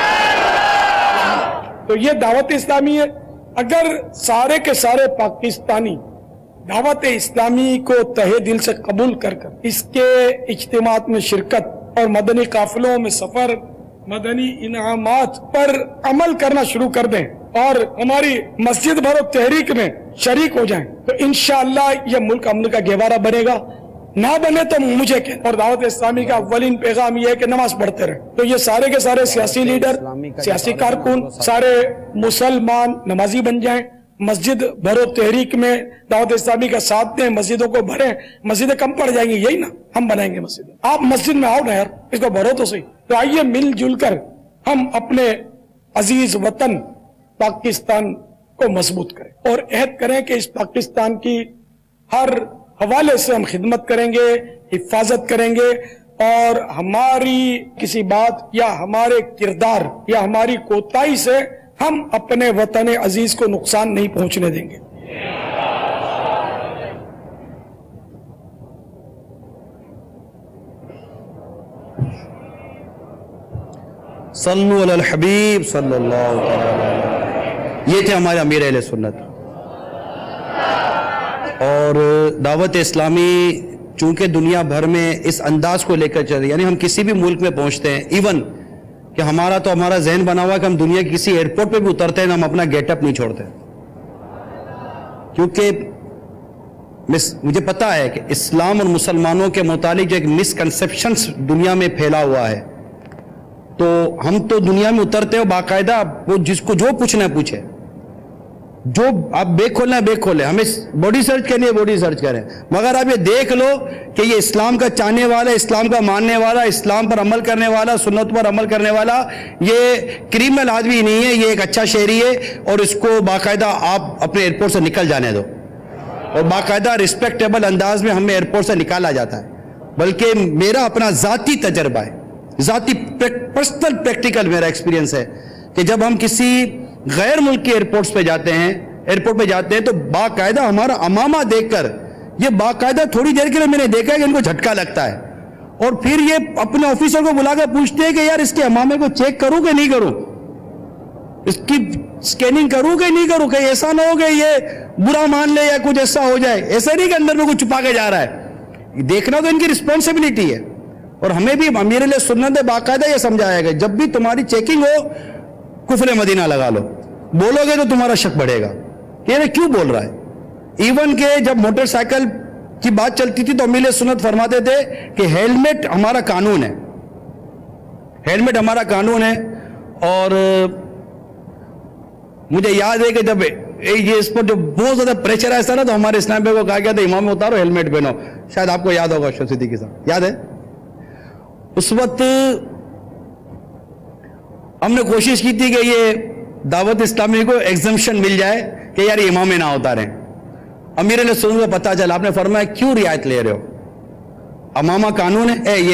تو یہ دعوت اسلامی ہے۔ اگر سارے کے سارے پاکستانی دعوت اسلامی کو تہے دل سے قبول کر کر اس کے اجتماعات میں شرکت اور مدنی قافلوں میں سفر، مدنی انعامات پر عمل کرنا شروع کر دیں اور ہماری مسجد بھرو تحریک میں شریک ہو جائیں، تو انشاءاللہ یہ ملک امن کا گہوارہ بنے گا۔ نہ بنے تو مجھے کہ اور دعوت اسلامی کا اولین پیغام یہ ہے کہ نماز پڑھتے رہیں۔ تو یہ سارے کے سارے سیاسی لیڈر، سیاسی کارکن، سارے مسلمان نمازی بن جائیں، مسجد بھرو تحریک میں دعوت اسلامی کا ساتھ دیں، مسجدوں کو بھریں۔ مسجدیں کم پڑ جائیں گی، یہی نا، ہم بنائیں گے مسجد۔ آپ مسجد میں آؤ نا یار، اس کو بھرو تو صحیح۔ تو آئیے مل جل کر ہم اپنے عزیز وطن پاکستان کو مضبوط کریں اور عہد کریں کہ اس پاکستان کی ہر حوالے سے ہم خدمت کریں گے، حفاظت کریں گے، اور ہماری کسی بات یا ہمارے کردار یا ہماری کوتاہی سے ہم اپنے وطن عزیز کو نقصان نہیں پہنچنے دیں گے۔ صلو علی الحبیب صلی اللہ علیہ وسلم۔ یہ تھے ہمارے امیر اہل سنت، اور دعوت اسلامی چونکہ دنیا بھر میں اس انداز کو لے کر چل رہی ہے، یعنی ہم کسی بھی ملک میں پہنچتے ہیں، ایون کہ ہمارا تو ہمارا ذہن بنا ہوا کہ ہم دنیا کی کسی ایئرپورٹ پہ بھی اترتے ہیں، ہم اپنا گیٹ اپ نہیں چھوڑتے، کیونکہ مجھے پتا ہے کہ اسلام اور مسلمانوں کے متعلق جو ایک مسکنسیپشنز دنیا میں پھیلا ہوا ہے، تو ہم تو دنیا میں اترتے ہیں باقاعدہ وہ جس کو جو پوچھنا ہے پوچھے، جو آپ بیک کھولنا ہے بیک کھولیں, ہمیں باڈی سرچ کرنی ہے باڈی سرچ کریں, مگر آپ یہ دیکھ لو کہ یہ اسلام کا چاہنے والا, اسلام کا ماننے والا, اسلام پر عمل کرنے والا, سنت پر عمل کرنے والا, یہ کریمنل آدمی نہیں ہے, یہ ایک اچھا شہری ہے, اور اس کو باقاعدہ آپ اپنے ایئرپورٹ سے نکل جانے دو, اور باقاعدہ رسپیکٹیبل انداز میں ہمیں ایئرپورٹ سے نکالا جاتا ہے. بلکہ میرا اپنا ذاتی تجربہ ہے, ذاتی پرسنل پریکٹیکل میرا ایکسپیرینس ہے کہ جب ہم کسی غیر ملک کے ایئرپورٹس پہ جاتے ہیں ایئرپورٹ پہ جاتے ہیں تو باقاعدہ ہمارا امامہ دیکھ کر, یہ باقاعدہ تھوڑی دیر کے لیے میں نے دیکھا ہے کہ ان کو جھٹکا لگتا ہے, اور پھر یہ اپنے آفیسر کو بلا کر پوچھتے ہیں کہ یار اس کے امامے کو چیک کروں کہ نہیں کروں, اس کی سکیننگ کروں کہ نہیں کروں, کہ ایسا نہ ہو کہ یہ برا مان لے یا کچھ ایسا ہو جائے. ایسا نہیں کہ اندر میں کچھ چھپا کے جا رہا ہے, دیکھنا تو ان کی رسپانسبلٹی ہے. اور ہمیں بھی امیر علیہ سنت نے باقاعدہ یہ سمجھایا گیا جب بھی تمہاری چیکنگ ہو کفر مدینہ لگا لو, بولو گے تو تمہارا شک بڑھے گا کہ یہ کیوں بول رہا ہے. ایون کہ جب موٹر سائیکل کی بات چلتی تھی تو امیر علیہ سنت فرماتے تھے کہ ہیلمٹ ہمارا قانون ہے, ہیلمٹ ہمارا قانون ہے. اور مجھے یاد ہے کہ جب یہ اس پر جو بہت زیادہ پریشر آیا نا تو ہمارے اسلام پہ کو کہا گیا تھا امام اتارو ہیلمٹ پہنو, شاید آپ کو یاد ہوگا اشرف صدیقی صاحب, یاد ہے؟ اس وقت ہم نے کوشش کی تھی کہ یہ دعوت اسلامی کو ایگزمپشن مل جائے کہ یار یہ امام نہ اتاریں. امیر علیہ سنت کو پتا چلا, آپ نے فرمایا کیوں رعایت لے رہے ہو, امامہ قانون ہے, اے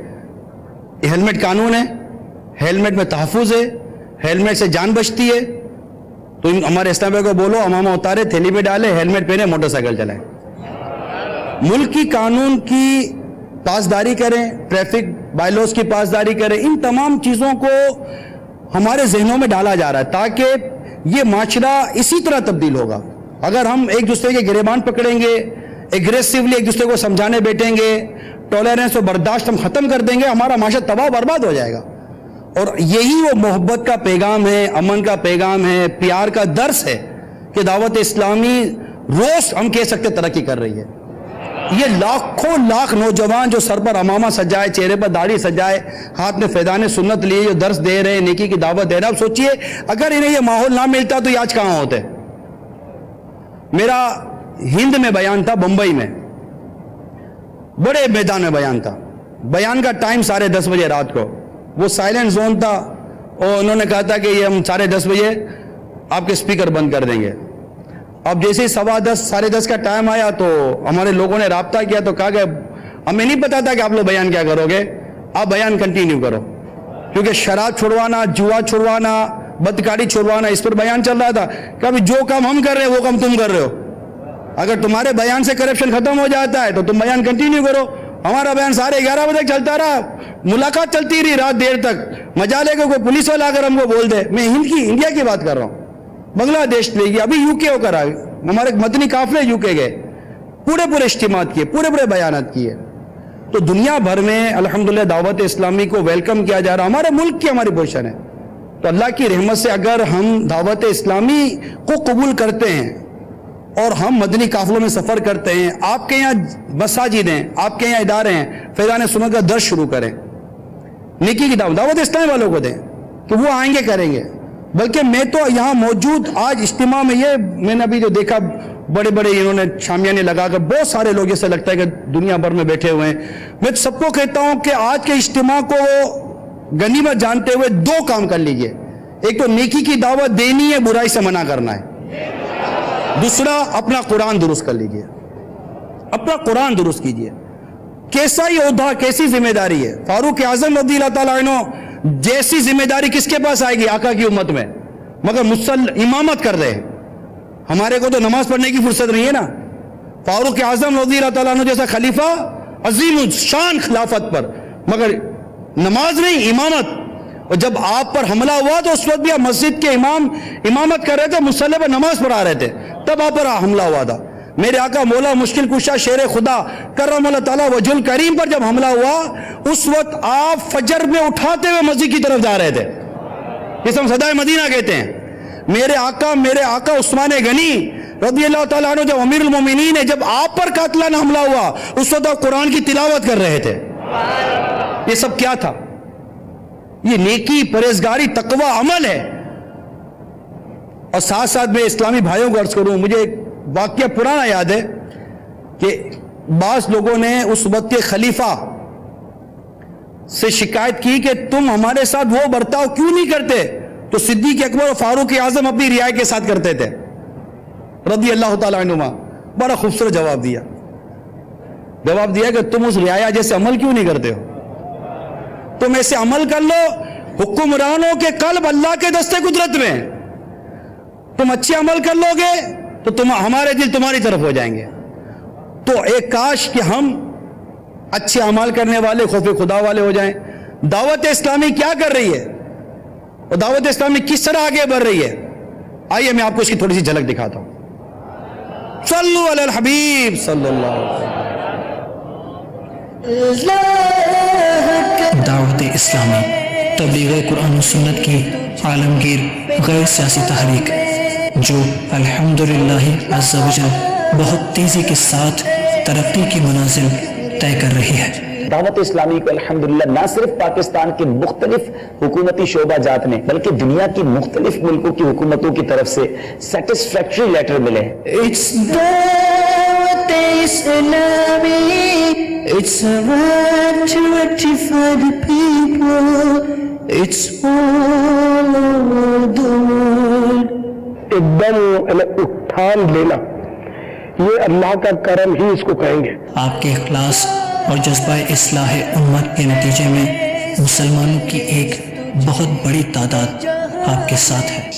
یہ ہیلمٹ قانون ہے, ہیلمٹ میں تحفظ ہے, ہیلمٹ سے جان بچتی ہے, تو ہمارے اسلام کو بولو امامہ اتارے, تھیلی میں ڈالے, ہیلمٹ پہنے, موٹر سائیکل چلائیں. ملک کی قانون کی پاسداری کریں, ٹریفک بائیلوز کی پاسداری کریں. ان تمام چیزوں کو ہمارے ذہنوں میں ڈالا جا رہا ہے تاکہ یہ معاشرہ اسی طرح تبدیل ہوگا. اگر ہم ایک دوسرے کے گریبان پکڑیں گے, ایگریسولی ایک دوسرے کو سمجھانے بیٹھیں گے, ٹالرنس و برداشت ہم ختم کر دیں گے, ہمارا معاشرہ تباہ برباد ہو جائے گا. اور یہی وہ محبت کا پیغام ہے, امن کا پیغام ہے, پیار کا درس ہے کہ دعوت اسلامی روز ہم کہہ سکتے ترقی کر رہی ہے. یہ لاکھوں لاکھ نوجوان جو سر پر امامہ سجائے, چہرے پر داڑھی سجائے, ہاتھ میں فیضان سنت لیے جو درس دے رہے ہیں, نیکی کی دعوت دے رہے ہیں, اب سوچئے اگر انہیں یہ ماحول نہ ملتا تو یہ آج کہاں ہوتے. میرا ہند میں بیان تھا, بمبئی میں, بڑے میدان میں بیان تھا. بیان کا ٹائم ساڑھے دس بجے رات کو, وہ سائلنٹ زون تھا, اور انہوں نے کہا تھا کہ یہ ہم ساڑھے دس بجے آپ کے اسپیکر بند کر دیں گے. اب جیسے ہی سوا دس ساڑھے دس کا ٹائم آیا تو ہمارے لوگوں نے رابطہ کیا تو کہا کہ ہمیں نہیں پتا تھا کہ آپ لوگ بیان کیا کرو گے, آپ بیان کنٹینیو کرو, کیونکہ شراب چھڑوانا, جوا چھڑوانا, بدکاری چھڑوانا, اس پر بیان چل رہا تھا. کہ جو کام ہم کر رہے ہیں وہ کام تم کر رہے ہو, اگر تمہارے بیان سے کرپشن ختم ہو جاتا ہے تو تم بیان کنٹینیو کرو. ہمارا بیان ساڑھے گیارہ بجے تک چلتا رہا, ملاقات چلتی رہی رات دیر تک, مجالے کو کوئی پولیس والا اگر ہم کو بول دے. میں ہند کی انڈیا کی بات کر رہا ہوں, بنگلہ دیش لے گی, ابھی یو کے ہو کر آئے, ہمارے مدنی قافلے یو کے گئے, پورے پورے اجتماعات کیے, پورے پورے بیانات کیے. تو دنیا بھر میں الحمدللہ دعوت اسلامی کو ویلکم کیا جا رہا. ہمارے ملک کی ہماری پوزیشن ہے, تو اللہ کی رحمت سے اگر ہم دعوت اسلامی کو قبول کرتے ہیں اور ہم مدنی قافلوں میں سفر کرتے ہیں, آپ کے یہاں مساجد ہیں, آپ کے یہاں ادارے ہیں, فیضان سنت کا درس شروع کریں, نیکی کی دعوت دعوت اسلامی والوں کو دیں کہ وہ آئیں گے کریں گے. بلکہ میں تو یہاں موجود آج اجتماع میں, یہ میں نے ابھی جو دیکھا بڑے بڑے انہوں نے شامیانے لگا کر, بہت سارے لوگ ایسا لگتا ہے کہ دنیا بھر میں بیٹھے ہوئے ہیں. میں سب کو کہتا ہوں کہ آج کے اجتماع کو غنیمت جانتے ہوئے دو کام کر لیجئے. ایک تو نیکی کی دعوت دینی ہے, برائی سے منع کرنا ہے. دوسرا اپنا قرآن درست کر لیجئے, اپنا قرآن درست کیجئے. کیسا ہی عہدہ, کیسی ذمہ داری ہے. فاروق اعظم رضی اللہ تعالیٰ عنہ جیسی ذمہ داری کس کے پاس آئے گی آقا کی امت میں, مگر مسل امامت کر رہے ہیں. ہمارے کو تو نماز پڑھنے کی فرصت نہیں ہے نا. فاروق اعظم رضی اللہ تعالیٰ عنہ جیسا خلیفہ عظیم الشان خلافت پر, مگر نماز نہیں, امامت. اور جب آپ پر حملہ ہوا تو اس وقت بھی آپ مسجد کے امام امامت کر رہے تھے, مصلی پر نماز پڑھا رہے تھے, تب آپ پر حملہ ہوا تھا. میرے آقا مولا مشکل کشا شیر خدا کرم اللہ تعالیٰ وجہ الکریم پر جب حملہ ہوا, اس وقت آپ فجر میں اٹھاتے ہوئے مسجد کی طرف جا رہے تھے, جسے ہم صدائے مدینہ کہتے ہیں. میرے آقا میرے آقا عثمان غنی رضی اللہ تعالیٰ عنہ جب امیر المومنین ہے, جب آپ پر قاتلانہ حملہ ہوا اس وقت آپ قرآن کی تلاوت کر رہے تھے. یہ سب کیا تھا؟ یہ نیکی, پرہیزگاری, تقوی, عمل ہے. اور ساتھ ساتھ میں اسلامی بھائیوں کو عرض کروں، مجھے ایک واقعہ پرانا یاد ہے کہ بعض لوگوں نے اس وقت کے خلیفہ سے شکایت کی کہ تم ہمارے ساتھ وہ برتاؤ کیوں نہیں کرتے تو صدیق اکبر اور فاروق اعظم اپنی رعایا کے ساتھ کرتے تھے رضی اللہ تعالیٰ عنہما. بڑا خوبصورت جواب دیا جواب دیا کہ تم اس رعایا جیسے عمل کیوں نہیں کرتے ہو؟ تم ایسے عمل کر لو، حکمرانوں کے قلب اللہ کے دستے قدرت میں، تم اچھے عمل کر لو گے تو تم ہمارے دل تمہاری طرف ہو جائیں گے. تو ایک کاش کہ ہم اچھے عمل کرنے والے خوف خدا والے ہو جائیں. دعوت اسلامی کیا کر رہی ہے اور دعوت اسلامی کس طرح آگے بڑھ رہی ہے؟ آئیے میں آپ کو اس کی تھوڑی سی جھلک دکھاتا ہوں. صلو علی الحبیب صلی اللہ علیہ وسلم. دعوت اسلامی تبلیغ قرآن و سنت کی عالمگیر غیر سیاسی تحریک جو الحمدللہ عز و جل بہت تیزی کے ساتھ ترقی کی منازل طے کر رہی ہے. دعوت اسلامی کو الحمدللہ نہ صرف پاکستان کے مختلف حکومتی شعبہ جات میں بلکہ دنیا کی مختلف ملکوں کی حکومتوں کی طرف سے سیٹسفیکٹری لیٹر ملے ہیں. It's دعوت اسلامی, it's a right to rectify the people, it's all over the world. ایک دم اٹھان لینا، یہ اللہ کا کرم ہی اس کو کہیں گے. آپ کے اخلاص اور جذبہ اصلاح امت کے نتیجے میں مسلمانوں کی ایک بہت بڑی تعداد آپ کے ساتھ ہے.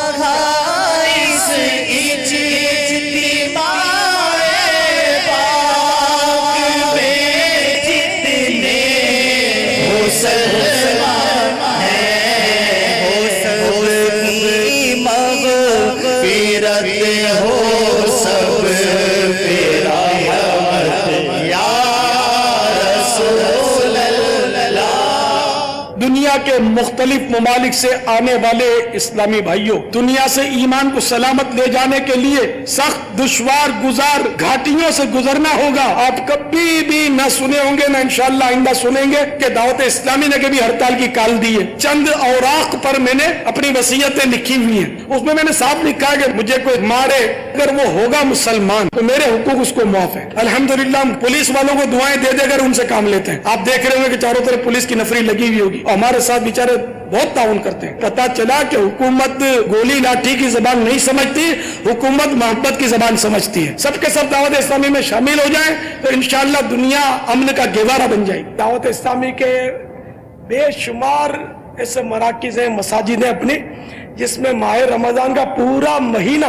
دنیا کے مختلف ممالک سے آنے والے اسلامی بھائیوں، دنیا سے ایمان کو سلامت لے جانے کے لیے سخت دشوار گزار گھاٹیوں سے گزرنا ہوگا. آپ کبھی بھی نہ سنے ہوں گے، نہ انشاءاللہ آئندہ سنیں گے کہ دعوت اسلامی نے کبھی ہڑتال کی کال دی ہے. چند اوراق پر میں نے اپنی وصیتیں لکھی ہوئی ہیں، اس میں میں نے صاف لکھا ہے کہ مجھے کوئی مارے اگر وہ ہوگا مسلمان تو میرے حقوق اس کو معاف ہے. الحمدللہ ہم پولیس والوں کو دعائیں دے دے کر ان سے کام لیتے ہیں. آپ دیکھ رہے ہوں گے کہ چاروں طرف پولیس کی نفری لگی ہوئی ہوگی، ہمارے ساتھ بیچارے بہت تعاون کرتے ہیں. پتہ چلا کہ حکومت گولی لاٹھی کی زبان نہیں سمجھتی، حکومت محبت کی زبان سمجھتی ہے. سب کے سب دعوت اسلامی میں شامل ہو جائیں تو انشاءاللہ دنیا امن کا گہوارہ بن جائے گی. دعوت اسلامی کے بے شمار ایسے مراکز ہیں، مساجد ہیں اپنی، جس میں ماہ رمضان کا پورا مہینہ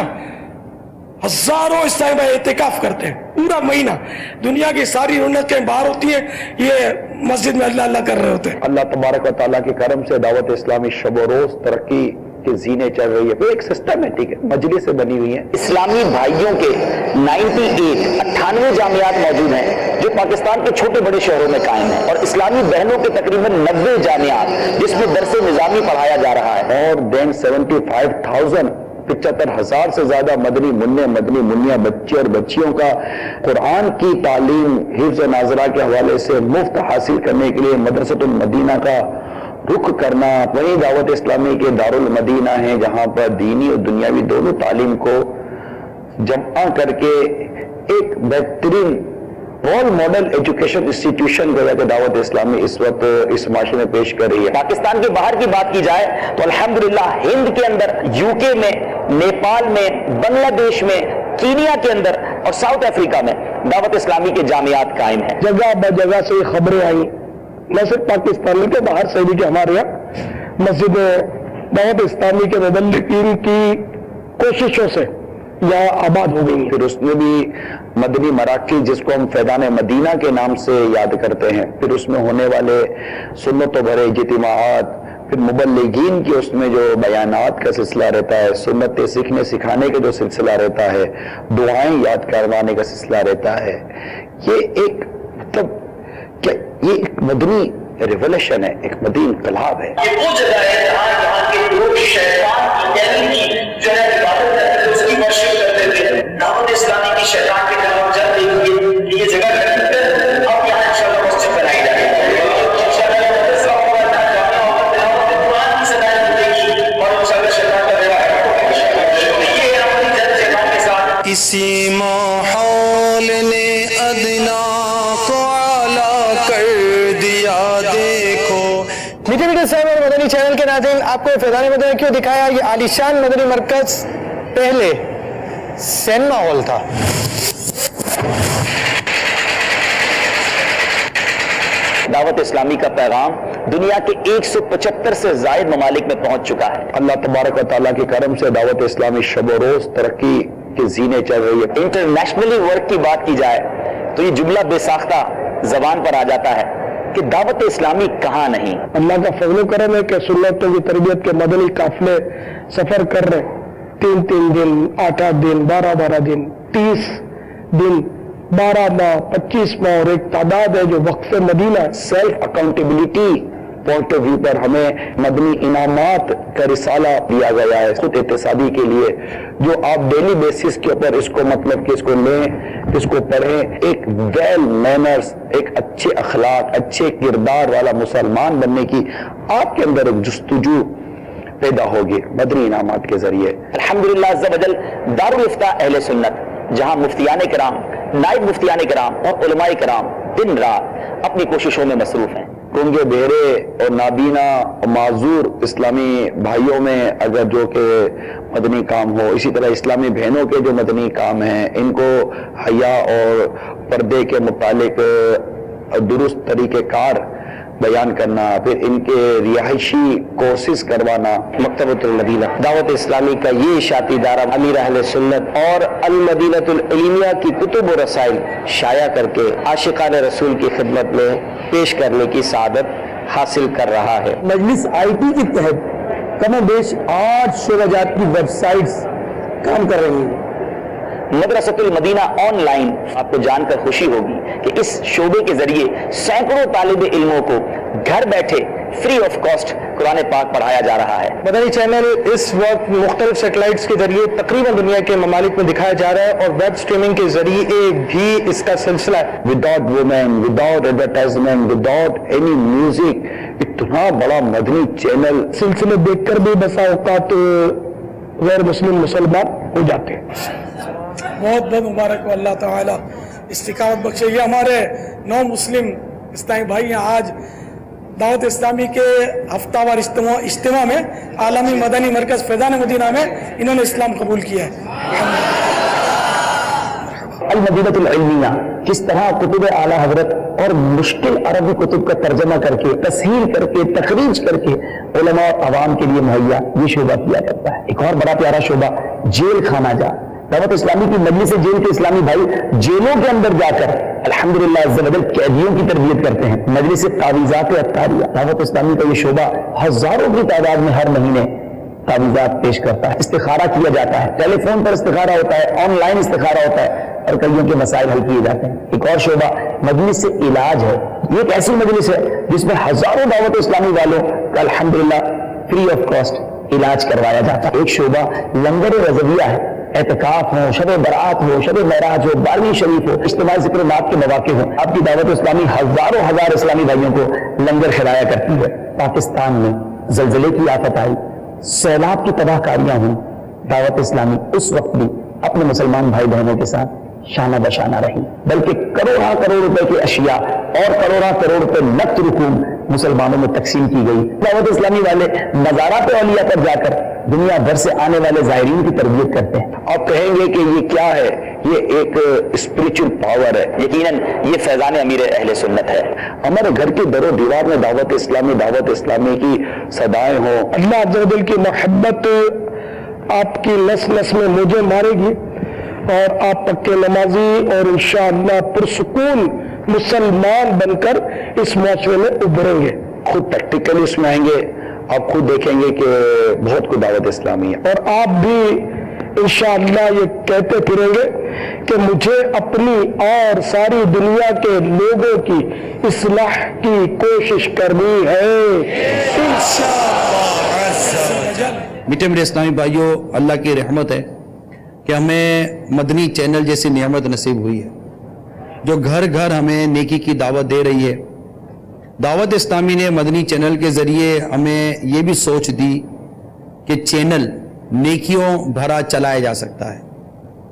ہزاروں اسلامی بھائی اعتکاف کرتے ہیں. پورا مہینہ دنیا کی ساری رونقیں باہر ہوتی ہیں، یہ مسجد میں اللہ اللہ کر رہے ہوتے ہیں. اللہ تبارک و تعالیٰ کے کرم سے دعوت اسلامی شب و روز ترقی کے زینے چڑھ رہی ہے. ایک سسٹم ہے، ٹھیک ہے، مجلس سے بنی ہوئی ہیں. اسلامی بھائیوں کے نائنٹی ایٹ اٹھانوے جامعات موجود ہیں جو پاکستان کے چھوٹے بڑے شہروں میں قائم ہیں، اور اسلامی بہنوں کے تقریباً نبے جامعات جس میں درس نظامی پڑھایا جا رہا ہے. اور دین سیونٹی فائیو تھاؤزینڈ پچہتر ہزار سے زیادہ مدنی منع مدنی منیا بچے اور بچیوں کا قرآن کی تعلیم حفظ و ناظرہ کے حوالے سے مفت حاصل کرنے کے لیے مدرسۃ المدینہ کا رخ کرنا. وہیں دعوت اسلامی کے دارالمدینہ ہیں جہاں پر دینی اور دنیاوی دونوں تعلیم کو جمع کر کے ایک بہترین رول ماڈل ایجوکیشن انسٹیٹیوشن کو دعوت اسلامی اس وقت اس معاشرے میں پیش کر رہی ہے. پاکستان کے باہر کی بات کی جائے تو الحمدللہ ہند کے اندر، یو کے میں، نیپال میں، بنگلہ دیش میں، کینیا کے اندر اور ساؤتھ افریقہ میں دعوت اسلامی کے جامعات قائم ہیں. جگہ بہ جگہ سے یہ خبریں آئیں، نہ صرف پاکستانی کے باہر سے بھی کہ ہمارے یہاں مسجد دعوت اسلامی کے مبلغین کی کوششوں سے یا آباد ہو گئی. پھر اس میں بھی مدنی مراکز جس کو ہم فیضان مدینہ کے نام سے یاد کرتے ہیں، پھر اس میں ہونے والے سنت و بھرے اجتماعات، پھر مبلغین کی اس میں جو بیانات کا سلسلہ رہتا ہے، سنت سیکھنے سکھانے کا جو سلسلہ رہتا ہے، دعائیں یاد کروانے کا سلسلہ رہتا ہے. یہ ایک مطلب کہ یہ ایک مدنی ریولوشن ہے، ایک مدنی انقلاب ہے. یہ وہ جگہ ہے جہاں جہاں کے لوگ شیطان کی علمی جو ہے عبادت کرتے تھے، اس کی ورشپ کرتے تھے. دعوت اسلامی کی شیطان کے خلاف جنگ دیکھیے، یہ جگہ کرتے تھے. اب یہاں انشاءاللہ مسجد بنائی جائے گی. سیما حال نے ادنا کو اعلیٰ کر دیا دیکھو. میٹھے میٹھے صاحب اور مدنی چینل کے ناظرین، آپ کو فیضان مدنی کیوں دکھایا؟ یہ عالیشان مدنی مرکز پہلے سینما ہال تھا. دعوت اسلامی کا پیغام دنیا کے ایک سو پچہتر سے زائد ممالک میں پہنچ چکا ہے. اللہ تبارک و تعالیٰ کے کرم سے دعوت اسلامی شب و روز ترقی کے زینے چل رہی ہے. انٹرنیشنلی ورک کی بات کی جائے تو یہ جملہ بے ساختہ زبان پر آ جاتا ہے کہ دعوت اسلامی کہاں نہیں. اللہ کا فضل و کرم ہے کہ سنتوں کی تربیت کے مدنی قافلے سفر کر رہے ہیں. تین تین دن، آٹھ آٹھ دن، بارہ بارہ دن، تیس دن، بارہ ماہ، پچیس ماہ، اور ایک تعداد ہے جو وقف مدینہ. Self accountability point of view پر ہمیں مدنی انعامات کا رسالہ دیا گیا ہے خود اقتصادی کے لیے، جو آپ ڈیلی بیسس کے اوپر اس کو مطلب کہ اس کو لیں، اس کو پڑھیں. ایک ویل مینرز، ایک اچھے اخلاق، اچھے کردار والا مسلمان بننے کی آپ کے اندر ایک جستجو پیدا ہوگی مدنی انعامات کے ذریعے. الحمدللہ عز و جل دارالافتاء اہل سنت، جہاں مفتیان کرام، نائب مفتیان کرام اور علماء کرام دن رات اپنی کوششوں میں مصروف ہیں. گونگے بہرے اور نابینا اور معذور اسلامی بھائیوں میں اگر جو کہ مدنی کام ہو، اسی طرح اسلامی بہنوں کے جو مدنی کام ہیں ان کو حیا اور پردے کے متعلق درست طریقہ کار بیان کرنا، پھر ان کے رہائشی کورسز کروانا. مکتبۃ المدینہ دعوت اسلامی کا یہ اشاعتی ادارہ امیر اہل سنت اور المدینۃ العلمیہ کی کتب و رسائل شائع کر کے عاشقان رسول کی خدمت میں پیش کرنے کی سعادت حاصل کر رہا ہے. مجلس آئی ٹی کے تحت کم و بیش آٹھ شعبہ جات کی ویب سائٹس کام کر رہی ہیں. مدرسۃ المدینہ آن لائن، آپ کو جان کر خوشی ہوگی کہ اس شعبے کے ذریعے سینکڑوں طالب علموں کو گھر بیٹھے فری آف کاسٹ قرآن پاک پڑھایا جا رہا ہے. مدنی چینل اس وقت مختلف سیٹلائٹس کے ذریعے تقریباً دنیا کے ممالک میں دکھایا جا رہا ہے اور ویب سٹریمنگ کے ذریعے بھی اس کا سلسلہ ہے. Without women, without advertisement, without any music, اتنا بڑا مدنی چینل سلسلے دیکھ کر بھی بسا اوقات غیر مسلم مسلمان ہو جاتے ہیں. بہت بہت مبارک ہو اللہ تعالیٰ استقامت بخشے. یہ ہمارے نو مسلم اسلامی بھائی ہیں آج دعوت اسلامی کے ہفتہ وار اجتماع اجتماع میں عالمی مدنی مرکز فیضان مدینہ میں انہوں نے اسلام قبول کیا ہے. المدینۃ العلمیہ کس طرح کتب اعلیٰ حضرت اور مشکل عربی کتب کا ترجمہ کر کے، تصحیح کر کے، تخریج کر کے علماء اور عوام کے لیے مہیا یہ شعبہ کیا کرتا ہے. ایک اور بڑا پیارا شعبہ جیل خانہ جا. دعوت اسلامی کی مجلس جیل کے اسلامی بھائی جیلوں کے اندر جا کر الحمدللہ عز و جل قیدیوں کی تربیت کرتے ہیں. مجلس تعویذات عطاریہ، دعوت اسلامی کا یہ شعبہ ہزاروں کی تعداد میں ہر مہینے تعویذات پیش کرتا ہے. استخارہ کیا جاتا ہے، ٹیلی فون پر استخارہ ہوتا ہے، آن لائن استخارہ ہوتا ہے اور کئیوں کے مسائل حل کیے جاتے ہیں. ایک اور شعبہ مجلس علاج ہے. یہ ایک ایسی مجلس ہے جس میں ہزاروں دعوت اسلامی والوں کا الحمدللہ فری آف کاسٹ علاج کروایا جاتا ہے. ایک شعبہ لنگر رضویہ ہے. اعتکاف ہو، شب برات ہو، شب معراج ہو، بارہویں شریف ہو، اجتماع ذکر نات کے مواقع ہوں، آپ کی دعوت اسلامی ہزاروں ہزار اسلامی بھائیوں کو لنگر کھلایا کرتی ہے. پاکستان میں زلزلے کی آفت آئی، سیلاب کی تباہ کاریاں ہوں، دعوت اسلامی اس وقت بھی اپنے مسلمان بھائی بہنوں کے ساتھ شانہ بشانہ رہی، بلکہ کروڑاں کروڑ روپے کی اشیاء اور کروڑاں کروڑ روپے نقد رقوم مسلمانوں میں تقسیم کی گئی. دعوت اسلامی والے مزارات اولیاء پر جا کر دنیا بھر سے آنے والے زائرین کی تربیت کرتے ہیں. آپ کہیں گے کہ یہ کیا ہے؟ یہ ایک اسپریچول پاور ہے. یقیناً یہ فیضان امیر اہل سنت ہے. ہمارے گھر کے در و دیوار میں دعوت اسلامی دعوت اسلامی کی صدائیں ہوں. اللہ عز و جل کی محبت آپ کی نس نس میں مجھے مارے گی اور آپ پکے نمازی اور انشاءاللہ پرسکون مسلمان بن کر اس معاشرے میں ابھریں گے. خود پریکٹیکلی اس میں آئیں گے، آپ خود دیکھیں گے کہ بہت کچھ دعوت اسلامی ہے. اور آپ بھی انشاءاللہ یہ کہتے پھریں گے کہ مجھے اپنی اور ساری دنیا کے لوگوں کی اصلاح کی کوشش کرنی ہے انشاءاللہ. میٹھے میٹھے اسلامی بھائیوں، اللہ کی رحمت ہے کہ ہمیں مدنی چینل جیسی نعمت نصیب ہوئی ہے جو گھر گھر ہمیں نیکی کی دعوت دے رہی ہے. دعوت اسلامی نے مدنی چینل کے ذریعے ہمیں یہ بھی سوچ دی کہ چینل نیکیوں بھرا چلایا جا سکتا ہے.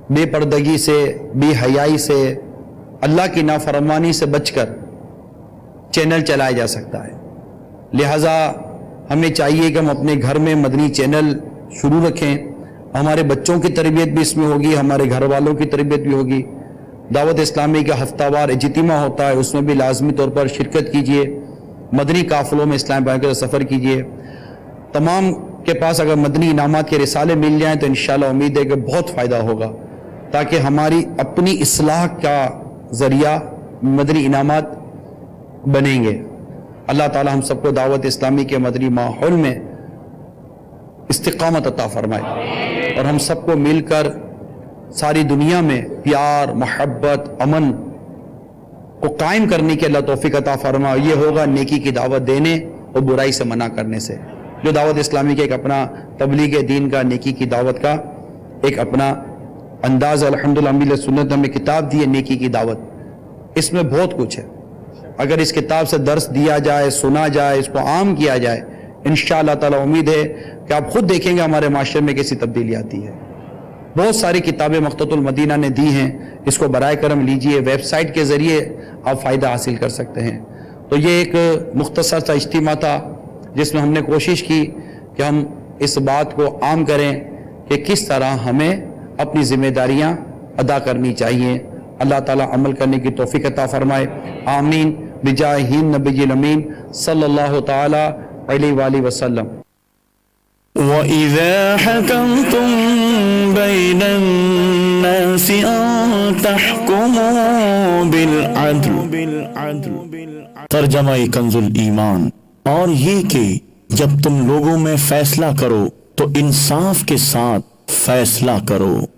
بے پردگی سے، بے حیائی سے، اللہ کی نافرمانی سے بچ کر چینل چلایا جا سکتا ہے۔ لہٰذا ہمیں چاہیے کہ ہم اپنے گھر میں مدنی چینل شروع رکھیں، ہمارے بچوں کی تربیت بھی اس میں ہوگی، ہمارے گھر والوں کی تربیت بھی ہوگی۔ دعوت اسلامی کا ہفتہ وار اجتماع ہوتا ہے، اس میں بھی لازمی طور پر شرکت کیجیے، مدنی قافلوں میں اسلام آباد کا سفر کیجیے۔ تمام کے پاس اگر مدنی انعامات کے رسالے مل جائیں تو انشاءاللہ امید ہے کہ بہت فائدہ ہوگا، تاکہ ہماری اپنی اصلاح کا ذریعہ مدنی انعامات بنیں گے۔ اللہ تعالی ہم سب کو دعوت اسلامی کے مدنی ماحول میں استقامت عطا فرمائے، اور ہم سب کو مل کر ساری دنیا میں پیار، محبت، امن کو قائم کرنے کی اللہ توفیق عطا فرمائے۔ یہ ہوگا نیکی کی دعوت دینے اور برائی سے منع کرنے سے۔ جو دعوت اسلامی کے ایک اپنا تبلیغ دین کا، نیکی کی دعوت کا ایک اپنا انداز، الحمدللہ امیل سنت نے ہمیں کتاب دی ہے نیکی کی دعوت، اس میں بہت کچھ ہے۔ اگر اس کتاب سے درس دیا جائے، سنا جائے، اس کو عام کیا جائے، انشاءاللہ تعالی امید ہے کہ آپ خود دیکھیں گے ہمارے معاشرے میں کیسی تبدیلی آتی ہے۔ بہت ساری کتابیں مقتۃ المدینہ نے دی ہیں، اس کو برائے کرم لیجئے، ویب سائٹ کے ذریعے آپ فائدہ حاصل کر سکتے ہیں۔ تو یہ ایک مختصر سا اجتماع تھا جس میں ہم نے کوشش کی کہ ہم اس بات کو عام کریں کہ کس طرح ہمیں اپنی ذمہ داریاں ادا کرنی چاہیے۔ اللہ تعالیٰ عمل کرنے کی توفیق عطا فرمائے، آمین بجاہ نبی الامین صلی اللہ تعالی علیہ وآلہ وسلم۔ وَإِذَا حَكَمْتُمْ بَيْنَ النَّاسِ أَن تَحْكُمُوا بِالْعَدْلِ۔ ترجمہ کنز الایمان۔ اور یہ کہ جب تم لوگوں میں فیصلہ کرو تو انصاف کے ساتھ فیصلہ کرو۔